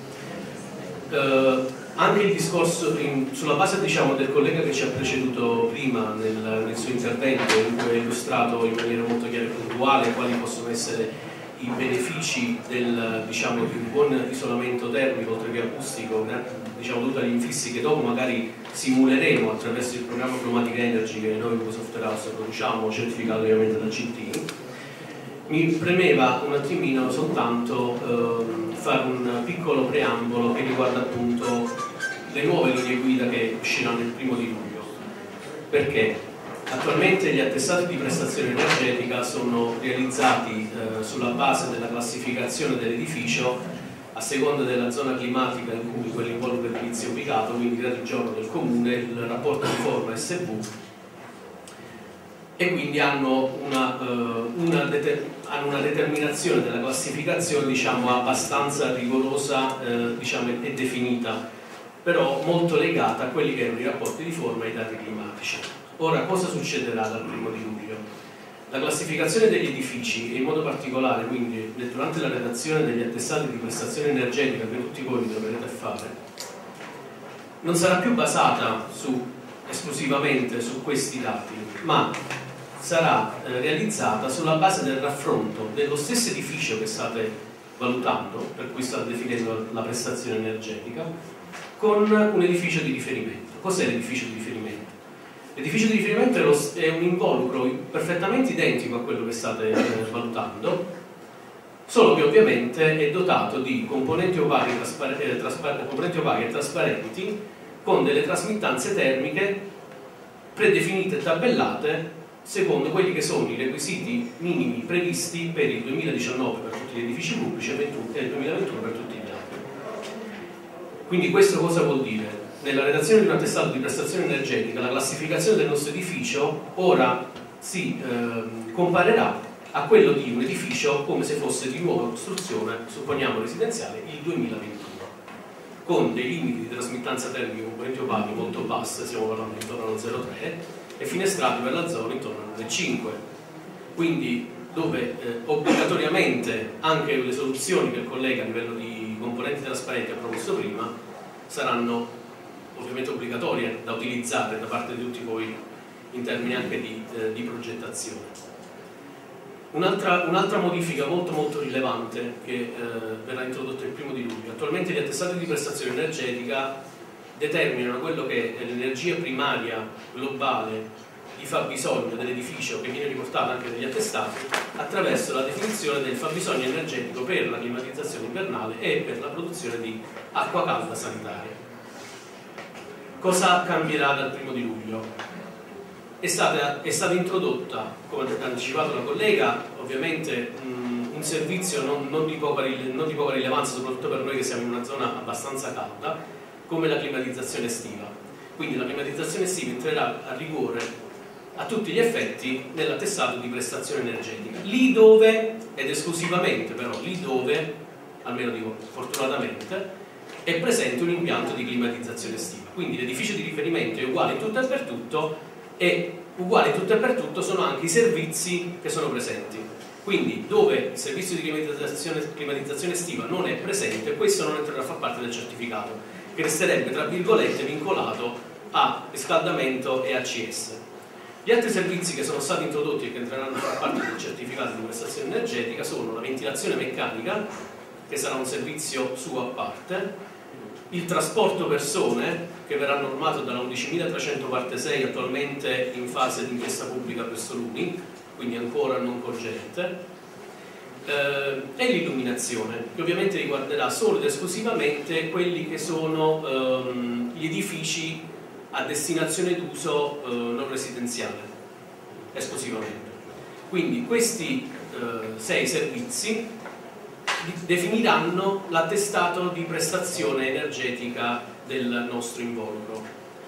Anche il discorso sulla base, diciamo, del collega che ci ha preceduto prima nel suo intervento, in cui ha illustrato in maniera molto chiara e puntuale quali possono essere i benefici del, diciamo, di un buon isolamento termico oltre che acustico, diciamo, dovuto agli infissi che dopo magari simuleremo attraverso il programma Chromatic Energy che noi come Software House produciamo, certificato ovviamente dal CT. Mi premeva un attimino soltanto fare un piccolo preambolo che riguarda appunto le nuove linee guida che usciranno il 1° di luglio. Perché? Attualmente gli attestati di prestazione energetica sono realizzati sulla base della classificazione dell'edificio a seconda della zona climatica in cui quell'involucro edilizio è ubicato, quindi gradi giorno del comune, il rapporto di forma SV, e quindi hanno una determinazione della classificazione, diciamo, abbastanza rigorosa, diciamo, e definita, però molto legata a quelli che erano i rapporti di forma e i dati climatici. Ora, cosa succederà dal 1° di luglio? La classificazione degli edifici, e in modo particolare quindi durante la redazione degli attestati di prestazione energetica che tutti voi vi troverete a fare, non sarà più basata esclusivamente su questi dati, ma sarà realizzata sulla base del raffronto dello stesso edificio che state valutando, per cui state definendo la prestazione energetica, con un edificio di riferimento. Cos'è l'edificio di riferimento? L'edificio di riferimento è un involucro perfettamente identico a quello che state valutando, solo che ovviamente è dotato di componenti opache e trasparenti con delle trasmittanze termiche predefinite e tabellate secondo quelli che sono i requisiti minimi previsti per il 2019 per tutti gli edifici pubblici e il 2021 per tutti gli altri. Quindi questo cosa vuol dire? Nella redazione di un attestato di prestazione energetica la classificazione del nostro edificio ora si comparerà a quello di un edificio come se fosse di nuova costruzione, supponiamo residenziale, il 2021, con dei limiti di trasmittanza termica componenti opache molto basse, stiamo parlando intorno allo 0,3, e finestrati per la zona intorno alle 5, quindi dove obbligatoriamente anche le soluzioni che il collega a livello di componenti trasparenti ha proposto prima saranno ovviamente obbligatorie da utilizzare da parte di tutti voi in termini anche di progettazione. Un'altra modifica molto rilevante che verrà introdotta il 1° di luglio: attualmente gli attestati di prestazione energetica determinano quello che è l'energia primaria globale di fabbisogno dell'edificio, che viene riportata anche negli attestati, attraverso la definizione del fabbisogno energetico per la climatizzazione invernale e per la produzione di acqua calda sanitaria. Cosa cambierà dal 1° di luglio? È stata introdotta, come ha anticipato la collega, ovviamente un servizio non di poca rilevanza, soprattutto per noi che siamo in una zona abbastanza calda, come la climatizzazione estiva. Quindi la climatizzazione estiva entrerà a rigore a tutti gli effetti nell'attestato di prestazione energetica, lì dove, ed esclusivamente però lì dove, almeno dico fortunatamente, è presente un impianto di climatizzazione estiva. Quindi l'edificio di riferimento è uguale in tutto e per tutto, e uguali in tutto e per tutto sono anche i servizi che sono presenti. Quindi dove il servizio di climatizzazione estiva non è presente, questo non entrerà a far parte del certificato, che resterebbe tra virgolette vincolato a riscaldamento e ACS. Gli altri servizi che sono stati introdotti e che entreranno a far parte del certificato di prestazione energetica sono la ventilazione meccanica, che sarà un servizio suo a parte, il trasporto persone, che verrà normato dalla 11.300 parte 6, attualmente in fase di inchiesta pubblica presso l'UNI, quindi ancora non cogente, e l'illuminazione, che ovviamente riguarderà solo ed esclusivamente quelli che sono gli edifici a destinazione d'uso non residenziale, esclusivamente. Quindi questi 6 servizi definiranno l'attestato di prestazione energetica del nostro involucro.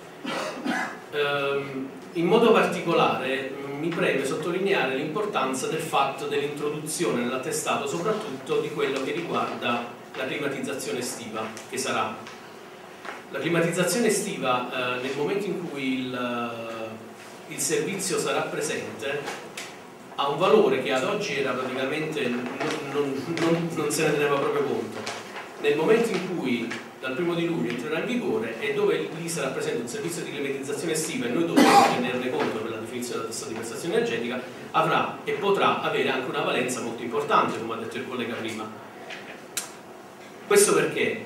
In modo particolare mi preme sottolineare l'importanza del fatto dell'introduzione nell'attestato soprattutto di quello che riguarda la climatizzazione estiva, che sarà la climatizzazione estiva nel momento in cui il servizio sarà presente, ha un valore che ad oggi era praticamente non se ne teneva proprio conto. Nel momento in cui dal 1° di luglio entrerà in vigore e dove lì sarà presente un servizio di climatizzazione estiva e noi dovremo tenerne conto per la definizione del tasso di prestazione energetica, avrà e potrà avere anche una valenza molto importante, come ha detto il collega prima. Questo perché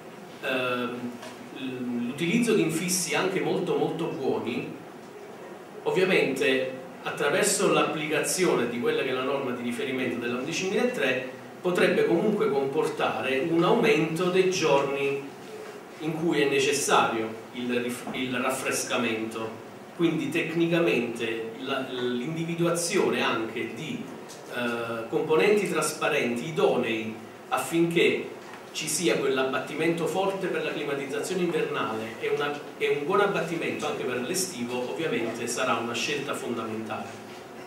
l'utilizzo di infissi anche molto buoni, ovviamente attraverso l'applicazione di quella che è la norma di riferimento della 11.003 potrebbe comunque comportare un aumento dei giorni in cui è necessario il raffrescamento, quindi tecnicamente l'individuazione anche di componenti trasparenti idonei affinché ci sia quell'abbattimento forte per la climatizzazione invernale e un buon abbattimento anche per l'estivo, ovviamente sarà una scelta fondamentale.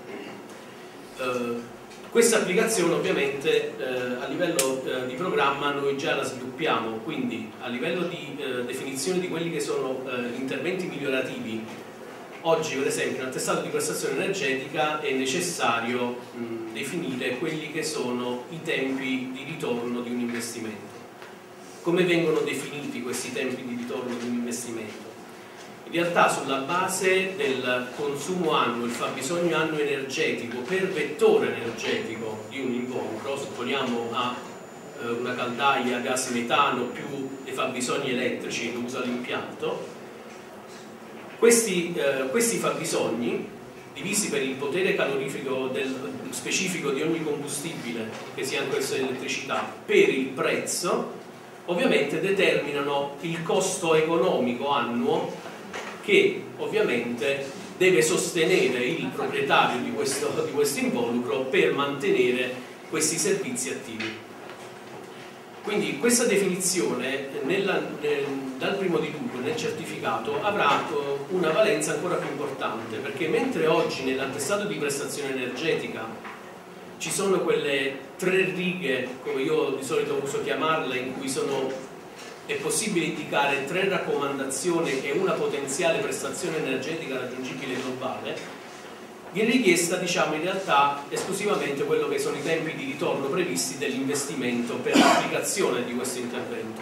Questa applicazione ovviamente a livello di programma noi già la sviluppiamo, quindi a livello di definizione di quelli che sono gli interventi migliorativi, oggi per esempio nel attestato di prestazione energetica è necessario definire quelli che sono i tempi di ritorno di un investimento. Come vengono definiti questi tempi di ritorno di un investimento? In realtà sulla base del consumo annuo, il fabbisogno annuo energetico per vettore energetico di un involucro, supponiamo una caldaia a gas metano più i fabbisogni elettrici che usa l'impianto, questi fabbisogni divisi per il potere calorifico specifico di ogni combustibile, che sia anche questo l'elettricità, per il prezzo, ovviamente determinano il costo economico annuo che ovviamente deve sostenere il proprietario di questo involucro per mantenere questi servizi attivi. Quindi questa definizione dal 1° di luglio nel certificato avrà una valenza ancora più importante, perché mentre oggi nell'attestato di prestazione energetica ci sono quelle 3 righe, come io di solito uso chiamarle, in cui è possibile indicare 3 raccomandazioni e una potenziale prestazione energetica raggiungibile globale, viene richiesta, diciamo, in realtà esclusivamente quello che sono i tempi di ritorno previsti dell'investimento per l'applicazione di questo intervento.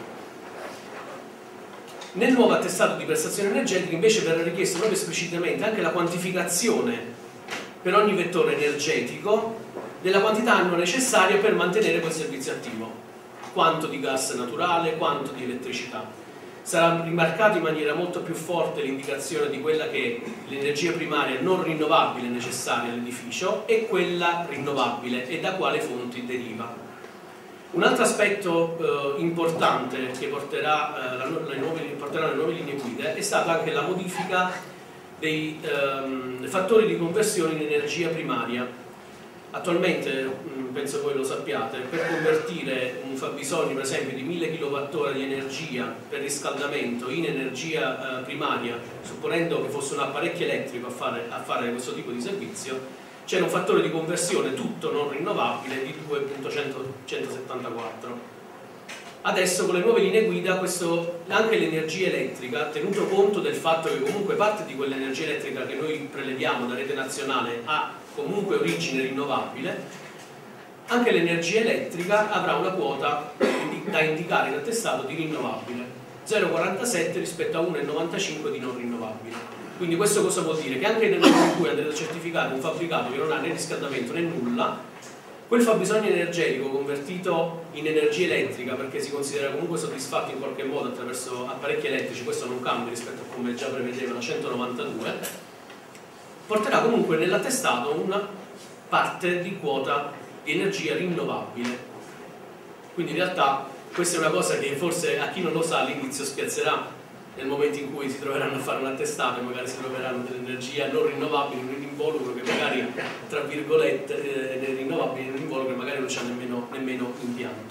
Nel nuovo attestato di prestazione energetica invece verrà richiesta proprio esplicitamente anche la quantificazione per ogni vettore energetico della quantità annua necessaria per mantenere quel servizio attivo. Quanto di gas naturale, quanto di elettricità. Sarà rimarcato in maniera molto più forte l'indicazione di quella che è l'energia primaria non rinnovabile necessaria all'edificio e quella rinnovabile e da quale fonti deriva. Un altro aspetto importante che porterà le nuove linee guida è stata anche la modifica dei fattori di conversione in energia primaria. Attualmente, penso voi lo sappiate, per convertire un fabbisogno per esempio di 1000 kWh di energia per riscaldamento in energia primaria, supponendo che fosse un apparecchio elettrico a fare questo tipo di servizio, c'era un fattore di conversione tutto non rinnovabile di 2.174. Adesso con le nuove linee guida anche l'energia elettrica, tenuto conto del fatto che comunque parte di quell'energia elettrica che noi preleviamo da rete nazionale ha comunque origine rinnovabile, anche l'energia elettrica avrà una quota da indicare in attestato di rinnovabile, 0,47 rispetto a 1,95 di non rinnovabile. Quindi questo cosa vuol dire? Che anche nel momento in cui andrete a certificare un fabbricato che non ha né riscaldamento né nulla, quel fabbisogno energetico convertito in energia elettrica, perché si considera comunque soddisfatto in qualche modo attraverso apparecchi elettrici, questo non cambia rispetto a come già prevedeva la 192, porterà comunque nell'attestato una parte di quota di energia rinnovabile. Quindi in realtà questa è una cosa che forse a chi non lo sa all'inizio spiazzerà nel momento in cui si troveranno a fare un attestato e magari si troveranno dell'energia non rinnovabile in un involucro che magari, tra virgolette, rinnovabile in un involucro che magari non c'ha nemmeno impianto.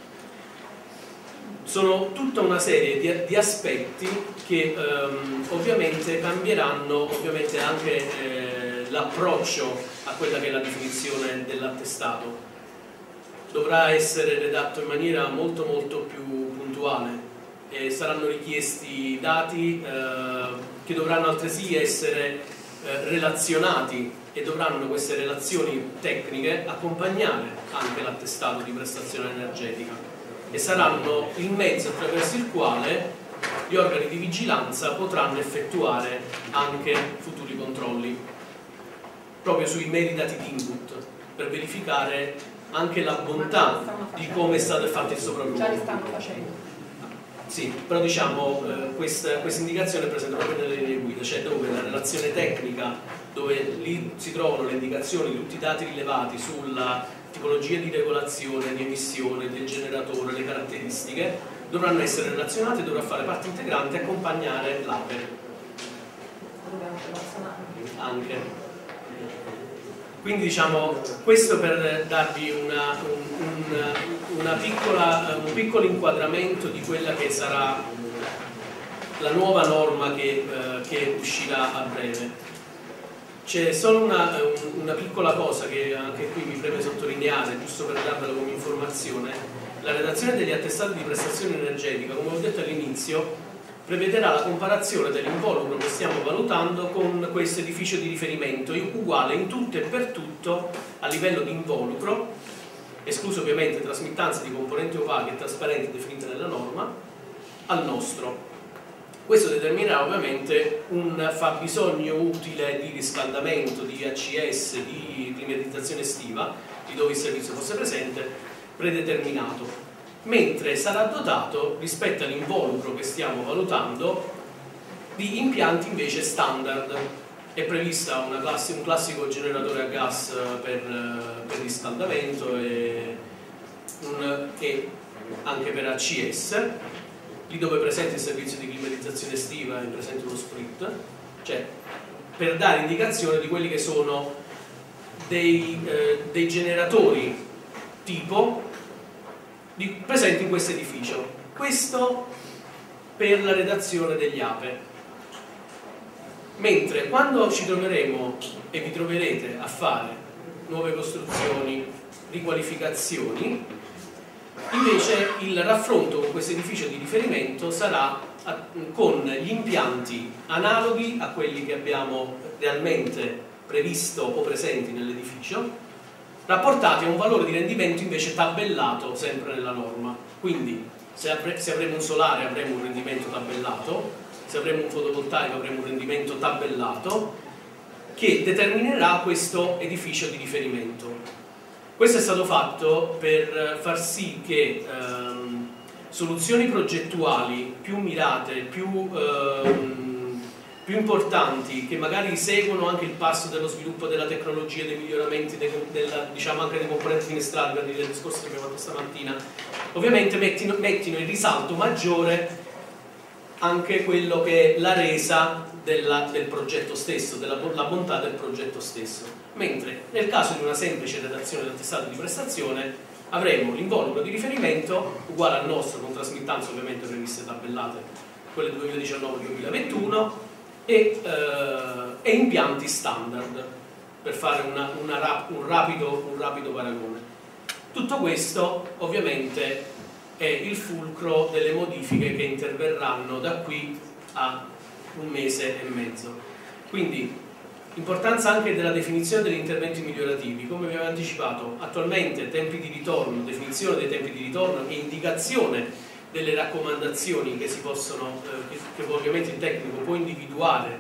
Sono tutta una serie di aspetti che ovviamente cambieranno anche l'approccio a quella che è la definizione dell'attestato. Dovrà essere redatto in maniera molto più puntuale e saranno richiesti dati che dovranno altresì essere relazionati e dovranno queste relazioni tecniche accompagnare anche l'attestato di prestazione energetica e saranno il mezzo attraverso il quale gli organi di vigilanza potranno effettuare anche futuri controlli proprio sui meri dati di input per verificare anche la bontà di come è stato fatto il sopralluogo. Già li stanno facendo. Sì, però diciamo questa indicazione è presente proprio nelle linee guida, cioè dove la relazione tecnica, dove lì si trovano le indicazioni di tutti i dati rilevati sulla tipologia di regolazione, di emissione, del generatore, le caratteristiche, dovranno essere relazionate e dovrà fare parte integrante e accompagnare l'APE. Anche. Quindi diciamo, questo per darvi un piccolo inquadramento di quella che sarà la nuova norma che uscirà a breve. C'è solo una piccola cosa che anche qui mi preme sottolineare, giusto per darvela come informazione. La redazione degli attestati di prestazione energetica, come ho detto all'inizio, prevederà la comparazione dell'involucro che stiamo valutando con questo edificio di riferimento, uguale in tutto e per tutto a livello di involucro, escluso ovviamente trasmittanze di componenti opache e trasparenti definite nella norma, al nostro. Questo determinerà ovviamente un fabbisogno utile di riscaldamento, di ACS, di climatizzazione estiva, di dove il servizio fosse presente, predeterminato. Mentre sarà dotato, rispetto all'involucro che stiamo valutando, di impianti invece standard. È prevista un classico generatore a gas per riscaldamento e anche per ACS, lì dove è presente il servizio di climatizzazione estiva è presente uno split, cioè per dare indicazione di quelli che sono dei generatori tipo presenti in questo edificio. Questo per la redazione degli APE. Mentre quando ci troveremo e vi troverete a fare nuove costruzioni, riqualificazioni, invece il raffronto con questo edificio di riferimento sarà con gli impianti analoghi a quelli che abbiamo realmente previsto o presenti nell'edificio, rapportati a un valore di rendimento invece tabellato sempre nella norma. Quindi se avremo un solare avremo un rendimento tabellato, se avremo un fotovoltaico avremo un rendimento tabellato che determinerà questo edificio di riferimento. Questo è stato fatto per far sì che soluzioni progettuali più mirate, più importanti, che magari seguono anche il passo dello sviluppo della tecnologia, dei miglioramenti, diciamo anche dei componenti finestrali, per dire il discorso che abbiamo fatto stamattina, ovviamente mettino in risalto maggiore anche quello che è la resa del progetto stesso, la bontà del progetto stesso. Mentre nel caso di una semplice redazione del attestato di prestazione avremo l'involucro di riferimento uguale al nostro, con trasmittanze ovviamente previste tabellate, quelle 2019-2021, e impianti standard, per fare un rapido paragone. Tutto questo ovviamente è il fulcro delle modifiche che interverranno da qui a un mese e mezzo. Quindi importanza anche della definizione degli interventi migliorativi. Come vi avevo anticipato, attualmente tempi di ritorno, definizione dei tempi di ritorno e indicazione delle raccomandazioni che si possono, che ovviamente il tecnico può individuare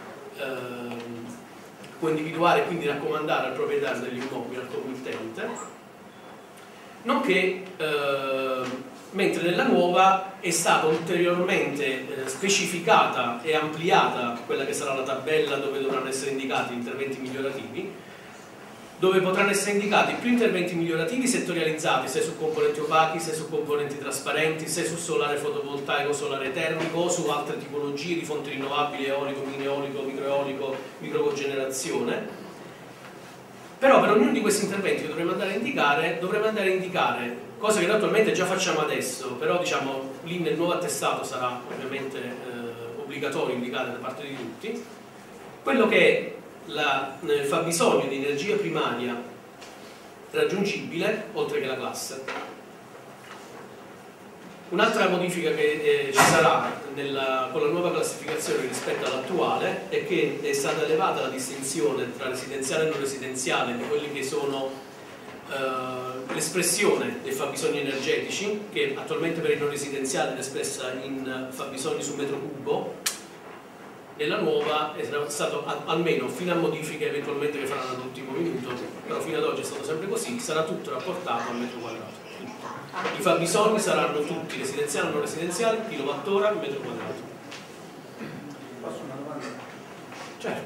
e quindi raccomandare al proprietario degli immobili, al committente, nonché mentre nella nuova è stata ulteriormente specificata e ampliata quella che sarà la tabella dove dovranno essere indicati gli interventi migliorativi, dove potranno essere indicati più interventi migliorativi settorializzati, sia su componenti opachi, sia su componenti trasparenti, sia su solare fotovoltaico, solare termico, o su altre tipologie di fonti rinnovabili, eolico, mini eolico, microeolico, microcogenerazione. Però per ognuno di questi interventi che dovremo andare a indicare, cosa che noi attualmente già facciamo adesso, però diciamo lì nel nuovo attestato sarà ovviamente obbligatorio indicare da parte di tutti, quello che è il fabbisogno di energia primaria raggiungibile oltre che la classe. Un'altra modifica che ci sarà con la nuova classificazione rispetto all'attuale è che è stata elevata la distinzione tra residenziale e non residenziale di quelli che sono l'espressione dei fabbisogni energetici, che attualmente per il non residenziale è espressa in fabbisogni su metro cubo. Nella nuova è stato, almeno fino a modifiche eventualmente che faranno all'ultimo minuto, però fino ad oggi è stato sempre così, sarà tutto rapportato al metro quadrato. I fabbisogni saranno tutti residenziali o non residenziali, kilowattora al metro quadrato. Posso una domanda? Certo.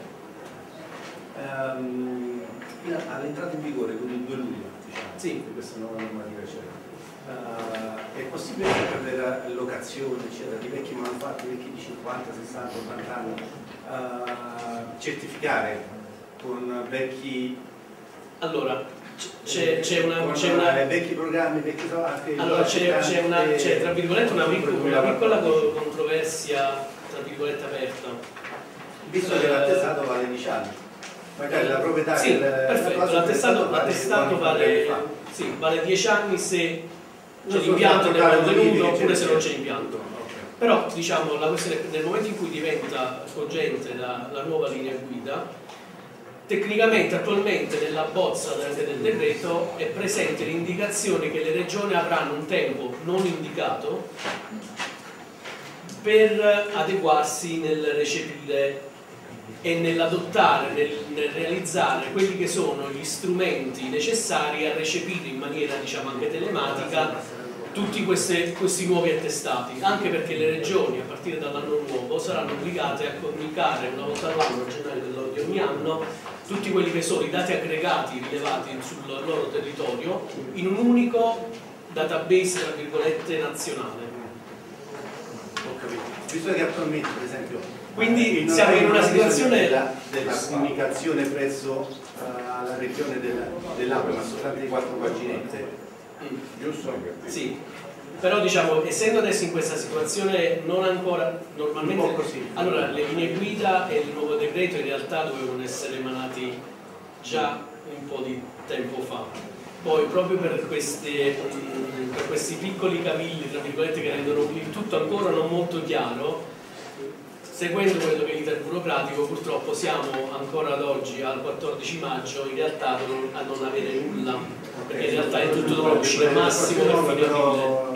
All'entrata in vigore con il 2 luglio, diciamo, sì, di questa nuova normativa, è possibile per le locazioni, eccetera, di vecchi manufatti, vecchi di 50, 60, 80 anni, certificare con vecchi... Allora, c'è vecchi programmi, vecchi allora c'è tra virgolette una piccola controversia tra virgolette aperta, visto che l'attestato vale 10 anni, magari la proprietà sì, perfetto, l'attestato vale 10 anni se c'è l'impianto nel contenuto oppure se non c'è impianto. Però diciamo la questione nel momento in cui diventa cogente la nuova linea guida, tecnicamente attualmente nella bozza del decreto è presente l'indicazione che le regioni avranno un tempo non indicato per adeguarsi nel recepire e nell'adottare, nel realizzare quelli che sono gli strumenti necessari a recepire in maniera diciamo anche telematica tutti questi nuovi attestati, anche perché le regioni a partire dall'anno nuovo saranno obbligate a comunicare una volta all'anno, a gennaio di ogni anno, tutti quelli che sono i dati aggregati rilevati sul loro territorio in un unico database tra virgolette nazionale. Ho capito. Visto che attualmente per esempio quindi siamo in una situazione della comunicazione presso la regione dell'Aquila, ma soltanto di 4 paginette, giusto? Sì, però diciamo essendo adesso in questa situazione non ancora normalmente così. Allora le linee guida e il nuovo decreto in realtà dovevano essere emanati già un po' di tempo fa, poi proprio per questi piccoli cavilli tra virgolette che rendono il tutto ancora non molto chiaro, seguendo quello che è l'iter burocratico, purtroppo siamo ancora ad oggi al 14 maggio in realtà a non avere nulla, perché in realtà è tutto dovrà uscire massimo per fine aprile.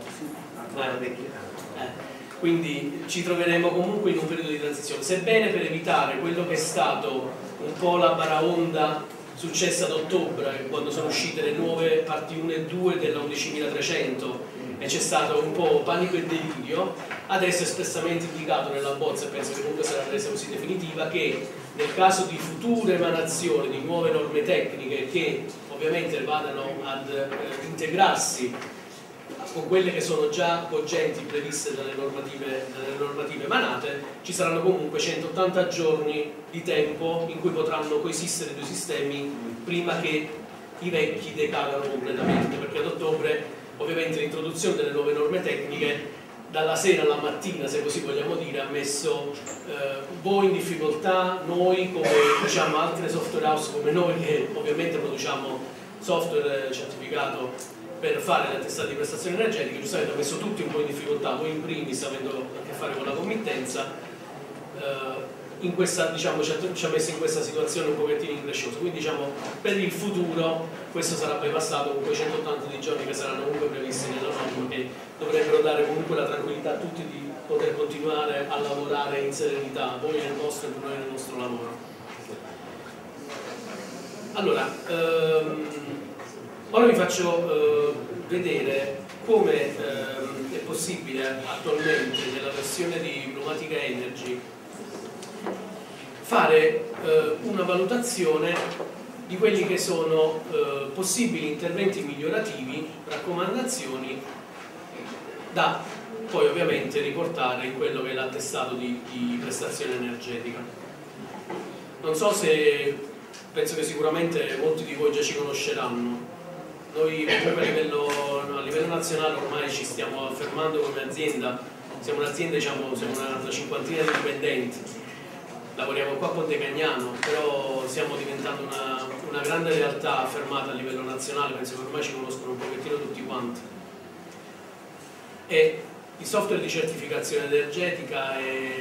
Quindi ci troveremo comunque in un periodo di transizione, sebbene per evitare quello che è stato un po' la baraonda successa ad ottobre, quando sono uscite le nuove parti 1 e 2 della 11.300 e c'è stato un po' panico e delirio. Adesso è espressamente indicato nella bozza, e penso che comunque sarà resa così definitiva, che nel caso di future emanazioni di nuove norme tecniche che ovviamente vadano ad integrarsi con quelle che sono già cogenti previste dalle normative emanate, ci saranno comunque 180 giorni di tempo in cui potranno coesistere i due sistemi prima che i vecchi decadano completamente, perché ad ottobre ovviamente l'introduzione delle nuove norme tecniche dalla sera alla mattina, se così vogliamo dire, ha messo voi in difficoltà, noi come diciamo altre software house come noi che ovviamente produciamo software certificato per fare le attestati di prestazione energetica, giustamente ha messo tutti un po' in difficoltà, voi in primis avendo a che fare con la committenza, in questa, diciamo, ci ha messo in questa situazione un pochettino incresciosa. Quindi diciamo per il futuro questo sarà bypassato con quei 180 di giorni che saranno comunque previsti nella norma, che dovrebbero dare comunque la tranquillità a tutti di poter continuare a lavorare in serenità, voi nel vostro e noi nel nostro lavoro. Allora, ora vi faccio vedere come è possibile attualmente nella versione di Blumatica Energy fare una valutazione di quelli che sono possibili interventi migliorativi, raccomandazioni da poi ovviamente riportare in quello che è l'attestato di prestazione energetica. Non so se, penso che sicuramente molti di voi già ci conosceranno. Noi comunque a livello nazionale ormai ci stiamo affermando come azienda, siamo un'azienda, diciamo, siamo una cinquantina di dipendenti. Lavoriamo qua a Ponte Cagnano, però stiamo diventando una grande realtà affermata a livello nazionale, penso che ormai ci conoscono un pochettino tutti quanti. e il software di certificazione energetica è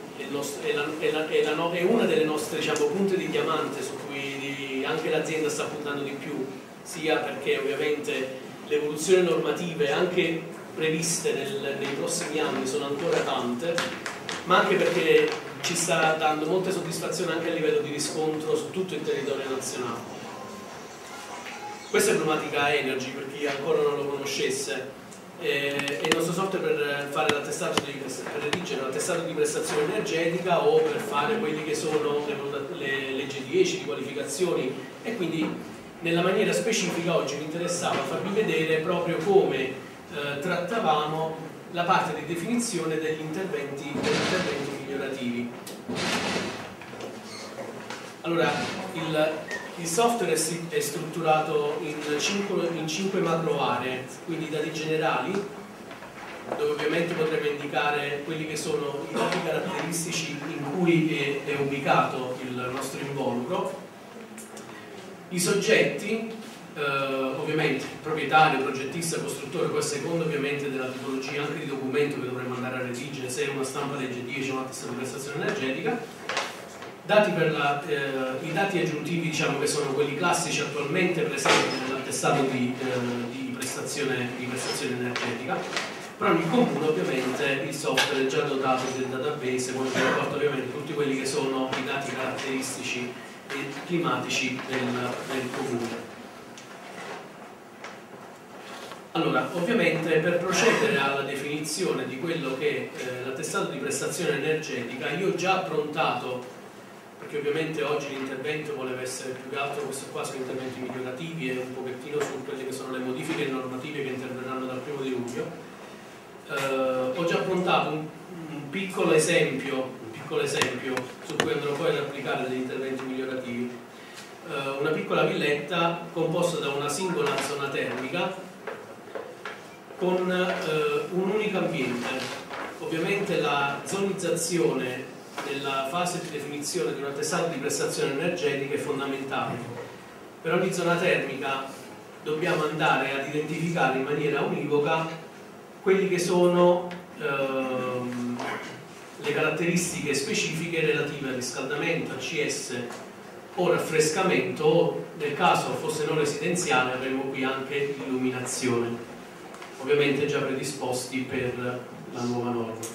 una delle nostre, diciamo, punte di diamante su cui anche l'azienda sta puntando di più, sia perché ovviamente le evoluzioni normative anche previste nei prossimi anni sono ancora tante, ma anche perché ci sta dando molte soddisfazioni anche a livello di riscontro su tutto il territorio nazionale. Questa è Pneumatica Energy, per chi ancora non lo conoscesse. È il nostro software per fare l'attestato per redigere l'attestato di prestazione energetica o per fare quelli che sono le leggi 10 di qualificazioni, e quindi nella maniera specifica oggi mi interessava farvi vedere proprio come trattavamo la parte di definizione degli interventi migliorativi. Allora, il software è strutturato in 5 macro aree, quindi dati generali, dove ovviamente potremo indicare quelli che sono i dati caratteristici in cui è ubicato il nostro involucro, i soggetti, ovviamente proprietario, progettista, costruttore, poi a seconda ovviamente della tipologia anche di documento che dovremo andare a redigere, se è una stampa legge 10 o una attestato di prestazione energetica. Dati per i dati aggiuntivi, diciamo, che sono quelli classici attualmente presenti nell'attestato di prestazione energetica. Però nel comune ovviamente il software è già dotato del database, come vi riporto ovviamente tutti quelli che sono i dati caratteristici e climatici del comune. Allora, ovviamente per procedere alla definizione di quello che è l'attestato di prestazione energetica, io ho già approntato, perché ovviamente oggi l'intervento voleva essere più che altro, questo qua sono interventi migliorativi e un pochettino su quelle che sono le modifiche normative che interverranno dal 1° di luglio. Ho già approntato un piccolo esempio su cui andrò poi ad applicare degli interventi migliorativi. Una piccola villetta composta da una singola zona termica con un unico ambiente. Ovviamente la zonizzazione nella fase di definizione di un attestato di prestazione energetica è fondamentale. Per ogni zona termica dobbiamo andare ad identificare in maniera univoca quelli che sono le caratteristiche specifiche relative al riscaldamento, ACS o raffrescamento, o nel caso fosse non residenziale avremo qui anche l'illuminazione, ovviamente già predisposti per la nuova norma.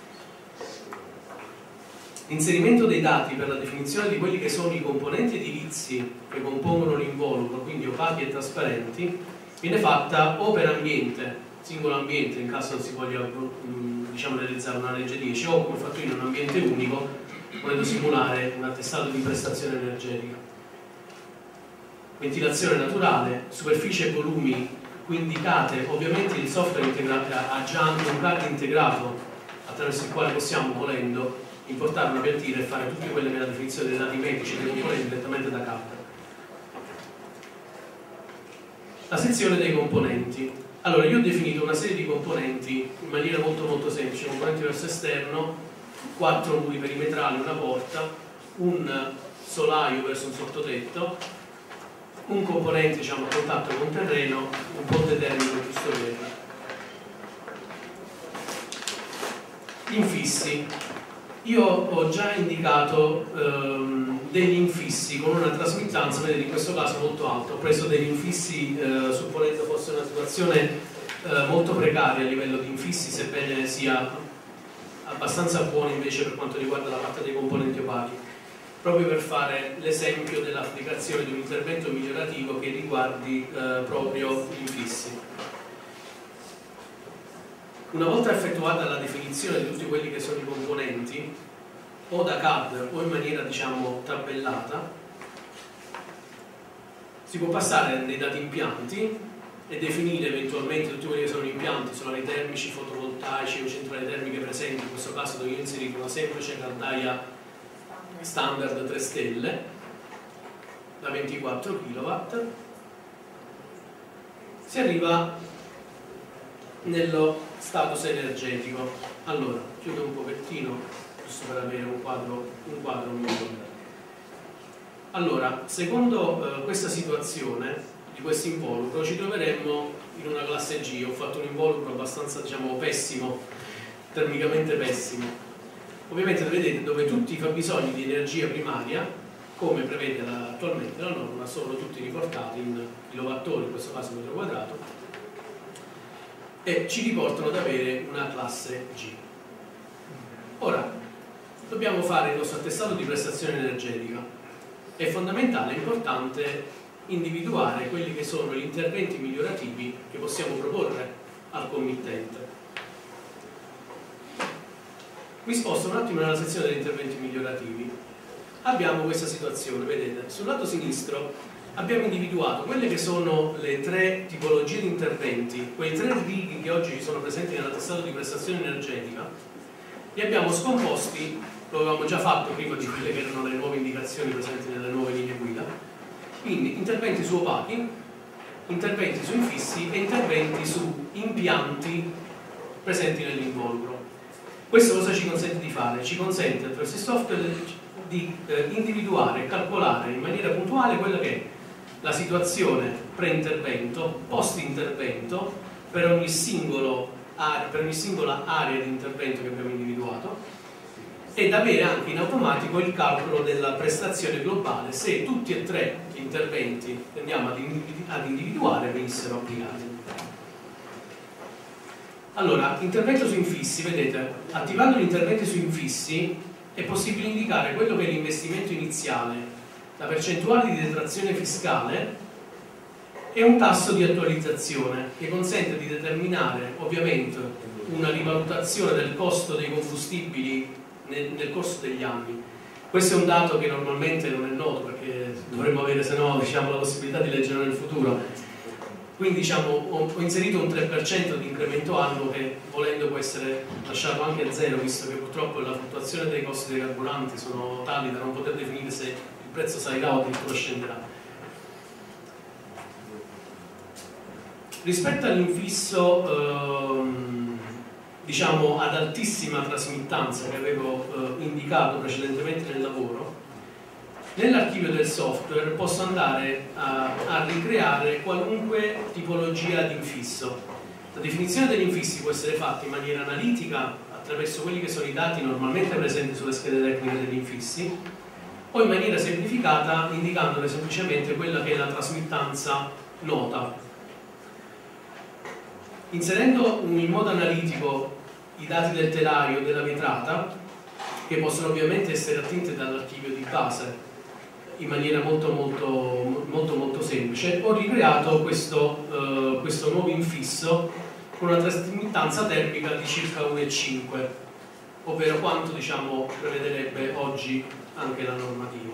L'inserimento dei dati per la definizione di quelli che sono i componenti edilizi che compongono l'involucro, quindi opachi e trasparenti, viene fatta o per ambiente, singolo ambiente in caso non si voglia diciamo, realizzare una legge 10, o come ho fatto io in un ambiente unico, volendo simulare un attestato di prestazione energetica. Ventilazione naturale, superficie e volumi qui indicate, ovviamente il software ha già anche un card integrato attraverso il quale possiamo, volendo, importare una piantina e fare tutte quelle che è la definizione dei dati medici e dei componenti direttamente da CAD. La sezione dei componenti. Allora, io ho definito una serie di componenti in maniera molto semplice: componenti verso esterno, 4 muri perimetrali, una porta, un solaio verso un sottotetto, un componente, diciamo, a contatto con terreno, un ponte termico giusto verde. Infissi. Io ho già indicato degli infissi con una trasmittanza, vedete, in questo caso molto alta. Ho preso degli infissi supponendo fosse una situazione molto precaria a livello di infissi, sebbene sia abbastanza buona invece per quanto riguarda la parte dei componenti opachi, proprio per fare l'esempio dell'applicazione di un intervento migliorativo che riguardi proprio gli infissi. Una volta effettuata la definizione di tutti quelli che sono i componenti, o da CAD o in maniera, diciamo, tabellata, si può passare nei dati impianti e definire eventualmente tutti quelli che sono gli impianti solari termici, fotovoltaici o centrali termiche presenti, in questo caso dove io ho inserito una semplice caldaia standard 3 stelle da 24 kW. Si arriva nello status energetico. Allora, chiudo un pochettino giusto per avere un quadro migliore. Allora, secondo questa situazione di questo involucro ci troveremmo in una classe G. Ho fatto un involucro abbastanza, diciamo, pessimo, termicamente pessimo. Ovviamente vedete dove tutti i fabbisogni di energia primaria, come prevede attualmente la norma, sono tutti riportati in kilowattora, in questo caso metro quadrato, e ci riportano ad avere una classe G. Ora, dobbiamo fare il nostro attestato di prestazione energetica. È fondamentale, è importante individuare quelli che sono gli interventi migliorativi che possiamo proporre al committente. Mi sposto un attimo nella sezione degli interventi migliorativi. Abbiamo questa situazione, vedete, sul lato sinistro abbiamo individuato quelle che sono le 3 tipologie di interventi, quei 3 righi che oggi sono presenti nell'attestato di prestazione energetica, li abbiamo scomposti, lo avevamo già fatto prima di quelle che erano le nuove indicazioni presenti nelle nuove linee guida, quindi interventi su opachi, interventi su infissi e interventi su impianti presenti nell'involucro. Questo cosa ci consente di fare? Ci consente attraverso il software di individuare e calcolare in maniera puntuale quella che è la situazione pre-intervento, post-intervento per ogni singola area di intervento che abbiamo individuato, ed avere anche in automatico il calcolo della prestazione globale se tutti e 3 gli interventi che andiamo ad individuare venissero applicati. Allora, intervento su infissi, vedete, attivando gli interventi su infissi è possibile indicare quello che è l'investimento iniziale, la percentuale di detrazione fiscale e un tasso di attualizzazione che consente di determinare ovviamente una rivalutazione del costo dei combustibili nel corso degli anni. Questo è un dato che normalmente non è noto perché dovremmo avere, se no, diciamo, la possibilità di leggerlo nel futuro. Quindi diciamo, ho inserito un 3% di incremento annuo che volendo può essere lasciato anche a zero, visto che purtroppo la fluttuazione dei costi dei carburanti sono tali da non poter definire se il prezzo salirà o addirittura scenderà. Rispetto all'infisso diciamo ad altissima trasmittanza che avevo indicato precedentemente nel lavoro, nell'archivio del software posso andare a ricreare qualunque tipologia di infisso. La definizione degli infissi può essere fatta in maniera analitica attraverso quelli che sono i dati normalmente presenti sulle schede tecniche degli infissi, o in maniera semplificata indicandole semplicemente quella che è la trasmittanza nota. Inserendo in modo analitico i dati del telaio e della vetrata, che possono ovviamente essere attinte dall'archivio di base in maniera molto semplice, ho ricreato questo nuovo infisso con una trasmittanza termica di circa 1,5, ovvero quanto, diciamo, prevederebbe oggi anche la normativa.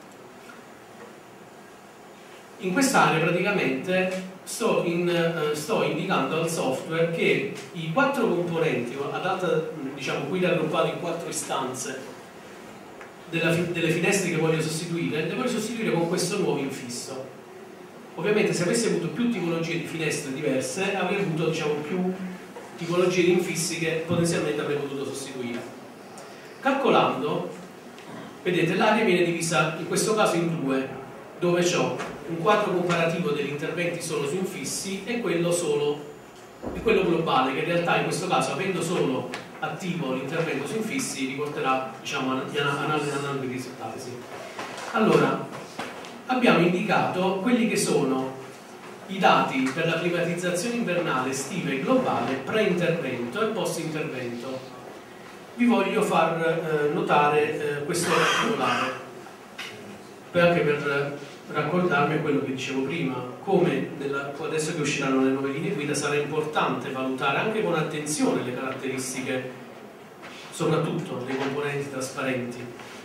In quest'area praticamente sto indicando al software che i 4 componenti, diciamo qui raggruppati in 4 istanze, delle finestre che voglio sostituire, le voglio sostituire con questo nuovo infisso. Ovviamente se avessi avuto più tipologie di finestre diverse avrei avuto, diciamo, più tipologie di infissi che potenzialmente avrei potuto sostituire. Calcolando, vedete, l'area viene divisa in questo caso in 2, dove ho un quadro comparativo degli interventi solo su infissi e quello globale, che in realtà in questo caso, avendo solo attivo l'intervento su infissi, riporterà, diciamo, analoghi risultati. Sì. Allora, abbiamo indicato quelli che sono i dati per la climatizzazione invernale estiva e globale pre-intervento e post-intervento. Vi voglio far notare questo particolare, anche per raccordarmi a quello che dicevo prima, come adesso che usciranno le nuove linee guida sarà importante valutare anche con attenzione le caratteristiche, soprattutto dei componenti trasparenti.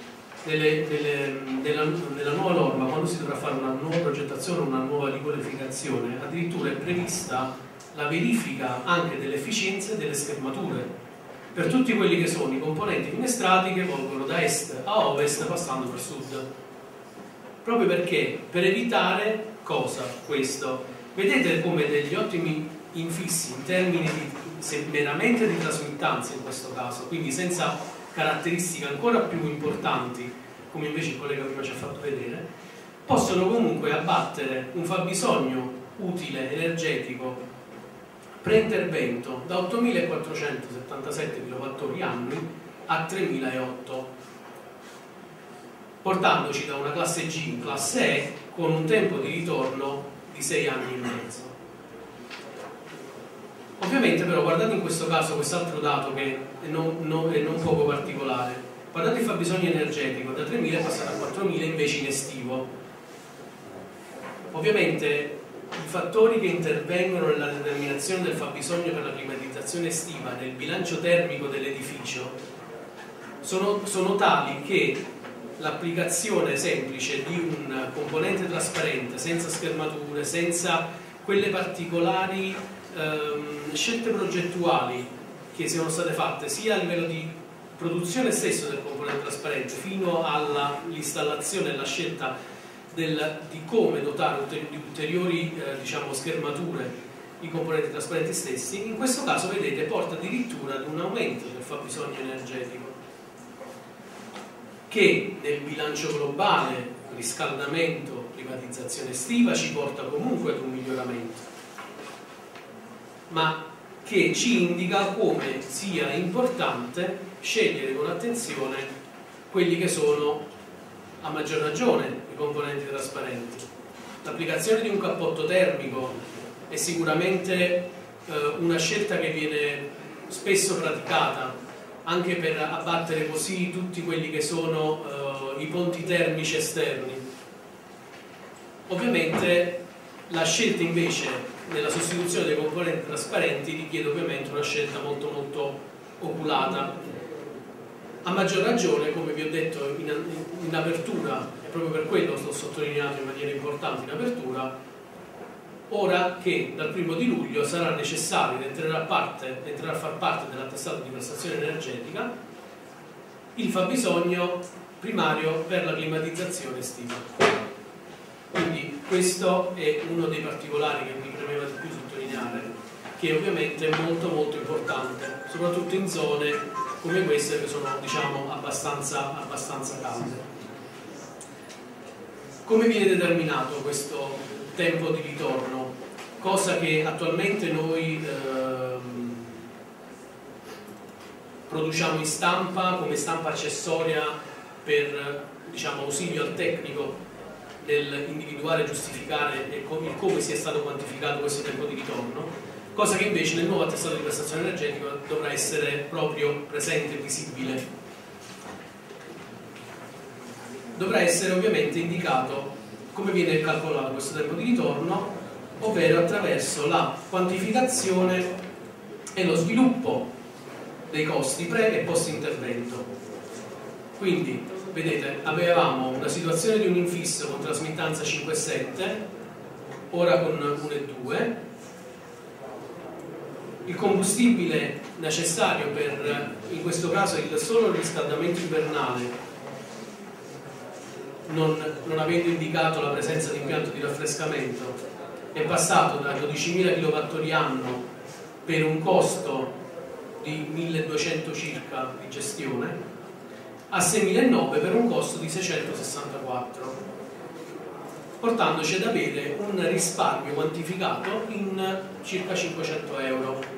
Nella nuova norma, quando si dovrà fare una nuova progettazione, una nuova riqualificazione, addirittura è prevista la verifica anche delle efficienze delle schermature per tutti quelli che sono i componenti finestrati che volgono da est a ovest passando per sud. Proprio perché? Per evitare cosa? Questo. Vedete come degli ottimi infissi in termini meramente di trasmittanza in questo caso, quindi senza caratteristiche ancora più importanti, come invece il collega prima ci ha fatto vedere, possono comunque abbattere un fabbisogno utile energetico pre-intervento da 8.477 kWh annui a 3.008, portandoci da una classe G in classe E con un tempo di ritorno di 6 anni e mezzo. Ovviamente però guardate in questo caso quest'altro dato che è non poco particolare. Guardate il fabbisogno energetico, da 3.000 è passato a 4.000 invece in estivo. Ovviamente i fattori che intervengono nella determinazione del fabbisogno per la climatizzazione estiva nel bilancio termico dell'edificio sono tali che l'applicazione semplice di un componente trasparente, senza schermature, senza quelle particolari scelte progettuali che siano state fatte sia a livello di produzione stesso del componente trasparente fino all'installazione e alla scelta di come dotare di ulteriori diciamo, schermature i componenti trasparenti stessi, in questo caso vedete porta addirittura ad un aumento del fabbisogno energetico che nel bilancio globale, riscaldamento, privatizzazione estiva, ci porta comunque ad un miglioramento, ma che ci indica come sia importante scegliere con attenzione quelli che sono a maggior ragione i componenti trasparenti. L'applicazione di un cappotto termico è sicuramente una scelta che viene spesso praticata anche per abbattere così tutti quelli che sono i ponti termici esterni. Ovviamente la scelta invece nella sostituzione dei componenti trasparenti richiede ovviamente una scelta molto molto oculata. A maggior ragione, come vi ho detto in apertura, e proprio per quello sto sottolineando in maniera importante in apertura, ora che dal 1° di luglio sarà necessario entrare a far parte dell'attestato di prestazione energetica il fabbisogno primario per la climatizzazione estiva. Quindi questo è uno dei particolari che mi premeva di più sottolineare, che ovviamente è molto molto importante, soprattutto in zone come queste che sono diciamo abbastanza calde. Come viene determinato questo tempo di ritorno? Cosa che attualmente noi produciamo in stampa come stampa accessoria per diciamo, ausilio al tecnico nell'individuare e giustificare come sia stato quantificato questo tempo di ritorno, cosa che invece nel nuovo attestato di prestazione energetica dovrà essere proprio presente e visibile. Dovrà essere ovviamente indicato come viene calcolato questo tempo di ritorno, ovvero attraverso la quantificazione e lo sviluppo dei costi pre e post intervento. Quindi vedete, avevamo una situazione di un infisso con trasmittanza 5,7, ora con 1,2, il combustibile necessario per, in questo caso, il solo riscaldamento invernale, non avendo indicato la presenza di impianto di raffrescamento, è passato da 12.000 kWh anno per un costo di 1.200 circa di gestione a 6.900 per un costo di 664, portandoci ad avere un risparmio quantificato in circa 500 euro.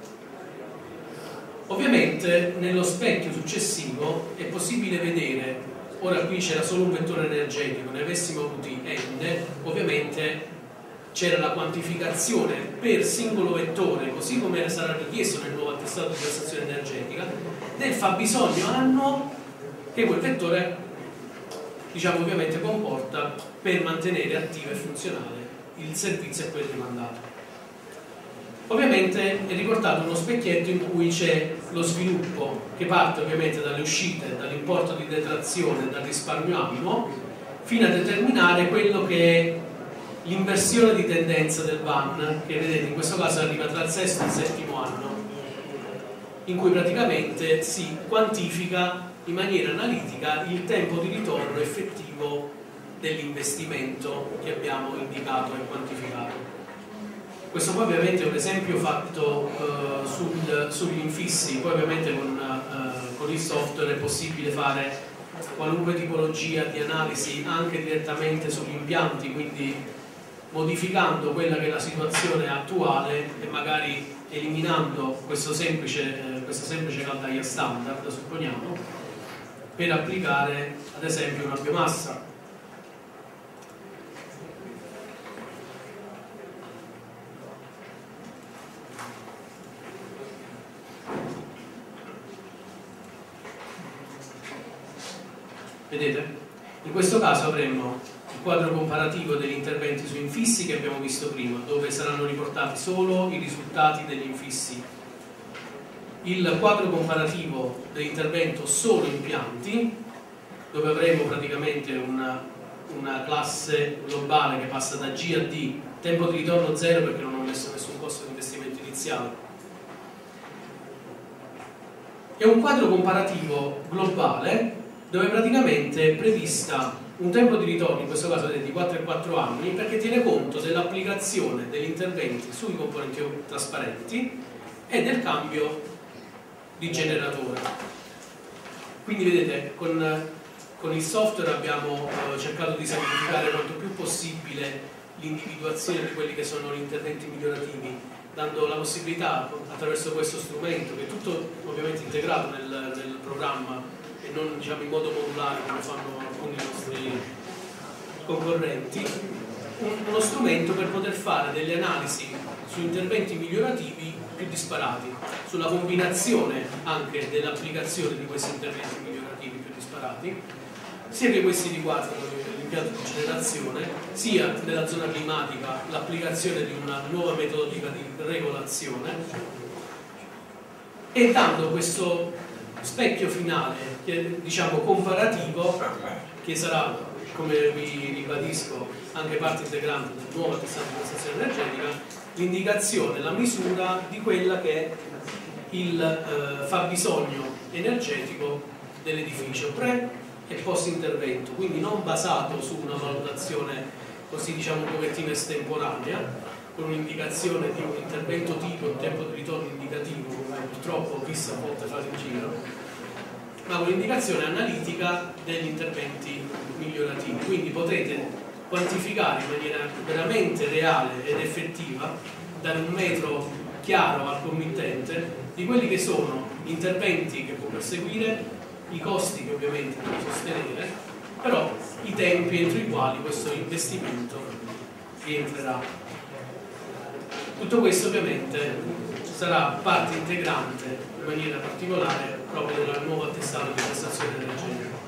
Ovviamente nello specchio successivo è possibile vedere, ora qui c'era solo un vettore energetico, ne avessimo avuti n, ovviamente c'era la quantificazione per singolo vettore, così come sarà richiesto nel nuovo attestato di prestazione energetica, del fabbisogno annuo che quel vettore diciamo ovviamente comporta per mantenere attivo e funzionale il servizio e quello demandato. Ovviamente è riportato uno specchietto in cui c'è lo sviluppo che parte ovviamente dalle uscite, dall'importo di detrazione, dal risparmio annuo, fino a determinare quello che è l'inversione di tendenza del VAN, che vedete in questo caso arriva tra il sesto e il settimo anno, in cui praticamente si quantifica in maniera analitica il tempo di ritorno effettivo dell'investimento che abbiamo indicato e quantificato. Questo poi ovviamente è un esempio fatto sugli infissi, poi ovviamente con il software è possibile fare qualunque tipologia di analisi anche direttamente sugli impianti, quindi modificando quella che è la situazione attuale e magari eliminando questa semplice caldaia standard, supponiamo, per applicare ad esempio una biomassa. Vedete? In questo caso avremo il quadro comparativo degli interventi su infissi che abbiamo visto prima, dove saranno riportati solo i risultati degli infissi. Il quadro comparativo dell'intervento solo impianti, dove avremo praticamente una classe globale che passa da G a D, tempo di ritorno 0 perché non ho messo nessun costo di investimento iniziale, e un quadro comparativo globale dove praticamente è prevista un tempo di ritorno, in questo caso di 4 e 4 anni, perché tiene conto dell'applicazione degli interventi sui componenti trasparenti e del cambio di generatore. Quindi vedete, con il software abbiamo cercato di semplificare quanto più possibile l'individuazione di quelli che sono gli interventi migliorativi, dando la possibilità attraverso questo strumento, che è tutto ovviamente integrato nel programma e non, diciamo, in modo modulare come fanno alcuni nostri concorrenti, uno strumento per poter fare delle analisi su interventi migliorativi più disparati, sulla combinazione anche dell'applicazione di questi interventi migliorativi più disparati, sia che questi riguardano l'impianto di generazione, sia nella zona climatica l'applicazione di una nuova metodologia di regolazione, e dando questo specchio finale, diciamo comparativo, che sarà, come vi ribadisco, anche parte integrante del nuovo attestato di prestazione energetica, l'indicazione, la misura di quella che è il fabbisogno energetico dell'edificio pre e post intervento, quindi non basato su una valutazione così, diciamo, un pochettino estemporanea, con un'indicazione di un intervento tipo, un tempo di ritorno indicativo, purtroppo ho visto a volte fare in giro, ma con un'indicazione analitica degli interventi migliorativi. Quindi potrete quantificare in maniera veramente reale ed effettiva, dare un metro chiaro al committente di quelli che sono gli interventi che può perseguire, i costi che ovviamente deve sostenere, però i tempi entro i quali questo investimento rientrerà. Tutto questo ovviamente sarà parte integrante in maniera particolare proprio del nuovo attestato di prestazione energetica.